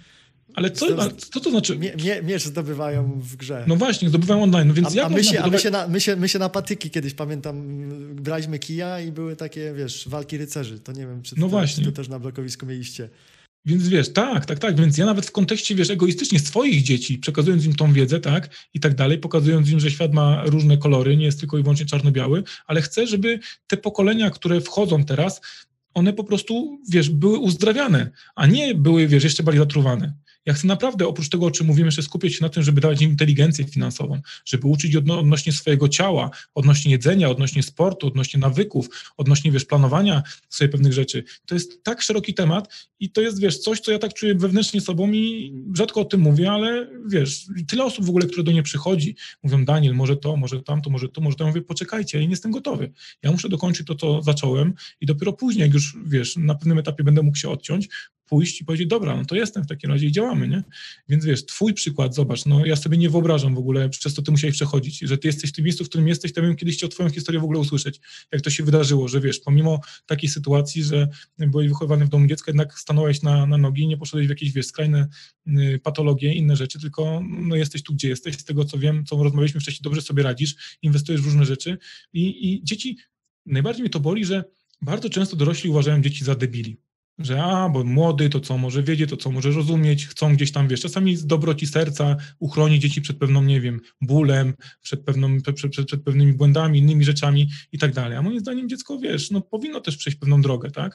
Ale co, co to znaczy? Mie, mie, miecz zdobywają w grze. No właśnie, zdobywają online. No więc a, jak a, my się, budować... a my, się na, my, się, my się na patyki kiedyś, pamiętam, braliśmy kija i były takie, wiesz, walki rycerzy. To nie wiem, czy, no to, właśnie. czy to też na blokowisku mieliście. Więc wiesz, tak, tak, tak, więc ja nawet w kontekście, wiesz, egoistycznie swoich dzieci, przekazując im tą wiedzę, tak, i tak dalej, pokazując im, że świat ma różne kolory, nie jest tylko i wyłącznie czarno-biały, ale chcę, żeby te pokolenia, które wchodzą teraz, one po prostu, wiesz, były uzdrawiane, a nie były, wiesz, jeszcze bardziej zatruwane. Ja chcę naprawdę, oprócz tego, o czym mówimy, jeszcze skupiać się na tym, żeby dawać im inteligencję finansową, żeby uczyć odno- odnośnie swojego ciała, odnośnie jedzenia, odnośnie sportu, odnośnie nawyków, odnośnie, wiesz, planowania sobie pewnych rzeczy. To jest tak szeroki temat i to jest, wiesz, coś, co ja tak czuję wewnętrznie sobą i rzadko o tym mówię, ale wiesz, tyle osób w ogóle, które do mnie przychodzi, mówią, Daniel, może to, może tamto, może to, może to. Ja mówię, poczekajcie, ja nie jestem gotowy. Ja muszę dokończyć to, co zacząłem i dopiero później, jak już, wiesz, na pewnym etapie będę mógł się odciąć, pójść i powiedzieć, dobra, no to jestem w takim razie i działamy, nie? Więc wiesz, twój przykład, zobacz, no ja sobie nie wyobrażam w ogóle, przez co ty musiałeś przechodzić, że ty jesteś w tym miejscu, w którym jesteś, to ja bym kiedyś chciał twoją historię w ogóle usłyszeć, jak to się wydarzyło, że wiesz, pomimo takiej sytuacji, że byłeś wychowywany w domu dziecka, jednak stanąłeś na, na nogi, nie poszedłeś w jakieś, wiesz, skrajne y, patologie, inne rzeczy, tylko no jesteś tu, gdzie jesteś, z tego, co wiem, co rozmawialiśmy wcześniej, dobrze sobie radzisz, inwestujesz w różne rzeczy i, i dzieci, najbardziej mnie to boli, że bardzo często dorośli uważają dzieci za debili. Że a, bo młody, to co może wiedzieć, to co może rozumieć, chcą gdzieś tam, wiesz, czasami z dobroci serca uchronić dzieci przed pewną, nie wiem, bólem, przed, pewną, przed, przed, przed pewnymi błędami, innymi rzeczami i tak dalej. A moim zdaniem dziecko, wiesz, no powinno też przejść pewną drogę, tak?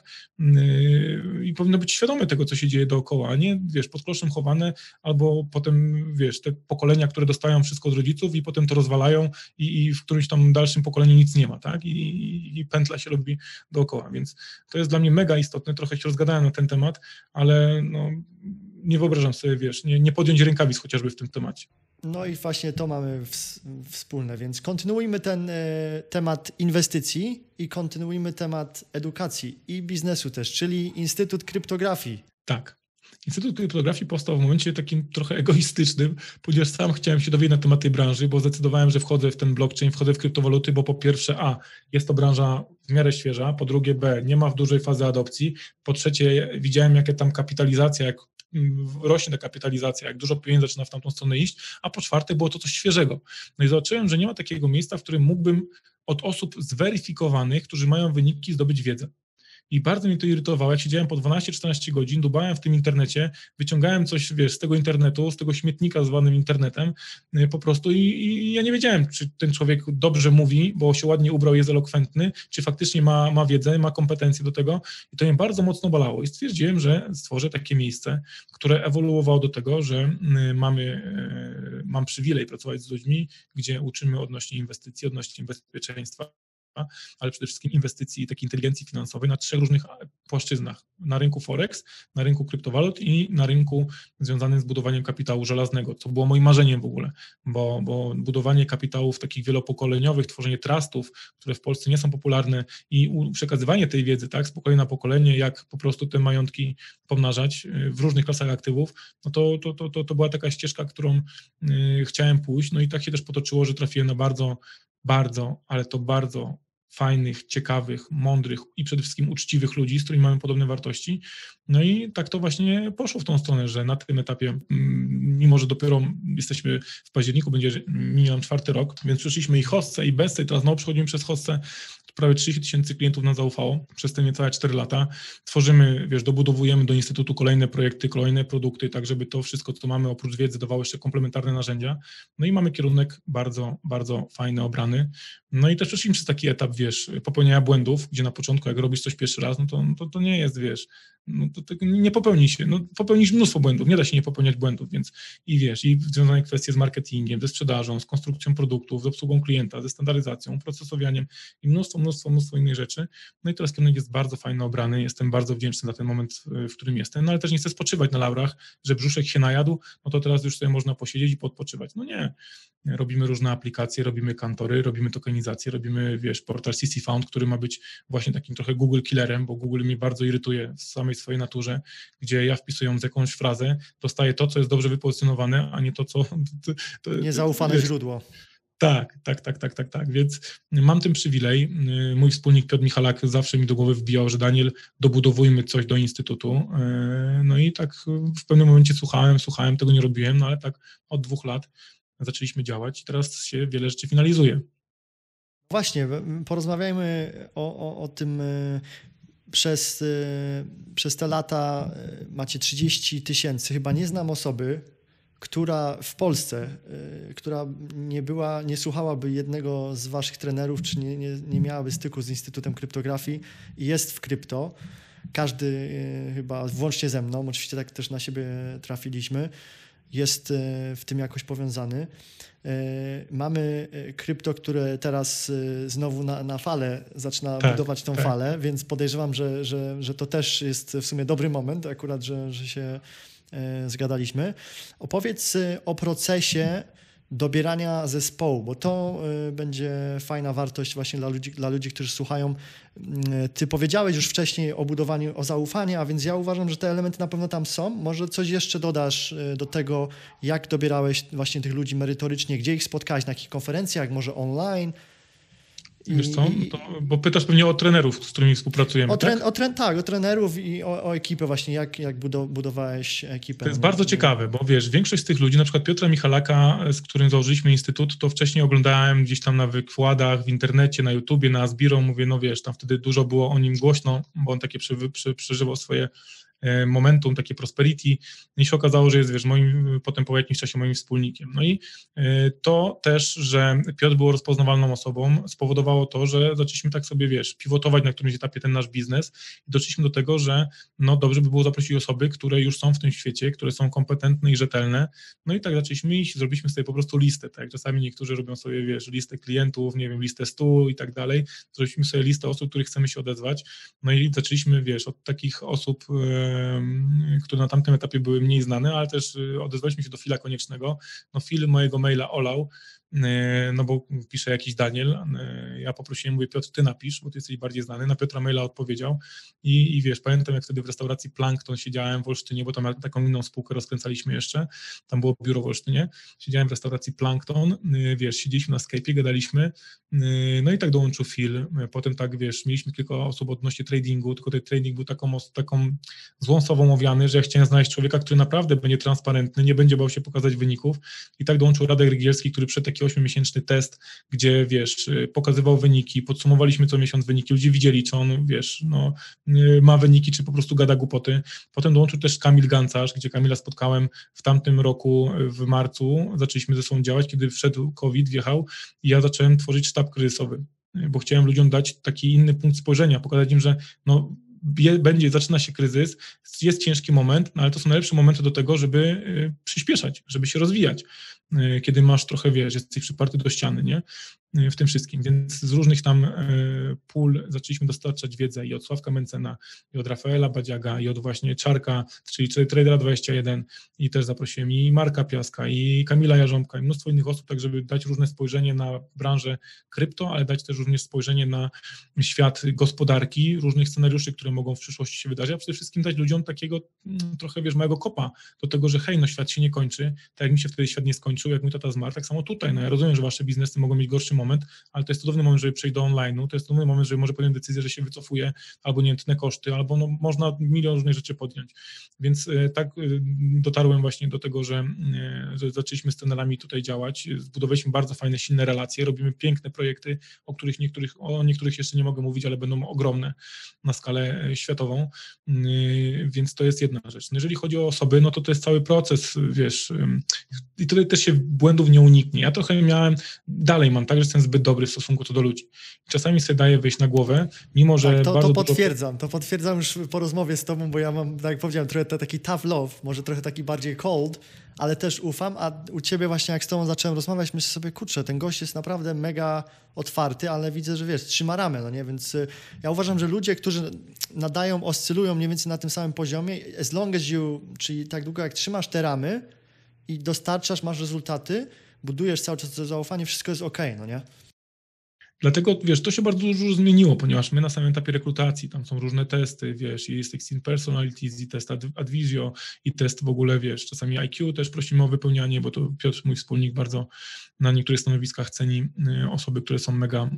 Yy, I powinno być świadome tego, co się dzieje dookoła, a nie, wiesz, pod kloszem chowane, albo potem, wiesz, te pokolenia, które dostają wszystko od rodziców i potem to rozwalają i, i w którymś tam dalszym pokoleniu nic nie ma, tak? I, i, i pętla się robi dookoła, więc to jest dla mnie mega istotne, trochę się rozgadałem na ten temat, ale no, nie wyobrażam sobie, wiesz, nie, nie podjąć rękawic chociażby w tym temacie. No i właśnie to mamy w, wspólne, więc kontynuujmy ten e, temat inwestycji i kontynuujmy temat edukacji i biznesu też, czyli Instytut Kryptografii. Tak. Instytut Kryptografii powstał w momencie takim trochę egoistycznym, ponieważ sam chciałem się dowiedzieć na temat tej branży, bo zdecydowałem, że wchodzę w ten blockchain, wchodzę w kryptowaluty, bo po pierwsze a, jest to branża w miarę świeża, po drugie b, nie ma w dużej fazy adopcji, po trzecie widziałem, jakie tam kapitalizacja, jak rośnie ta kapitalizacja, jak dużo pieniędzy zaczyna w tamtą stronę iść, a po czwarte było to coś świeżego. No i zobaczyłem, że nie ma takiego miejsca, w którym mógłbym od osób zweryfikowanych, którzy mają wyniki, zdobyć wiedzę. I bardzo mnie to irytowało. Jak siedziałem po dwanaście czternaście godzin, dubałem w tym internecie, wyciągałem coś, wiesz, z tego internetu, z tego śmietnika zwanym internetem po prostu i, i ja nie wiedziałem, czy ten człowiek dobrze mówi, bo się ładnie ubrał, jest elokwentny, czy faktycznie ma, ma wiedzę, ma kompetencje do tego i to mnie bardzo mocno bolało i stwierdziłem, że stworzę takie miejsce, które ewoluowało do tego, że mamy, mam przywilej pracować z ludźmi, gdzie uczymy odnośnie inwestycji, odnośnie bezpieczeństwa, ale przede wszystkim inwestycji i takiej inteligencji finansowej na trzech różnych płaszczyznach. Na rynku Forex, na rynku kryptowalut i na rynku związanym z budowaniem kapitału żelaznego, co było moim marzeniem w ogóle, bo, bo budowanie kapitałów takich wielopokoleniowych, tworzenie trustów, które w Polsce nie są popularne i przekazywanie tej wiedzy, tak, z pokolenia na pokolenie, jak po prostu te majątki pomnażać w różnych klasach aktywów, no to, to, to, to, to była taka ścieżka, którą y, chciałem pójść, no i tak się też potoczyło, że trafiłem na bardzo, bardzo, ale to bardzo fajnych, ciekawych, mądrych i przede wszystkim uczciwych ludzi, z którymi mamy podobne wartości. No i tak to właśnie poszło w tą stronę, że na tym etapie, mimo że dopiero jesteśmy w październiku, będzie mija nam czwarty rok, więc przeszliśmy i Hossę, i Bessę, i teraz znowu przechodzimy przez Hossę, prawie trzydzieści tysięcy klientów nam zaufało przez te niecałe cztery lata. Tworzymy, wiesz, dobudowujemy do Instytutu kolejne projekty, kolejne produkty, tak żeby to wszystko, co mamy oprócz wiedzy, dawało jeszcze komplementarne narzędzia. No i mamy kierunek bardzo, bardzo fajny, obrany. No i też przeszliśmy przez taki etap, wiesz, popełniania błędów, gdzie na początku, jak robisz coś pierwszy raz, no to, to, to nie jest, wiesz, no to, to nie popełni się, no popełnisz mnóstwo błędów, nie da się nie popełniać błędów, więc i wiesz, i związane kwestie z marketingiem, ze sprzedażą, z konstrukcją produktów, z obsługą klienta, ze standaryzacją, procesowianiem i mnóstwo, mnóstwo, mnóstwo innych rzeczy. No i teraz kierunek jest bardzo fajny, obrany, jestem bardzo wdzięczny za ten moment, w którym jestem, no ale też nie chcę spoczywać na laurach, że brzuszek się najadł, no to teraz już sobie można posiedzieć i podpoczywać. No nie, robimy różne aplikacje, robimy kantory, robimy tokenizację, robimy, wiesz, portal C C Found, który ma być właśnie takim trochę Google killerem, bo Google mnie bardzo irytuje w samej swojej naturze, gdzie ja wpisując jakąś frazę, dostaję to, co jest dobrze wypozycjonowane, a nie to, co... To, to, Niezaufane wiesz, źródło. Tak, tak, tak, tak, tak, tak, więc mam ten przywilej. Mój wspólnik Piotr Michalak zawsze mi do głowy wbijał, że Daniel, dobudowujmy coś do Instytutu. No i tak w pewnym momencie słuchałem, słuchałem, tego nie robiłem, no ale tak od dwóch lat zaczęliśmy działać i teraz się wiele rzeczy finalizuje. Właśnie, porozmawiajmy o, o, o tym. Przez, przez te lata macie trzydzieści tysięcy, chyba nie znam osoby, która w Polsce, która nie była, nie słuchałaby jednego z waszych trenerów, czy nie, nie, nie miałaby styku z Instytutem Kryptografii i jest w krypto. Każdy chyba, włącznie ze mną, oczywiście tak też na siebie trafiliśmy, jest w tym jakoś powiązany. Mamy krypto, które teraz znowu na, na falę zaczyna tak, budować tą tak. falę, więc podejrzewam, że, że, że to też jest w sumie dobry moment akurat, że, że się zgadaliśmy. Opowiedz o procesie dobierania zespołu, bo to będzie fajna wartość właśnie dla ludzi, dla ludzi, którzy słuchają. Ty powiedziałeś już wcześniej o budowaniu, o zaufaniu, a więc ja uważam, że te elementy na pewno tam są. Może coś jeszcze dodasz do tego, jak dobierałeś właśnie tych ludzi merytorycznie, gdzie ich spotkałeś, na jakich konferencjach, może online? Wiesz co, to, bo pytasz pewnie o trenerów, z którymi współpracujemy, o tren, tak? O tren, tak, o trenerów i o, o ekipę właśnie, jak, jak budowałeś ekipę. To jest bardzo ciekawe, bo wiesz, większość z tych ludzi, na przykład Piotra Michalaka, z którym założyliśmy instytut, to wcześniej oglądałem gdzieś tam na wykładach, w internecie, na YouTubie, na Asbiro, mówię, no wiesz, tam wtedy dużo było o nim głośno, bo on takie przy, przy, przeżywał swoje momentum, takie prosperity i się okazało, że jest, wiesz, moim, potem po jakimś czasie moim wspólnikiem. No i to też, że Piotr był rozpoznawalną osobą, spowodowało to, że zaczęliśmy tak sobie, wiesz, pivotować na którymś etapie ten nasz biznes i doszliśmy do tego, że no dobrze by było zaprosić osoby, które już są w tym świecie, które są kompetentne i rzetelne, no i tak zaczęliśmy iść, zrobiliśmy sobie po prostu listę, tak jak czasami niektórzy robią sobie, wiesz, listę klientów, nie wiem, listę stu i tak dalej, zrobiliśmy sobie listę osób, których chcemy się odezwać, no i zaczęliśmy, wiesz, od takich osób, które na tamtym etapie były mniej znane, ale też odezwaliśmy się do Fila Koniecznego. No Phil mojego maila olał, no bo pisze jakiś Daniel, ja poprosiłem, mówię, Piotr, ty napisz, bo ty jesteś bardziej znany, na Piotra maila odpowiedział i, i wiesz, pamiętam jak wtedy w restauracji Plankton siedziałem w Olsztynie, bo tam taką inną spółkę rozkręcaliśmy jeszcze, tam było biuro w Olsztynie, siedziałem w restauracji Plankton, wiesz, siedzieliśmy na Skype'ie, gadaliśmy, no i tak dołączył Phil, potem tak, wiesz, mieliśmy kilka osób odnośnie tradingu, tylko ten trading był taką, taką złą słową owiany, że ja chciałem znaleźć człowieka, który naprawdę będzie transparentny, nie będzie bał się pokazać wyników i tak dołączył Radek Rygielski, który przed taki ośmiomiesięczny test, gdzie, wiesz, pokazywał wyniki, podsumowaliśmy co miesiąc wyniki, ludzie widzieli, czy on, wiesz, no, ma wyniki, czy po prostu gada głupoty. Potem dołączył też Kamil Gancarz, gdzie Kamila spotkałem w tamtym roku, w marcu, zaczęliśmy ze sobą działać, kiedy wszedł COVID, wjechał i ja zacząłem tworzyć sztab kryzysowy, bo chciałem ludziom dać taki inny punkt spojrzenia, pokazać im, że no, będzie, zaczyna się kryzys, jest ciężki moment, no ale to są najlepsze momenty do tego, żeby przyspieszać, żeby się rozwijać, kiedy masz trochę, wiesz, jesteś przyparty do ściany, nie? W tym wszystkim, więc z różnych tam pól zaczęliśmy dostarczać wiedzę i od Sławka Mencena, i od Rafaela Badziaga, i od właśnie Czarka, czyli Tradera dwadzieścia jeden, i też zaprosiłem i Marka Piaska, i Kamila Jarząbka, i mnóstwo innych osób, tak żeby dać różne spojrzenie na branżę krypto, ale dać też również spojrzenie na świat gospodarki, różnych scenariuszy, które mogą w przyszłości się wydarzyć, a przede wszystkim dać ludziom takiego trochę, wiesz, małego kopa do tego, że hej, no świat się nie kończy, tak jak mi się wtedy świat nie skończył, jak mój tata zmarł, tak samo tutaj, no ja rozumiem, że wasze biznesy mogą mieć gorszy moment, ale to jest cudowny moment, żeby przejść do online'u, to jest cudowny moment, żeby może podjąć decyzję, że się wycofuje, albo nie tnę koszty, albo no, można milion różnych rzeczy podjąć. Więc tak dotarłem właśnie do tego, że, że zaczęliśmy z trenerami tutaj działać, zbudowaliśmy bardzo fajne, silne relacje, robimy piękne projekty, o których niektórych, o niektórych jeszcze nie mogę mówić, ale będą ogromne na skalę światową, więc to jest jedna rzecz. No jeżeli chodzi o osoby, no to to jest cały proces, wiesz, i tutaj też się błędów nie uniknie. Ja trochę miałem, dalej mam tak, że jestem zbyt dobry w stosunku to do ludzi. Czasami sobie daję wejść na głowę, mimo że tak, to, bardzo to potwierdzam, dużo... to potwierdzam już po rozmowie z tobą, bo ja mam, tak jak powiedziałem, trochę taki tough love, może trochę taki bardziej cold, ale też ufam, a u ciebie właśnie jak z tobą zacząłem rozmawiać, myślę sobie, kurczę, ten gość jest naprawdę mega otwarty, ale widzę, że wiesz, trzyma ramę, no nie, więc y, ja uważam, że ludzie, którzy nadają, oscylują mniej więcej na tym samym poziomie, as long as you, czyli tak długo jak trzymasz te ramy i dostarczasz, masz rezultaty, budujesz cały czas to zaufanie, wszystko jest okej, no nie? Dlatego, wiesz, to się bardzo dużo zmieniło, ponieważ my na samym etapie rekrutacji, tam są różne testy, wiesz, jest Extreme Personalities i test Advisio i test w ogóle, wiesz, czasami I Q też prosimy o wypełnianie, bo to Piotr, mój wspólnik, bardzo na niektórych stanowiskach ceni osoby, które są mega,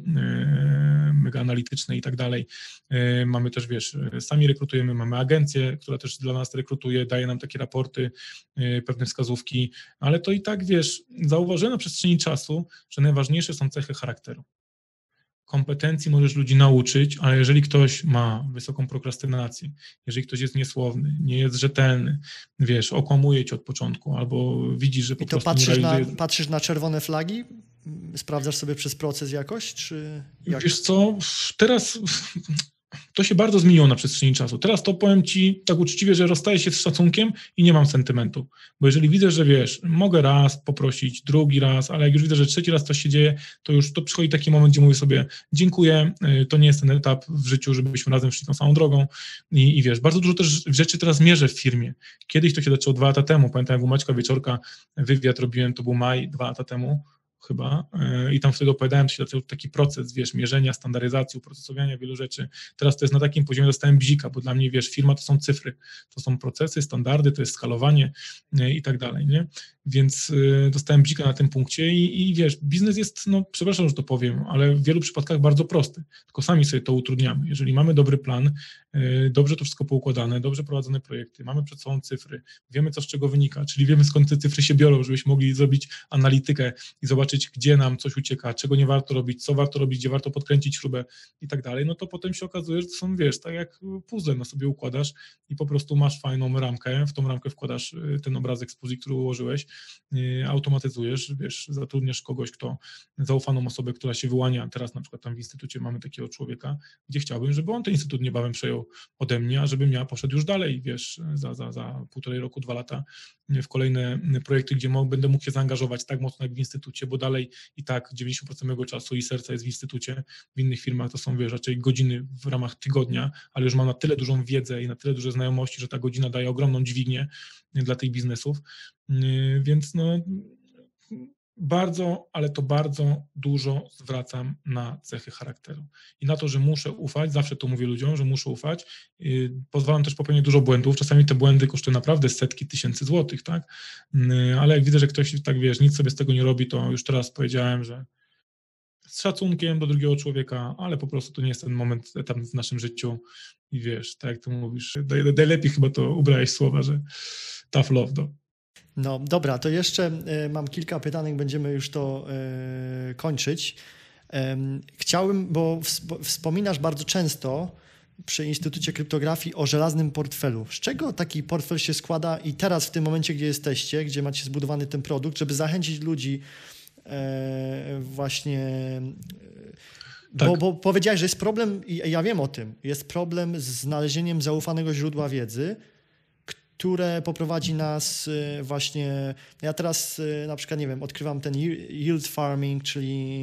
mega analityczne i tak dalej. Mamy też, wiesz, sami rekrutujemy, mamy agencję, która też dla nas rekrutuje, daje nam takie raporty, pewne wskazówki, ale to i tak, wiesz, zauważyłem na przestrzeni czasu, że najważniejsze są cechy charakteru. Kompetencji możesz ludzi nauczyć, ale jeżeli ktoś ma wysoką prokrastynację, jeżeli ktoś jest niesłowny, nie jest rzetelny, wiesz, okłamuje cię od początku, albo widzisz, że po I to prostu patrzysz nie na, realizuje... patrzysz na czerwone flagi? Sprawdzasz sobie przez proces jakoś, czy jak? Wiesz co, teraz to się bardzo zmieniło na przestrzeni czasu. Teraz to powiem ci tak uczciwie, że rozstaję się z szacunkiem i nie mam sentymentu. Bo jeżeli widzę, że wiesz, mogę raz poprosić, drugi raz, ale jak już widzę, że trzeci raz coś się dzieje, to już to przychodzi taki moment, gdzie mówię sobie dziękuję, to nie jest ten etap w życiu, żebyśmy razem szli tą samą drogą. I, i wiesz, bardzo dużo też rzeczy teraz mierzę w firmie. Kiedyś to się zaczęło dwa lata temu. Pamiętam, jak u Maćka Wieczorka wywiad robiłem, to był maj, dwa lata temu chyba, i tam wtedy opowiadałem, to się zaczął taki proces, wiesz, mierzenia, standaryzacji, uprocesowania wielu rzeczy. Teraz to jest na takim poziomie, dostałem bzika, bo dla mnie, wiesz, firma to są cyfry, to są procesy, standardy, to jest skalowanie i tak dalej, nie? Więc y, dostałem bzika na tym punkcie i, i wiesz, biznes jest, no przepraszam, że to powiem, ale w wielu przypadkach bardzo prosty, tylko sami sobie to utrudniamy. Jeżeli mamy dobry plan, y, dobrze to wszystko poukładane, dobrze prowadzone projekty, mamy przed sobą cyfry, wiemy co z czego wynika, czyli wiemy skąd te cyfry się biorą, żebyśmy mogli zrobić analitykę i zobaczyć, gdzie nam coś ucieka, czego nie warto robić, co warto robić, gdzie warto podkręcić śrubę i tak dalej, no to potem się okazuje, że to są, wiesz, tak jak puzzle, no sobie układasz i po prostu masz fajną ramkę, w tą ramkę wkładasz ten obrazek z puzli, który ułożyłeś, automatyzujesz, wiesz, zatrudniasz kogoś, kto, zaufaną osobę, która się wyłania, teraz na przykład tam w instytucie mamy takiego człowieka, gdzie chciałbym, żeby on ten instytut niebawem przejął ode mnie, a żebym ja poszedł już dalej, wiesz, za, za, za półtorej roku, dwa lata w kolejne projekty, gdzie mo- będę mógł się zaangażować tak mocno jak w instytucie, bo dalej i tak dziewięćdziesiąt procent mojego czasu i serca jest w instytucie, w innych firmach to są, wiesz, raczej godziny w ramach tygodnia, ale już mam na tyle dużą wiedzę i na tyle duże znajomości, że ta godzina daje ogromną dźwignię dla tych biznesów, więc no bardzo, ale to bardzo dużo zwracam na cechy charakteru i na to, że muszę ufać, zawsze to mówię ludziom, że muszę ufać, pozwalam też popełnić dużo błędów, czasami te błędy kosztują naprawdę setki tysięcy złotych, tak, ale jak widzę, że ktoś, tak wiesz, nic sobie z tego nie robi, to już teraz powiedziałem, że z szacunkiem do drugiego człowieka, ale po prostu to nie jest ten moment, etap w naszym życiu i wiesz, tak jak ty mówisz, najlepiej chyba to ubrałeś słowa, że tough love, no. No dobra, to jeszcze y, mam kilka pytanek, będziemy już to y, kończyć. Um, chciałbym, bo wsp- wspominasz bardzo często przy Instytucie Kryptografii o żelaznym portfelu. Z czego taki portfel się składa i teraz w tym momencie, gdzie jesteście, gdzie macie zbudowany ten produkt, żeby zachęcić ludzi e, właśnie... Tak. Bo, bo powiedziałeś, że jest problem, i ja wiem o tym, jest problem z znalezieniem zaufanego źródła wiedzy, które poprowadzi nas właśnie, ja teraz na przykład, nie wiem, odkrywam ten yield farming, czyli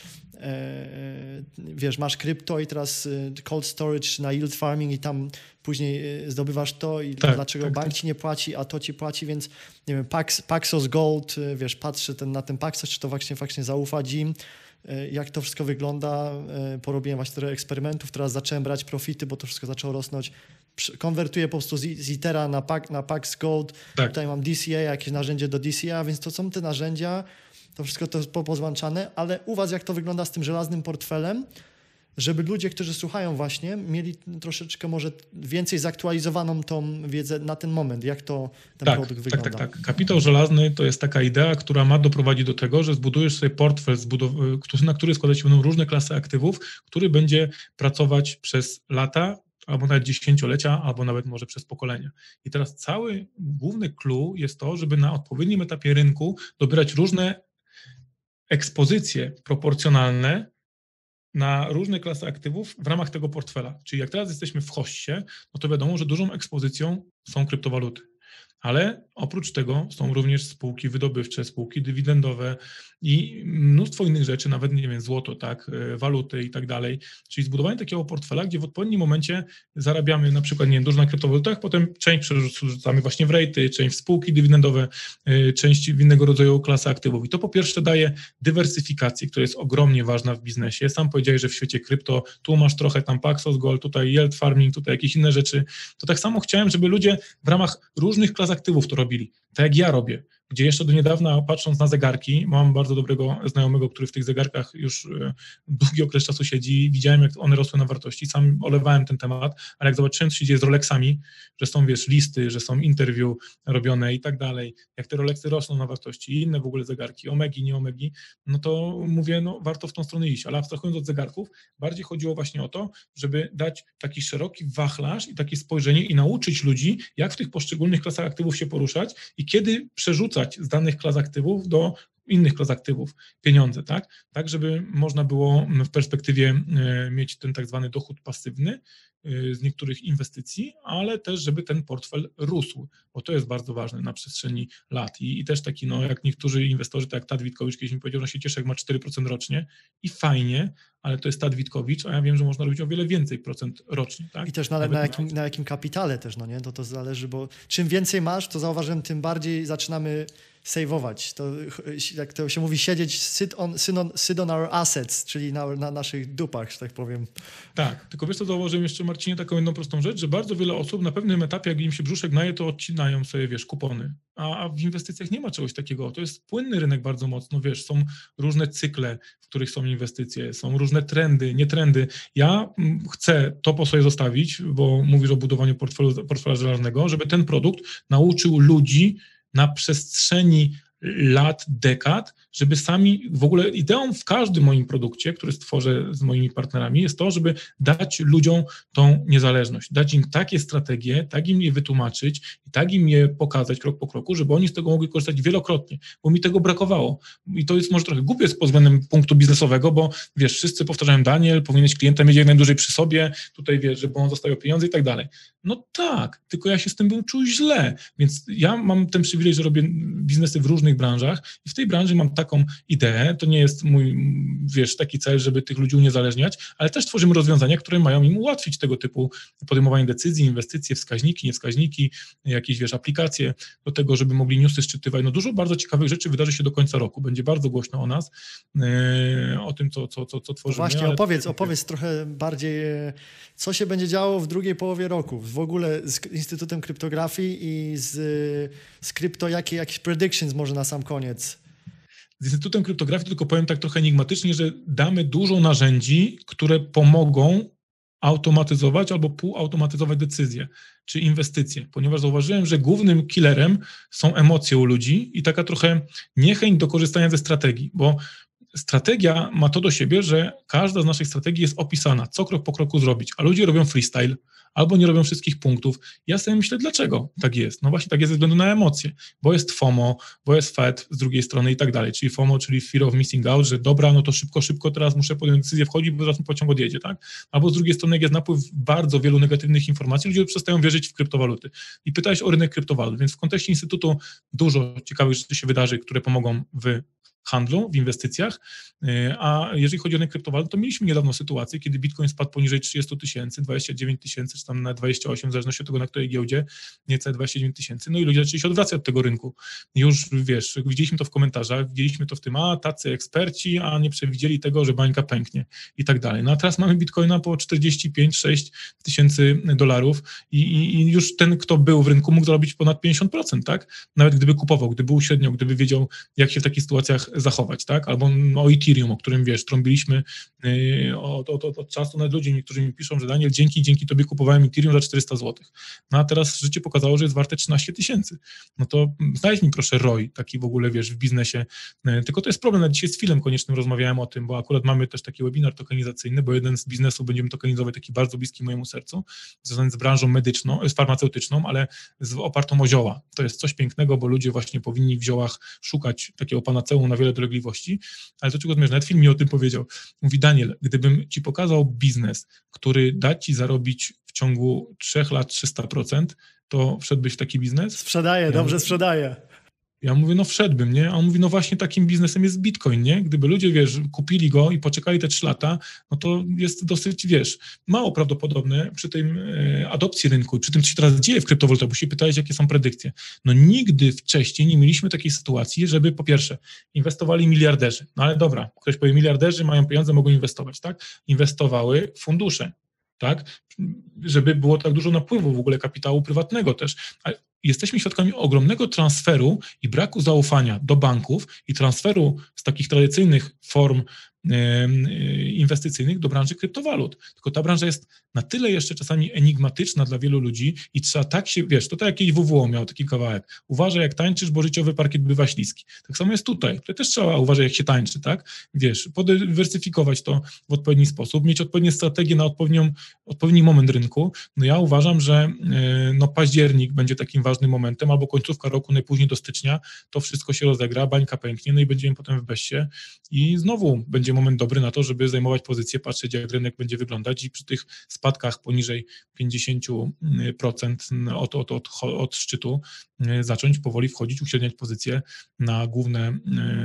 wiesz, masz krypto i teraz cold storage na yield farming i tam później zdobywasz to i tak, dlaczego tak, bank tak. ci nie płaci, a to ci płaci, więc nie wiem, Pax, Paxos Gold, wiesz, patrzę ten, na ten Paxos, czy to właśnie faktycznie zaufać im, jak to wszystko wygląda. Porobiłem właśnie trochę eksperymentów, teraz zacząłem brać profity, bo to wszystko zaczęło rosnąć. Konwertuję po prostu z, z Ethera na, Pax, na Pax Gold. Tak. Tutaj mam D C A, jakieś narzędzie do D C A, więc to są te narzędzia, to wszystko to jest po- pozłączane, ale u was jak to wygląda z tym żelaznym portfelem, żeby ludzie, którzy słuchają właśnie, mieli troszeczkę może więcej zaktualizowaną tą wiedzę na ten moment, jak to ten tak, produkt tak, wygląda. Tak, tak, tak. Kapitał żelazny to jest taka idea, która ma doprowadzić do tego, że zbudujesz sobie portfel, zbudow- który- na który składać się będą różne klasy aktywów, który będzie pracować przez lata, albo nawet dziesięciolecia, albo nawet może przez pokolenia. I teraz cały główny clue jest to, żeby na odpowiednim etapie rynku dobierać różne ekspozycje proporcjonalne na różne klasy aktywów w ramach tego portfela. Czyli jak teraz jesteśmy w hoście, no to wiadomo, że dużą ekspozycją są kryptowaluty. Ale oprócz tego są również spółki wydobywcze, spółki dywidendowe i mnóstwo innych rzeczy, nawet nie wiem, złoto, tak, waluty i tak dalej. Czyli zbudowanie takiego portfela, gdzie w odpowiednim momencie zarabiamy na przykład, nie wiem, dużo na kryptowalutach, potem część przerzucamy właśnie w rejty, część w spółki dywidendowe, część w innego rodzaju klasy aktywów. I to po pierwsze daje dywersyfikację, która jest ogromnie ważna w biznesie. Sam powiedziałeś, że w świecie krypto tu masz trochę tam Paxos Gold, tutaj yield farming, tutaj jakieś inne rzeczy. To tak samo chciałem, żeby ludzie w ramach różnych klas aktywów to robili, tak jak ja robię, gdzie jeszcze do niedawna, patrząc na zegarki, mam bardzo dobrego znajomego, który w tych zegarkach już y, długi okres czasu siedzi, widziałem, jak one rosły na wartości, sam olewałem ten temat, ale jak zobaczyłem, co się dzieje z Rolexami, że są, wiesz, listy, że są interview robione i tak dalej, jak te Rolexy rosną na wartości i inne w ogóle zegarki, omegi, nie omegi, no to mówię, no warto w tą stronę iść, ale abstrahując od zegarków, bardziej chodziło właśnie o to, żeby dać taki szeroki wachlarz i takie spojrzenie i nauczyć ludzi, jak w tych poszczególnych klasach aktywów się poruszać i kiedy przerzucać z danych klas aktywów do innych klas aktywów pieniądze, tak? Tak, żeby można było w perspektywie mieć ten tak zwany dochód pasywny z niektórych inwestycji, ale też, żeby ten portfel rósł, bo to jest bardzo ważne na przestrzeni lat. I, i też taki, no jak niektórzy inwestorzy, tak jak Tad Witkowicz kiedyś mi powiedział, że się cieszy, jak ma cztery procent rocznie i fajnie, ale to jest Tad Witkowicz, a ja wiem, że można robić o wiele więcej procent rocznie. Tak? I też na, na, jakim, na jakim kapitale też, no nie? To to zależy, bo czym więcej masz, to zauważyłem, tym bardziej zaczynamy sejwować. To, jak to się mówi, siedzieć sit on, sit on, sit on our assets, czyli na, na naszych dupach, że tak powiem. Tak, tylko wiesz co, zauważyłem jeszcze, Marcinie, taką jedną prostą rzecz, że bardzo wiele osób na pewnym etapie, jak im się brzuszek naje, to odcinają sobie, wiesz, kupony. A, a w inwestycjach nie ma czegoś takiego. To jest płynny rynek bardzo mocno, wiesz, są różne cykle, w których są inwestycje, są różne trendy, nie trendy. Ja chcę to po sobie zostawić, bo mówisz o budowaniu portfela, portfela żelaznego, żeby ten produkt nauczył ludzi na przestrzeni lat, dekad, żeby sami, w ogóle ideą w każdym moim produkcie, który stworzę z moimi partnerami, jest to, żeby dać ludziom tą niezależność, dać im takie strategie, tak im je wytłumaczyć i tak im je pokazać krok po kroku, żeby oni z tego mogli korzystać wielokrotnie, bo mi tego brakowało. I to jest może trochę głupie pod względem punktu biznesowego, bo wiesz, wszyscy powtarzają, Daniel, powinieneś klienta mieć jak najdłużej przy sobie, tutaj wiesz, żeby on zostawiał pieniądze i tak dalej. No tak, tylko ja się z tym bym czuł źle, więc ja mam ten przywilej, że robię biznesy w różnych branżach i w tej branży mam taką ideę, to nie jest mój, wiesz, taki cel, żeby tych ludzi uniezależniać, ale też tworzymy rozwiązania, które mają im ułatwić tego typu podejmowanie decyzji, inwestycje, wskaźniki, niewskaźniki, jakieś, wiesz, aplikacje do tego, żeby mogli newsy szczytywać. No dużo bardzo ciekawych rzeczy wydarzy się do końca roku. Będzie bardzo głośno o nas, yy, o tym, co, co, co, co tworzymy. No właśnie, ale... opowiedz, opowiedz trochę bardziej, co się będzie działo w drugiej połowie roku, w ogóle z Instytutem Kryptografii i z, z krypto, jakie jakieś predictions może na sam koniec. Z Instytutem Kryptografii tylko powiem tak trochę enigmatycznie, że damy dużo narzędzi, które pomogą automatyzować albo półautomatyzować decyzje czy inwestycje, ponieważ zauważyłem, że głównym killerem są emocje u ludzi i taka trochę niechęć do korzystania ze strategii, bo strategia ma to do siebie, że każda z naszych strategii jest opisana, co krok po kroku zrobić, a ludzie robią freestyle albo nie robią wszystkich punktów. Ja sobie myślę, dlaczego tak jest? No właśnie tak jest ze względu na emocje, bo jest FOMO, bo jest F E D z drugiej strony i tak dalej, czyli FOMO, czyli Fear of Missing Out, że dobra, no to szybko, szybko teraz muszę podjąć decyzję wchodzić, bo zaraz mi pociąg odjedzie, tak? Albo z drugiej strony, jak jest napływ bardzo wielu negatywnych informacji, ludzie przestają wierzyć w kryptowaluty. I pytałeś o rynek kryptowalut, więc w kontekście Instytutu dużo ciekawych rzeczy się wydarzy, które pomogą w handlu, w inwestycjach, a jeżeli chodzi o rynek kryptowalut, to mieliśmy niedawno sytuację, kiedy Bitcoin spadł poniżej trzydzieści tysięcy, dwadzieścia dziewięć tysięcy, czy tam na dwadzieścia osiem, w zależności od tego, na której giełdzie, niecałe dwadzieścia dziewięć tysięcy, no i ludzie zaczęli się odwracać od tego rynku. Już, wiesz, widzieliśmy to w komentarzach, widzieliśmy to w tym, a tacy eksperci, a nie przewidzieli tego, że bańka pęknie i tak dalej. No a teraz mamy Bitcoina po czterdzieści pięć sześć tysięcy dolarów i, i, i już ten, kto był w rynku, mógł zarobić ponad pięćdziesiąt procent, tak? Nawet gdyby kupował, gdyby uśredniał, gdyby wiedział, jak się w takich sytuacjach zachować, tak? Albo o Ethereum, o którym, wiesz, trąbiliśmy yy, od, od, od czasu, nawet ludzie niektórzy mi piszą, że Daniel, dzięki, dzięki tobie kupowałem Ethereum za czterysta złotych. No a teraz życie pokazało, że jest warte trzynaście tysięcy. No to znajdź mi proszę R O I, taki w ogóle, wiesz, w biznesie. Yy, tylko to jest problem, na dzisiaj z Filem Koniecznym rozmawiałem o tym, bo akurat mamy też taki webinar tokenizacyjny, bo jeden z biznesów będziemy tokenizować, taki bardzo bliski mojemu sercu, związany z branżą medyczną, z farmaceutyczną, ale z opartą o zioła. To jest coś pięknego, bo ludzie właśnie powinni w ziołach szukać takiego panaceum na wiele dolegliwości, ale do czego zmierzam? Nawet film mi o tym powiedział. Mówi, Daniel, gdybym ci pokazał biznes, który da ci zarobić w ciągu trzech lat trzysta procent, to wszedłbyś w taki biznes? Sprzedaje, ja dobrze mówię, sprzedaje. Ja mówię, no wszedłbym, nie? A on mówi, no właśnie takim biznesem jest Bitcoin, nie? Gdyby ludzie, wiesz, kupili go i poczekali te trzy lata, no to jest dosyć, wiesz, mało prawdopodobne przy tej e, adopcji rynku, przy tym, co się teraz dzieje w kryptowalutach, bo się pytałeś, jakie są predykcje. No nigdy wcześniej nie mieliśmy takiej sytuacji, żeby po pierwsze inwestowali miliarderzy. No ale dobra, ktoś powie, miliarderzy mają pieniądze, mogą inwestować, tak? Inwestowały fundusze, tak? Żeby było tak dużo napływu w ogóle kapitału prywatnego też. A jesteśmy świadkami ogromnego transferu i braku zaufania do banków i transferu z takich tradycyjnych form inwestycyjnych do branży kryptowalut. Tylko ta branża jest na tyle jeszcze czasami enigmatyczna dla wielu ludzi i trzeba tak się, wiesz, to tak jak jakiś W W O miał taki kawałek. Uważaj jak tańczysz, bo życiowy parkiet bywa śliski. Tak samo jest tutaj. Tutaj też trzeba uważać jak się tańczy, tak? Wiesz, podywersyfikować to w odpowiedni sposób, mieć odpowiednie strategie na odpowiednią, odpowiedni moment rynku. No ja uważam, że no październik będzie takim ważnym momentem, albo końcówka roku, najpóźniej do stycznia, to wszystko się rozegra, bańka pęknie, no i będziemy potem w beście i znowu będzie moment dobry na to, żeby zajmować pozycję, patrzeć jak rynek będzie wyglądać i przy tych spadkach poniżej pięćdziesiąt procent od, od, od, od szczytu zacząć powoli wchodzić, uśredniać pozycje na główne,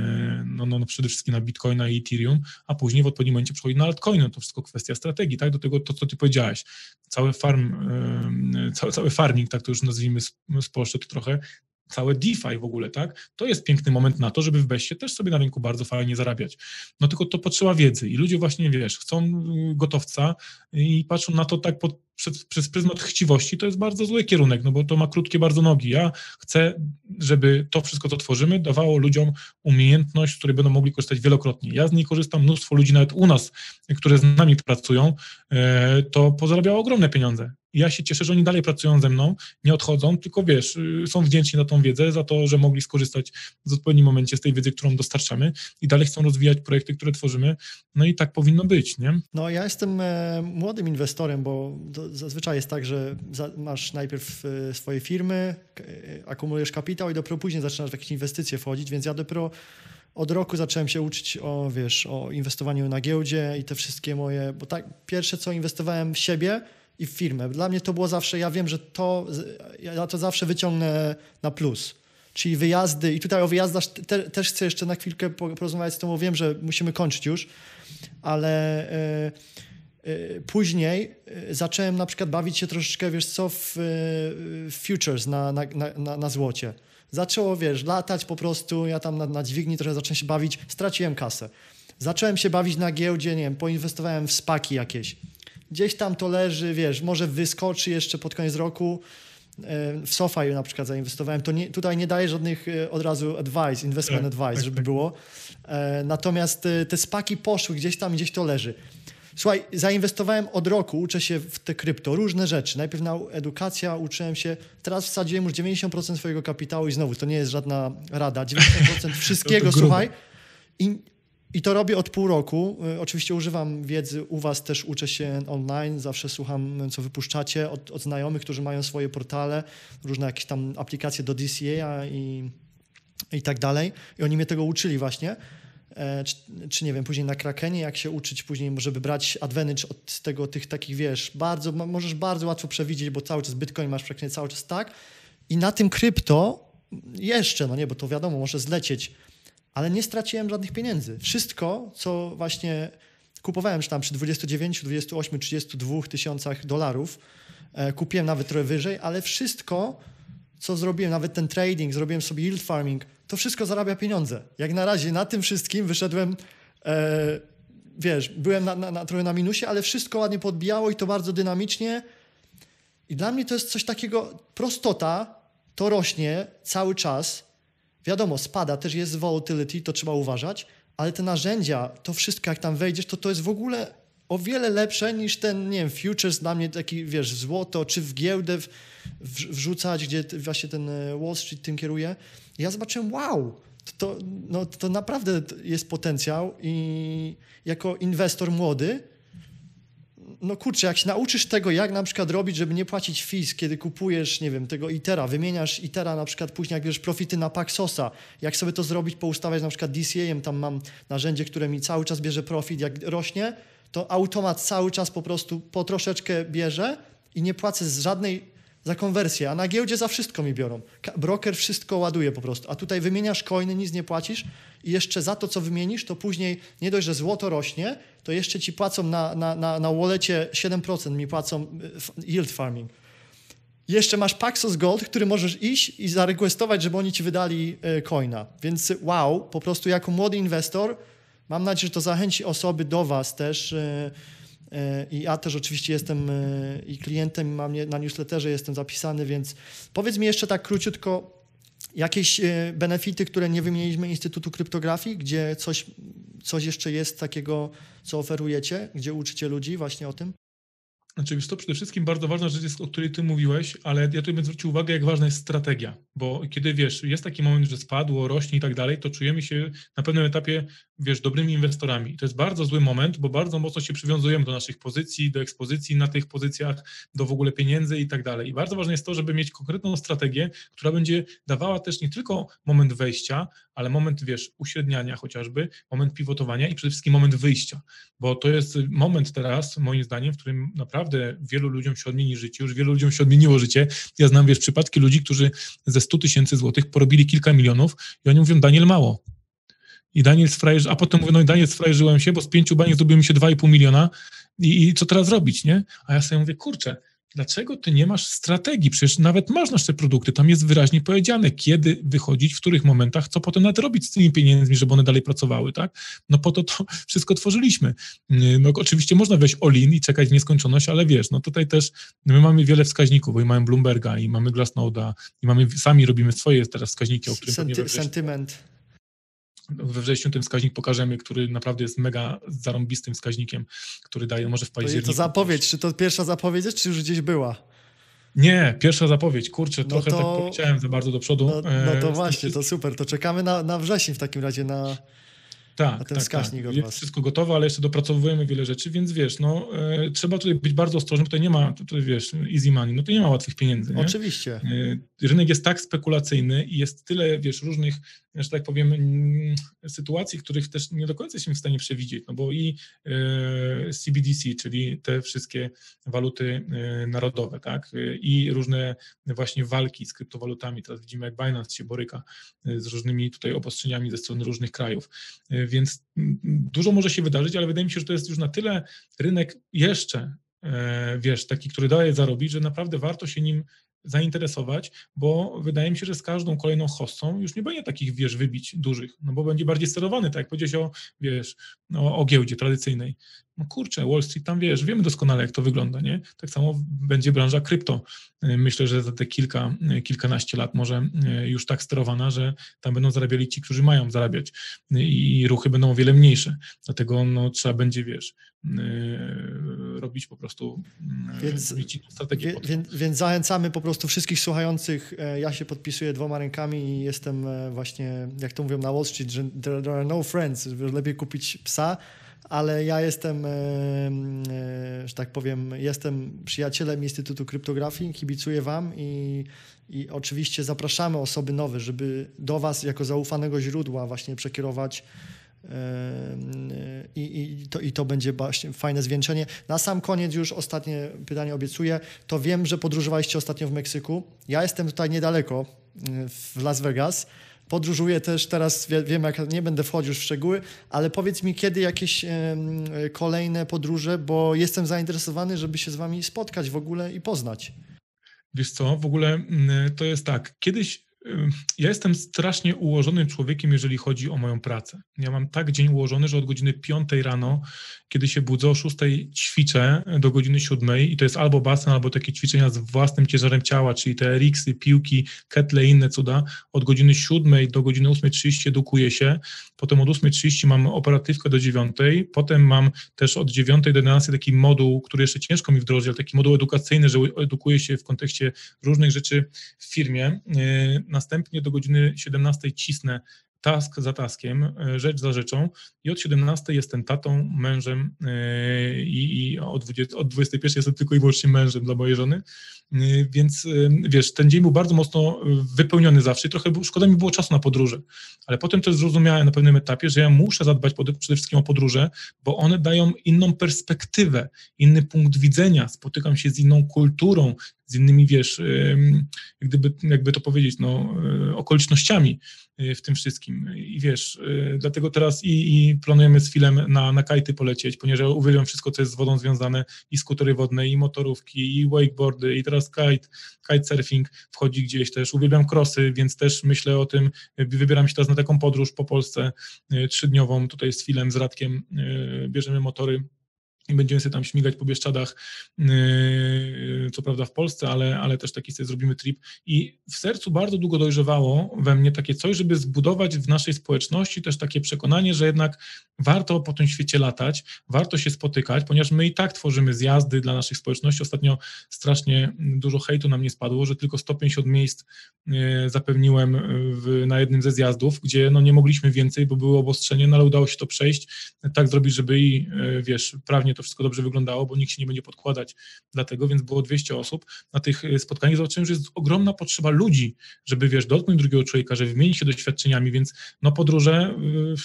no, no, no przede wszystkim na Bitcoina i Ethereum, a później w odpowiednim momencie przechodzi na altcoiny. To wszystko kwestia strategii, tak? Do tego to, co ty powiedziałeś. Cały farm, cały, cały farming, tak to już nazwijmy spolszczę to trochę, całe DeFi w ogóle, tak? To jest piękny moment na to, żeby w beście też sobie na rynku bardzo fajnie zarabiać. No tylko to potrzeba wiedzy i ludzie właśnie, wiesz, chcą gotowca i patrzą na to tak pod, przez, przez pryzmat chciwości, to jest bardzo zły kierunek, no bo to ma krótkie bardzo nogi. Ja chcę, żeby to wszystko, co tworzymy, dawało ludziom umiejętność, z której będą mogli korzystać wielokrotnie. Ja z niej korzystam, mnóstwo ludzi nawet u nas, które z nami pracują, to pozarabiało ogromne pieniądze. Ja się cieszę, że oni dalej pracują ze mną, nie odchodzą, tylko wiesz, są wdzięczni za tą wiedzę, za to, że mogli skorzystać w odpowiednim momencie z tej wiedzy, którą dostarczamy i dalej chcą rozwijać projekty, które tworzymy, no i tak powinno być, nie? No ja jestem e, młodym inwestorem, bo to zazwyczaj jest tak, że za, masz najpierw e, swoje firmy, e, akumulujesz kapitał i dopiero później zaczynasz w jakieś inwestycje wchodzić, więc ja dopiero od roku zacząłem się uczyć o, wiesz, o inwestowaniu na giełdzie i te wszystkie moje, bo tak pierwsze co inwestowałem w siebie i w firmę. Dla mnie to było zawsze, ja wiem, że to, ja to zawsze wyciągnę na plus. Czyli wyjazdy i tutaj o wyjazdach te, też chcę jeszcze na chwilkę porozmawiać z tobą, wiem, że musimy kończyć już, ale y, y, później y, zacząłem na przykład bawić się troszeczkę, wiesz co, w, y, futures na, na, na, na złocie. Zaczęło, wiesz, latać po prostu, ja tam na, na dźwigni trochę zacząłem się bawić, straciłem kasę. Zacząłem się bawić na giełdzie, nie wiem, poinwestowałem w spaki jakieś. Gdzieś tam to leży, wiesz, może wyskoczy jeszcze pod koniec roku. W SoFi na przykład zainwestowałem. To nie, tutaj nie daję żadnych od razu advice, investment tak, advice, tak, żeby tak. było. Natomiast te spaki poszły gdzieś tam, gdzieś to leży. Słuchaj, zainwestowałem od roku, uczę się w te krypto, różne rzeczy. Najpierw na edukacja, uczyłem się. Teraz wsadziłem już dziewięćdziesiąt procent swojego kapitału i znowu, to nie jest żadna rada. dziewięćdziesiąt procent wszystkiego, słuchaj. I I to robię od pół roku. Oczywiście używam wiedzy u was, też uczę się online, zawsze słucham, co wypuszczacie od, od znajomych, którzy mają swoje portale, różne jakieś tam aplikacje do D C A i, i tak dalej. I oni mnie tego uczyli właśnie. E, czy, czy nie wiem, później na Krakenie, jak się uczyć później, żeby brać advantage od tego, tych takich, wiesz, bardzo, możesz bardzo łatwo przewidzieć, bo cały czas Bitcoin masz praktycznie cały czas tak. I na tym krypto jeszcze, no nie, bo to wiadomo, może zlecieć, ale nie straciłem żadnych pieniędzy. Wszystko, co właśnie kupowałem już tam przy dwudziestu dziewięciu, dwudziestu ośmiu, trzydziestu dwóch tysiącach dolarów, e, kupiłem nawet trochę wyżej, ale wszystko, co zrobiłem, nawet ten trading, zrobiłem sobie yield farming, to wszystko zarabia pieniądze. Jak na razie na tym wszystkim wyszedłem, e, wiesz, byłem na, na, na, trochę na minusie, ale wszystko ładnie podbijało i to bardzo dynamicznie. I dla mnie to jest coś takiego, prostota, to rośnie cały czas. wiadomo, spada, też jest volatility, to trzeba uważać, ale te narzędzia, to wszystko jak tam wejdziesz, to to jest w ogóle o wiele lepsze niż ten, nie wiem, futures dla mnie taki, wiesz, w złoto, czy w giełdę w, w, wrzucać, gdzie właśnie ten Wall Street tym kieruje. Ja zobaczyłem, wow, to, to, no, to naprawdę jest potencjał i jako inwestor młody, no kurczę, jak się nauczysz tego, jak na przykład robić, żeby nie płacić fees, kiedy kupujesz, nie wiem, tego Ethera, wymieniasz Ethera na przykład później, jak bierzesz profity na Paxosa, jak sobie to zrobić, poustawiać na przykład D C A-em, tam mam narzędzie, które mi cały czas bierze profit, jak rośnie, to automat cały czas po prostu po troszeczkę bierze i nie płacę z żadnej za konwersję, a na giełdzie za wszystko mi biorą. Broker wszystko ładuje po prostu, a tutaj wymieniasz coiny, nic nie płacisz i jeszcze za to, co wymienisz, to później nie dość, że złoto rośnie, to jeszcze ci płacą na, na, na, na wallecie siedem procent mi płacą yield farming. Jeszcze masz Paxos Gold, który możesz iść i zarequestować, żeby oni ci wydali coina. Więc wow, po prostu jako młody inwestor mam nadzieję, że to zachęci osoby do was też. I ja też oczywiście jestem i klientem, mam na newsletterze jestem zapisany, więc powiedz mi jeszcze tak króciutko, jakieś benefity, które nie wymieniliśmy Instytutu Kryptografii, gdzie coś, coś jeszcze jest takiego, co oferujecie, gdzie uczycie ludzi właśnie o tym? Znaczy, wiesz, to przede wszystkim bardzo ważna rzecz jest, o której ty mówiłeś, ale ja tutaj bym zwrócił uwagę, jak ważna jest strategia, bo kiedy, wiesz, jest taki moment, że spadło, rośnie i tak dalej, to czujemy się na pewnym etapie, wiesz, dobrymi inwestorami. To jest bardzo zły moment, bo bardzo mocno się przywiązujemy do naszych pozycji, do ekspozycji na tych pozycjach, do w ogóle pieniędzy i tak dalej. I bardzo ważne jest to, żeby mieć konkretną strategię, która będzie dawała też nie tylko moment wejścia, ale moment, wiesz, uśredniania chociażby, moment pivotowania i przede wszystkim moment wyjścia, bo to jest moment teraz, moim zdaniem, w którym naprawdę wielu ludziom się odmieni życie, już wielu ludziom się odmieniło życie. Ja znam, wiesz, przypadki ludzi, którzy ze stu tysięcy złotych porobili kilka milionów i oni mówią, Daniel, mało. I Daniel sfrajerzy, a potem mówią, no i Daniel, sfrajerzyłem się, bo z pięciu baniek zrobiło mi się dwa i pół miliona i, i co teraz robić, nie? A ja sobie mówię, kurczę, dlaczego ty nie masz strategii? Przecież nawet masz nasze te produkty, tam jest wyraźnie powiedziane, kiedy wychodzić, w których momentach, co potem nawet robić z tymi pieniędzmi, żeby one dalej pracowały, tak? No po to to wszystko tworzyliśmy. No oczywiście można wejść all-in i czekać w nieskończoność, ale wiesz, no tutaj też my mamy wiele wskaźników, bo i mamy Bloomberga, i mamy Glassnode'a, i mamy, sami robimy swoje teraz wskaźniki, o których Senty- sentyment. We wrześniu ten wskaźnik pokażemy, który naprawdę jest mega zarąbistym wskaźnikiem, który daje może w październiku. To zapowiedź, czy to pierwsza zapowiedź jest, czy już gdzieś była? Nie, pierwsza zapowiedź, kurczę, no trochę to, tak powiedziałem za bardzo do przodu. No, no to właśnie, to super, to czekamy na, na wrześniu w takim razie na, tak, na ten tak, wskaźnik tak. od Jest was. wszystko gotowe, ale jeszcze dopracowujemy wiele rzeczy, więc wiesz, no e, trzeba tutaj być bardzo ostrożnym, tutaj nie ma, tutaj wiesz, easy money, no to nie ma łatwych pieniędzy. Nie? Oczywiście. E, rynek jest tak spekulacyjny i jest tyle, wiesz, różnych, że tak powiem, m, sytuacji, których też nie do końca jesteśmy w stanie przewidzieć, no bo i e, C B D C, czyli te wszystkie waluty e, narodowe, tak, e, i różne właśnie walki z kryptowalutami, teraz widzimy, jak Binance się boryka e, z różnymi tutaj obostrzeniami ze strony różnych krajów. E, Więc dużo może się wydarzyć, ale wydaje mi się, że to jest już na tyle rynek jeszcze, wiesz, taki, który daje zarobić, że naprawdę warto się nim zainteresować, bo wydaje mi się, że z każdą kolejną hossą już nie będzie takich, wiesz, wybić dużych, no bo będzie bardziej sterowany, tak jak powiedziałeś o, wiesz, o, o giełdzie tradycyjnej. No kurczę, Wall Street, tam wiesz, wiemy doskonale, jak to wygląda, nie? Tak samo będzie branża krypto. Myślę, że za te kilka, kilkanaście lat może już tak sterowana, że tam będą zarabiali ci, którzy mają zarabiać i ruchy będą o wiele mniejsze. Dlatego no, trzeba będzie, wiesz, robić po prostu więc, strategię. Wie, więc, więc zachęcamy po prostu wszystkich słuchających. Ja się podpisuję dwoma rękami i jestem właśnie, jak to mówią na Wall Street, że there are no friends, lepiej kupić psa, ale ja jestem, że tak powiem, jestem przyjacielem Instytutu Kryptografii, kibicuję wam i, i oczywiście zapraszamy osoby nowe, żeby do was jako zaufanego źródła właśnie przekierować i, i, to, i to będzie właśnie fajne zwieńczenie. Na sam koniec już ostatnie pytanie obiecuję. To wiem, że podróżowaliście ostatnio w Meksyku. Ja jestem tutaj niedaleko, w Las Vegas. Podróżuję też teraz, wiem, jak nie będę wchodził już w szczegóły, ale powiedz mi, kiedy jakieś um, kolejne podróże, bo jestem zainteresowany, żeby się z wami spotkać w ogóle i poznać. Wiesz co, w ogóle to jest tak, kiedyś Ja jestem strasznie ułożonym człowiekiem, jeżeli chodzi o moją pracę. Ja mam tak dzień ułożony, że od godziny piątej rano, kiedy się budzę, o szóstej ćwiczę do godziny siódmej i to jest albo basen, albo takie ćwiczenia z własnym ciężarem ciała, czyli te R X y, piłki, ketle i inne cuda. Od godziny siódmej do godziny ósmej trzydzieści edukuję się, potem od ósmej trzydzieści mam operatywkę do dziewiątej, potem mam też od dziewiątej do jedenastej taki moduł, który jeszcze ciężko mi wdrożyć, ale taki moduł edukacyjny, że edukuję się w kontekście różnych rzeczy w firmie. Następnie do godziny siedemnastej cisnę task za taskiem, rzecz za rzeczą i od siedemnastej jestem tatą, mężem i, i od, dwudziestej, od dwudziestej pierwszej jestem tylko i wyłącznie mężem dla mojej żony, więc wiesz, ten dzień był bardzo mocno wypełniony zawsze i trochę szkoda mi było czasu na podróże, ale potem też zrozumiałem na pewnym etapie, że ja muszę zadbać przede wszystkim o podróże, bo one dają inną perspektywę, inny punkt widzenia, spotykam się z inną kulturą, z innymi, wiesz, jak gdyby, jakby to powiedzieć, no, okolicznościami w tym wszystkim. I wiesz, dlatego teraz i, i planujemy z Filem na, na kajty polecieć, ponieważ ja uwielbiam wszystko, co jest z wodą związane, i skutery wodne, i motorówki, i wakeboardy, i teraz kite, kitesurfing wchodzi gdzieś też. Uwielbiam crossy, więc też myślę o tym, wybieram się teraz na taką podróż po Polsce trzydniową, tutaj z Filem, z Radkiem, bierzemy motory i będziemy sobie tam śmigać po Bieszczadach, yy, co prawda w Polsce, ale, ale też taki sobie zrobimy trip. I w sercu bardzo długo dojrzewało we mnie takie coś, żeby zbudować w naszej społeczności też takie przekonanie, że jednak warto po tym świecie latać, warto się spotykać, ponieważ my i tak tworzymy zjazdy dla naszych społeczności. Ostatnio strasznie dużo hejtu nam nie spadło, że tylko sto pięćdziesiąt miejsc yy, zapewniłem w, na jednym ze zjazdów, gdzie no nie mogliśmy więcej, bo były obostrzenie, no ale udało się to przejść, tak zrobić, żeby i yy, wiesz, prawnie to wszystko dobrze wyglądało, bo nikt się nie będzie podkładać dlatego, więc było dwieście osób. Na tych spotkaniach zobaczyłem, że jest ogromna potrzeba ludzi, żeby, wiesz, dotknąć drugiego człowieka, żeby wymienić się doświadczeniami, więc no podróże... Yy,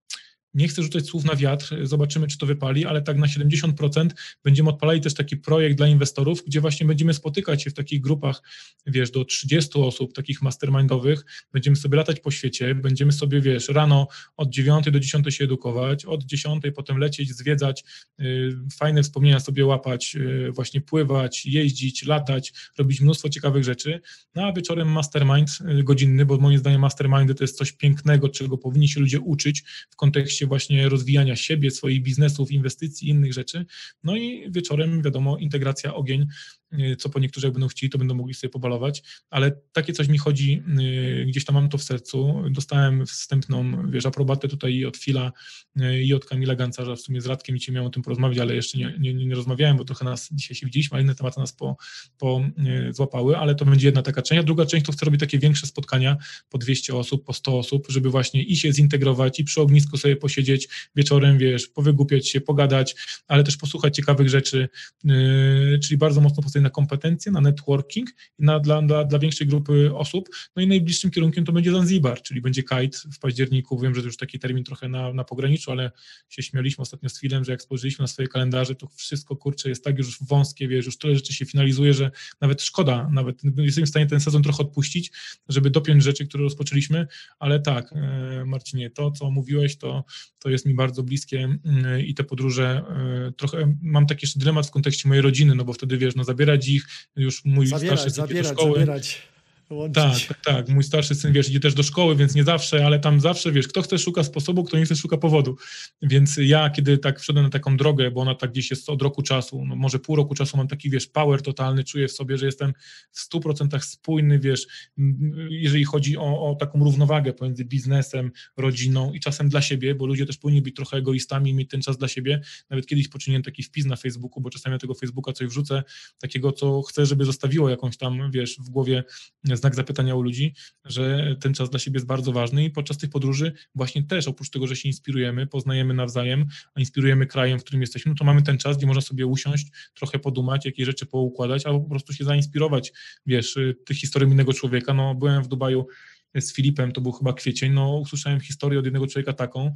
nie chcę rzucać słów na wiatr, zobaczymy, czy to wypali, ale tak na siedemdziesiąt procent będziemy odpalali też taki projekt dla inwestorów, gdzie właśnie będziemy spotykać się w takich grupach, wiesz, do trzydziestu osób, takich mastermindowych, będziemy sobie latać po świecie, będziemy sobie, wiesz, rano od dziewiątej do dziesiątej się edukować, od dziesiątej potem lecieć, zwiedzać, yy, fajne wspomnienia sobie łapać, yy, właśnie pływać, jeździć, latać, robić mnóstwo ciekawych rzeczy, no a wieczorem mastermind yy, godzinny, bo moim zdaniem mastermindy to jest coś pięknego, czego powinni się ludzie uczyć w kontekście właśnie rozwijania siebie, swoich biznesów, inwestycji, innych rzeczy. No i wieczorem, wiadomo, integracja, ogień, co po niektórzy jak będą chcieli, to będą mogli sobie pobalować, ale takie coś mi chodzi, gdzieś tam mam to w sercu. Dostałem wstępną, wiesz, aprobatę tutaj i od Fila, i od Kamila Gancarza, w sumie z Radkiem dzisiaj miałem o tym porozmawiać, ale jeszcze nie, nie, nie rozmawiałem, bo trochę nas dzisiaj się widzieliśmy, ale inne tematy nas po, po złapały, ale to będzie jedna taka część, a druga część to chcę robić takie większe spotkania po dwieście osób, po sto osób, żeby właśnie i się zintegrować, i przy ognisku sobie posiedzieć wieczorem, wiesz, powygłupiać się, pogadać, ale też posłuchać ciekawych rzeczy, yy, czyli bardzo mocno postawić na kompetencje, na networking i na, dla, dla, dla większej grupy osób. No i najbliższym kierunkiem to będzie Zanzibar, czyli będzie kite w październiku. Wiem, że to już taki termin trochę na, na pograniczu, ale się śmialiśmy ostatnio z Filem, że jak spojrzeliśmy na swoje kalendarze, to wszystko, kurczę, jest tak już wąskie, wiesz, już tyle rzeczy się finalizuje, że nawet szkoda, nawet jesteśmy w stanie ten sezon trochę odpuścić, żeby dopiąć rzeczy, które rozpoczęliśmy, ale tak, Marcinie, to, co mówiłeś, to, to jest mi bardzo bliskie i te podróże, trochę mam taki jeszcze dylemat w kontekście mojej rodziny, no bo wtedy, wiesz, no zabierać ich, już mój zabierać, starszy syn zabierać, do szkoły. zabierać. Łączyć. Tak, tak, tak, mój starszy syn, wiesz, idzie też do szkoły, więc nie zawsze, ale tam zawsze, wiesz, kto chce szuka sposobu, kto nie chce szuka powodu, więc ja, kiedy tak wszedłem na taką drogę, bo ona tak gdzieś jest od roku czasu, no może pół roku czasu, mam taki, wiesz, power totalny, czuję w sobie, że jestem w stu procentach spójny, wiesz, jeżeli chodzi o, o taką równowagę pomiędzy biznesem, rodziną i czasem dla siebie, bo ludzie też powinni być trochę egoistami i mieć ten czas dla siebie, nawet kiedyś poczyniłem taki wpis na Facebooku, bo czasami na tego Facebooka coś wrzucę, takiego, co chcę, żeby zostawiło jakąś tam, wiesz, w głowie znak zapytania u ludzi, że ten czas dla siebie jest bardzo ważny i podczas tych podróży właśnie też, oprócz tego, że się inspirujemy, poznajemy nawzajem, a inspirujemy krajem, w którym jesteśmy, no to mamy ten czas, gdzie można sobie usiąść, trochę podumać, jakieś rzeczy poukładać, albo po prostu się zainspirować, wiesz, tych historii innego człowieka. No byłem w Dubaju z Filipem, to był chyba kwiecień, no usłyszałem historię od jednego człowieka taką,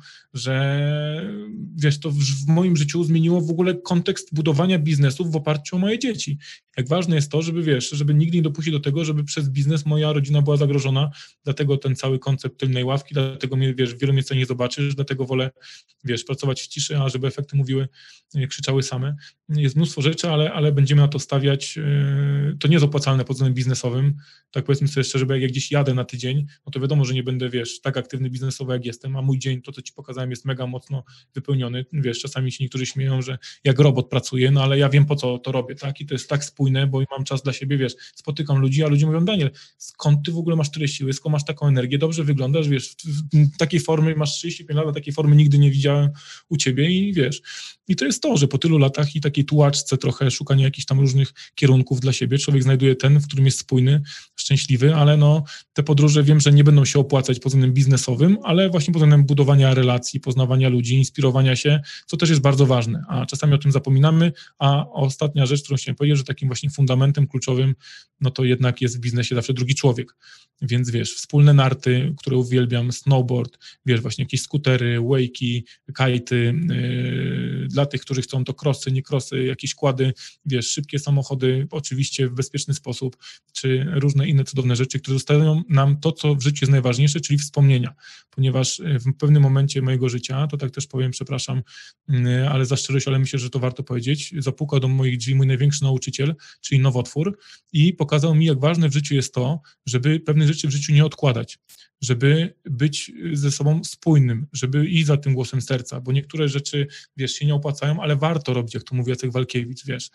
że wiesz, to w, w moim życiu zmieniło w ogóle kontekst budowania biznesów w oparciu o moje dzieci. Jak ważne jest to, żeby wiesz, żeby nikt nie dopuścił do tego, żeby przez biznes moja rodzina była zagrożona, dlatego ten cały koncept tylnej ławki, dlatego mnie, wiesz, w wielu miejscach nie zobaczysz, dlatego wolę, wiesz, pracować w ciszy, a żeby efekty mówiły, krzyczały same. Jest mnóstwo rzeczy, ale, ale będziemy na to stawiać, to nie jest opłacalne pod względem biznesowym, tak powiedzmy sobie szczerze, bo jak gdzieś jadę na tydzień, no to wiadomo, że nie będę, wiesz, tak aktywny biznesowo jak jestem, a mój dzień, to co ci pokazałem, jest mega mocno wypełniony, wiesz, czasami się niektórzy śmieją, że jak robot pracuję, no ale ja wiem, po co to robię, tak, i to jest tak spójne, bo mam czas dla siebie, wiesz, spotykam ludzi, a ludzie mówią, Daniel, skąd ty w ogóle masz tyle siły, skąd masz taką energię, dobrze wyglądasz, wiesz, w takiej formie, masz trzydzieści pięć lat, a takiej formy nigdy nie widziałem u ciebie i wiesz, i to jest to, że po tylu latach i takiej tułaczce trochę szukania jakichś tam różnych kierunków dla siebie, człowiek znajduje ten, w którym jest spójny, szczęśliwy, ale no te podróże wiem, że nie będą się opłacać pod względem biznesowym, ale właśnie pod względem budowania relacji, poznawania ludzi, inspirowania się, co też jest bardzo ważne, a czasami o tym zapominamy, a ostatnia rzecz, którą chciałem powiedzieć, że takim właśnie fundamentem kluczowym, no to jednak jest w biznesie zawsze drugi człowiek, więc wiesz, wspólne narty, które uwielbiam, snowboard, wiesz, właśnie jakieś skutery, wakey, kajty, yy, dla tych, którzy chcą to crossy, nie crossy, jakieś kłady, wiesz, szybkie samochody, oczywiście w bezpieczny sposób, czy różne inne cudowne rzeczy, które zostawiają nam to, co w życiu jest najważniejsze, czyli wspomnienia, ponieważ w pewnym momencie mojego życia, to tak też powiem, przepraszam, ale za szczerość, ale myślę, że to warto powiedzieć, zapukał do moich drzwi mój największy nauczyciel, czyli nowotwór i pokazał mi, jak ważne w życiu jest to, żeby pewne rzeczy w życiu nie odkładać, żeby być ze sobą spójnym, żeby iść za tym głosem serca, bo niektóre rzeczy, wiesz, się nie opłacają, ale warto robić, jak to mówi Jacek Walkiewicz, wiesz,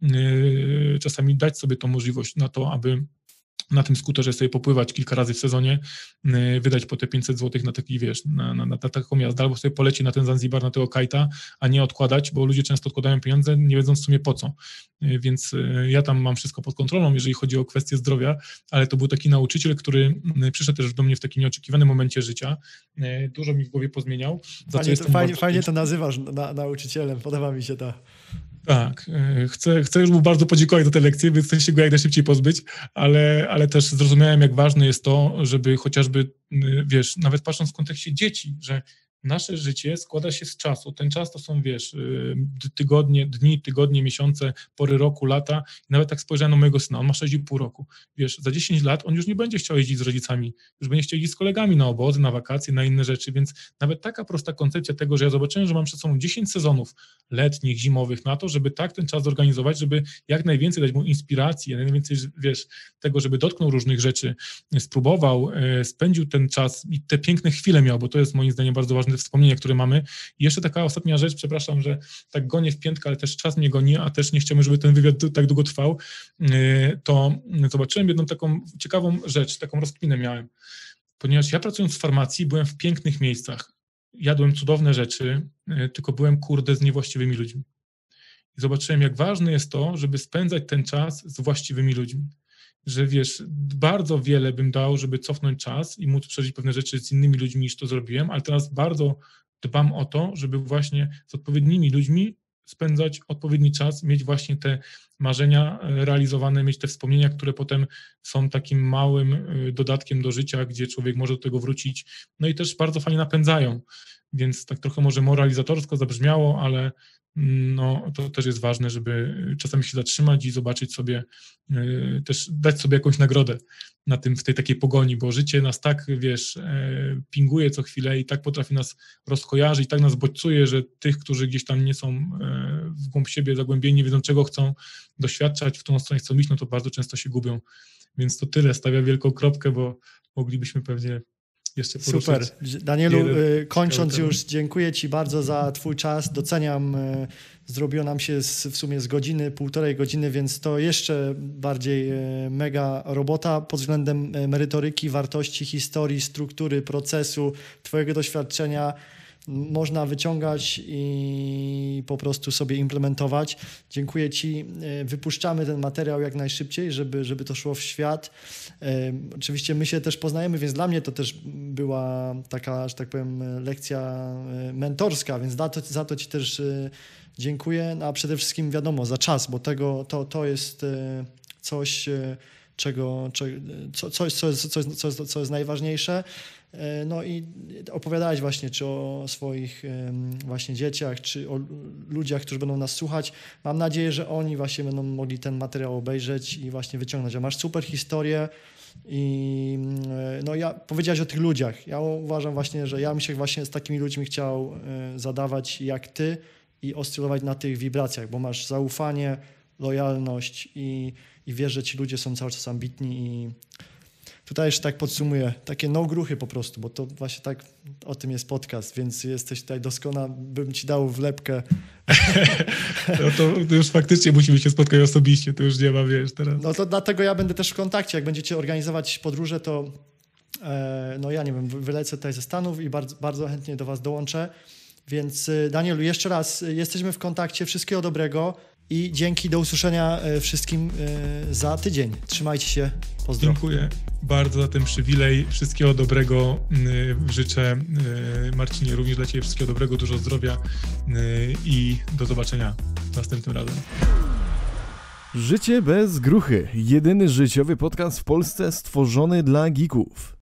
yy, czasami dać sobie tą możliwość na to, aby na tym skuterze sobie popływać kilka razy w sezonie, yy, wydać po te pięćset złotych na taki, wiesz, na, na, na taką jazdę, albo sobie poleci na ten Zanzibar, na tego kajta, a nie odkładać, bo ludzie często odkładają pieniądze, nie wiedząc w sumie po co. Yy, więc yy, ja tam mam wszystko pod kontrolą, jeżeli chodzi o kwestie zdrowia, ale to był taki nauczyciel, który yy, przyszedł też do mnie w takim nieoczekiwanym momencie życia, yy, dużo mi w głowie pozmieniał. Za fajnie, to, fajnie, fajnie to nazywasz na, nauczycielem, podoba mi się to. Tak, chcę, chcę już mu bardzo podziękować za tę lekcję, więc chcę się go jak najszybciej pozbyć, ale, ale też zrozumiałem, jak ważne jest to, żeby chociażby, wiesz, nawet patrząc w kontekście dzieci, że nasze życie składa się z czasu. Ten czas to są, wiesz, tygodnie, dni, tygodnie, miesiące, pory roku, lata. I nawet tak spojrzałem na mojego syna, on ma sześć i pół roku. Wiesz, za dziesięć lat on już nie będzie chciał jeździć z rodzicami, już będzie chciał jeździć z kolegami na obozy, na wakacje, na inne rzeczy, więc nawet taka prosta koncepcja tego, że ja zobaczyłem, że mam przed sobą dziesięć sezonów letnich, zimowych na to, żeby tak ten czas zorganizować, żeby jak najwięcej dać mu inspiracji, jak najwięcej, wiesz, tego, żeby dotknął różnych rzeczy, spróbował, spędził ten czas i te piękne chwile miał, bo to jest moim zdaniem bardzo ważne, te wspomnienia, które mamy. I jeszcze taka ostatnia rzecz, przepraszam, że tak gonię w piętkę, ale też czas mnie goni, a też nie chciałbym, żeby ten wywiad tak długo trwał, to zobaczyłem jedną taką ciekawą rzecz, taką rozkminę miałem, ponieważ ja pracując w farmacji byłem w pięknych miejscach, jadłem cudowne rzeczy, tylko byłem kurde z niewłaściwymi ludźmi. I zobaczyłem, jak ważne jest to, żeby spędzać ten czas z właściwymi ludźmi. Że wiesz, bardzo wiele bym dał, żeby cofnąć czas i móc przeżyć pewne rzeczy z innymi ludźmi, niż to zrobiłem, ale teraz bardzo dbam o to, żeby właśnie z odpowiednimi ludźmi spędzać odpowiedni czas, mieć właśnie te marzenia realizowane, mieć te wspomnienia, które potem są takim małym dodatkiem do życia, gdzie człowiek może do tego wrócić, no i też bardzo fajnie napędzają, więc tak trochę może moralizatorsko zabrzmiało, ale no, to też jest ważne, żeby czasami się zatrzymać i zobaczyć sobie, yy, też dać sobie jakąś nagrodę na tym, w tej takiej pogoni, bo życie nas tak, wiesz, yy, pinguje co chwilę i tak potrafi nas rozkojarzyć, tak nas bodźcuje, że tych, którzy gdzieś tam nie są yy, w głąb siebie zagłębieni, nie wiedzą czego chcą doświadczać, w którą stronę chcą iść, no to bardzo często się gubią. Więc to tyle, stawiam wielką kropkę, bo moglibyśmy pewnie jeszcze poruszyć. Super. Danielu, kończąc już, dziękuję Ci bardzo za Twój czas. Doceniam, zrobiło nam się z, w sumie z godziny, półtorej godziny, więc to jeszcze bardziej mega robota pod względem merytoryki, wartości, historii, struktury, procesu, Twojego doświadczenia. Można wyciągać i po prostu sobie implementować. Dziękuję Ci. Wypuszczamy ten materiał jak najszybciej, żeby, żeby to szło w świat. Oczywiście my się też poznajemy, więc dla mnie to też była taka, że tak powiem, lekcja mentorska, więc za to, za to Ci też dziękuję. No, a przede wszystkim wiadomo, za czas, bo tego, to, to jest coś, czego, co, coś, co jest, co, jest, co, jest, co jest najważniejsze. No i opowiadałeś właśnie czy o swoich właśnie dzieciach, czy o ludziach, którzy będą nas słuchać. Mam nadzieję, że oni właśnie będą mogli ten materiał obejrzeć i właśnie wyciągnąć. A masz super historię i no ja powiedziałeś o tych ludziach. Ja uważam właśnie, że ja bym się właśnie z takimi ludźmi chciał zadawać jak ty i oscylować na tych wibracjach, bo masz zaufanie, lojalność i, i wiesz, że ci ludzie są cały czas ambitni i tutaj jeszcze tak podsumuję, takie no gruchy po prostu, bo to właśnie tak o tym jest podcast, więc jesteś tutaj doskonała, bym ci dał wlepkę. No to, to już faktycznie musimy się spotkać osobiście, to już nie ma, wiesz, teraz. No to dlatego ja będę też w kontakcie, jak będziecie organizować podróże, to e, no ja nie wiem, wylecę tutaj ze Stanów i bardzo, bardzo chętnie do was dołączę, więc Danielu, jeszcze raz, jesteśmy w kontakcie, wszystkiego dobrego. I dzięki, do usłyszenia wszystkim za tydzień. Trzymajcie się, pozdro. Dziękuję bardzo za ten przywilej. Wszystkiego dobrego życzę, Marcinie, również dla ciebie wszystkiego dobrego, dużo zdrowia i do zobaczenia następnym razem. Życie bez gruchy. Jedyny życiowy podcast w Polsce stworzony dla geeków.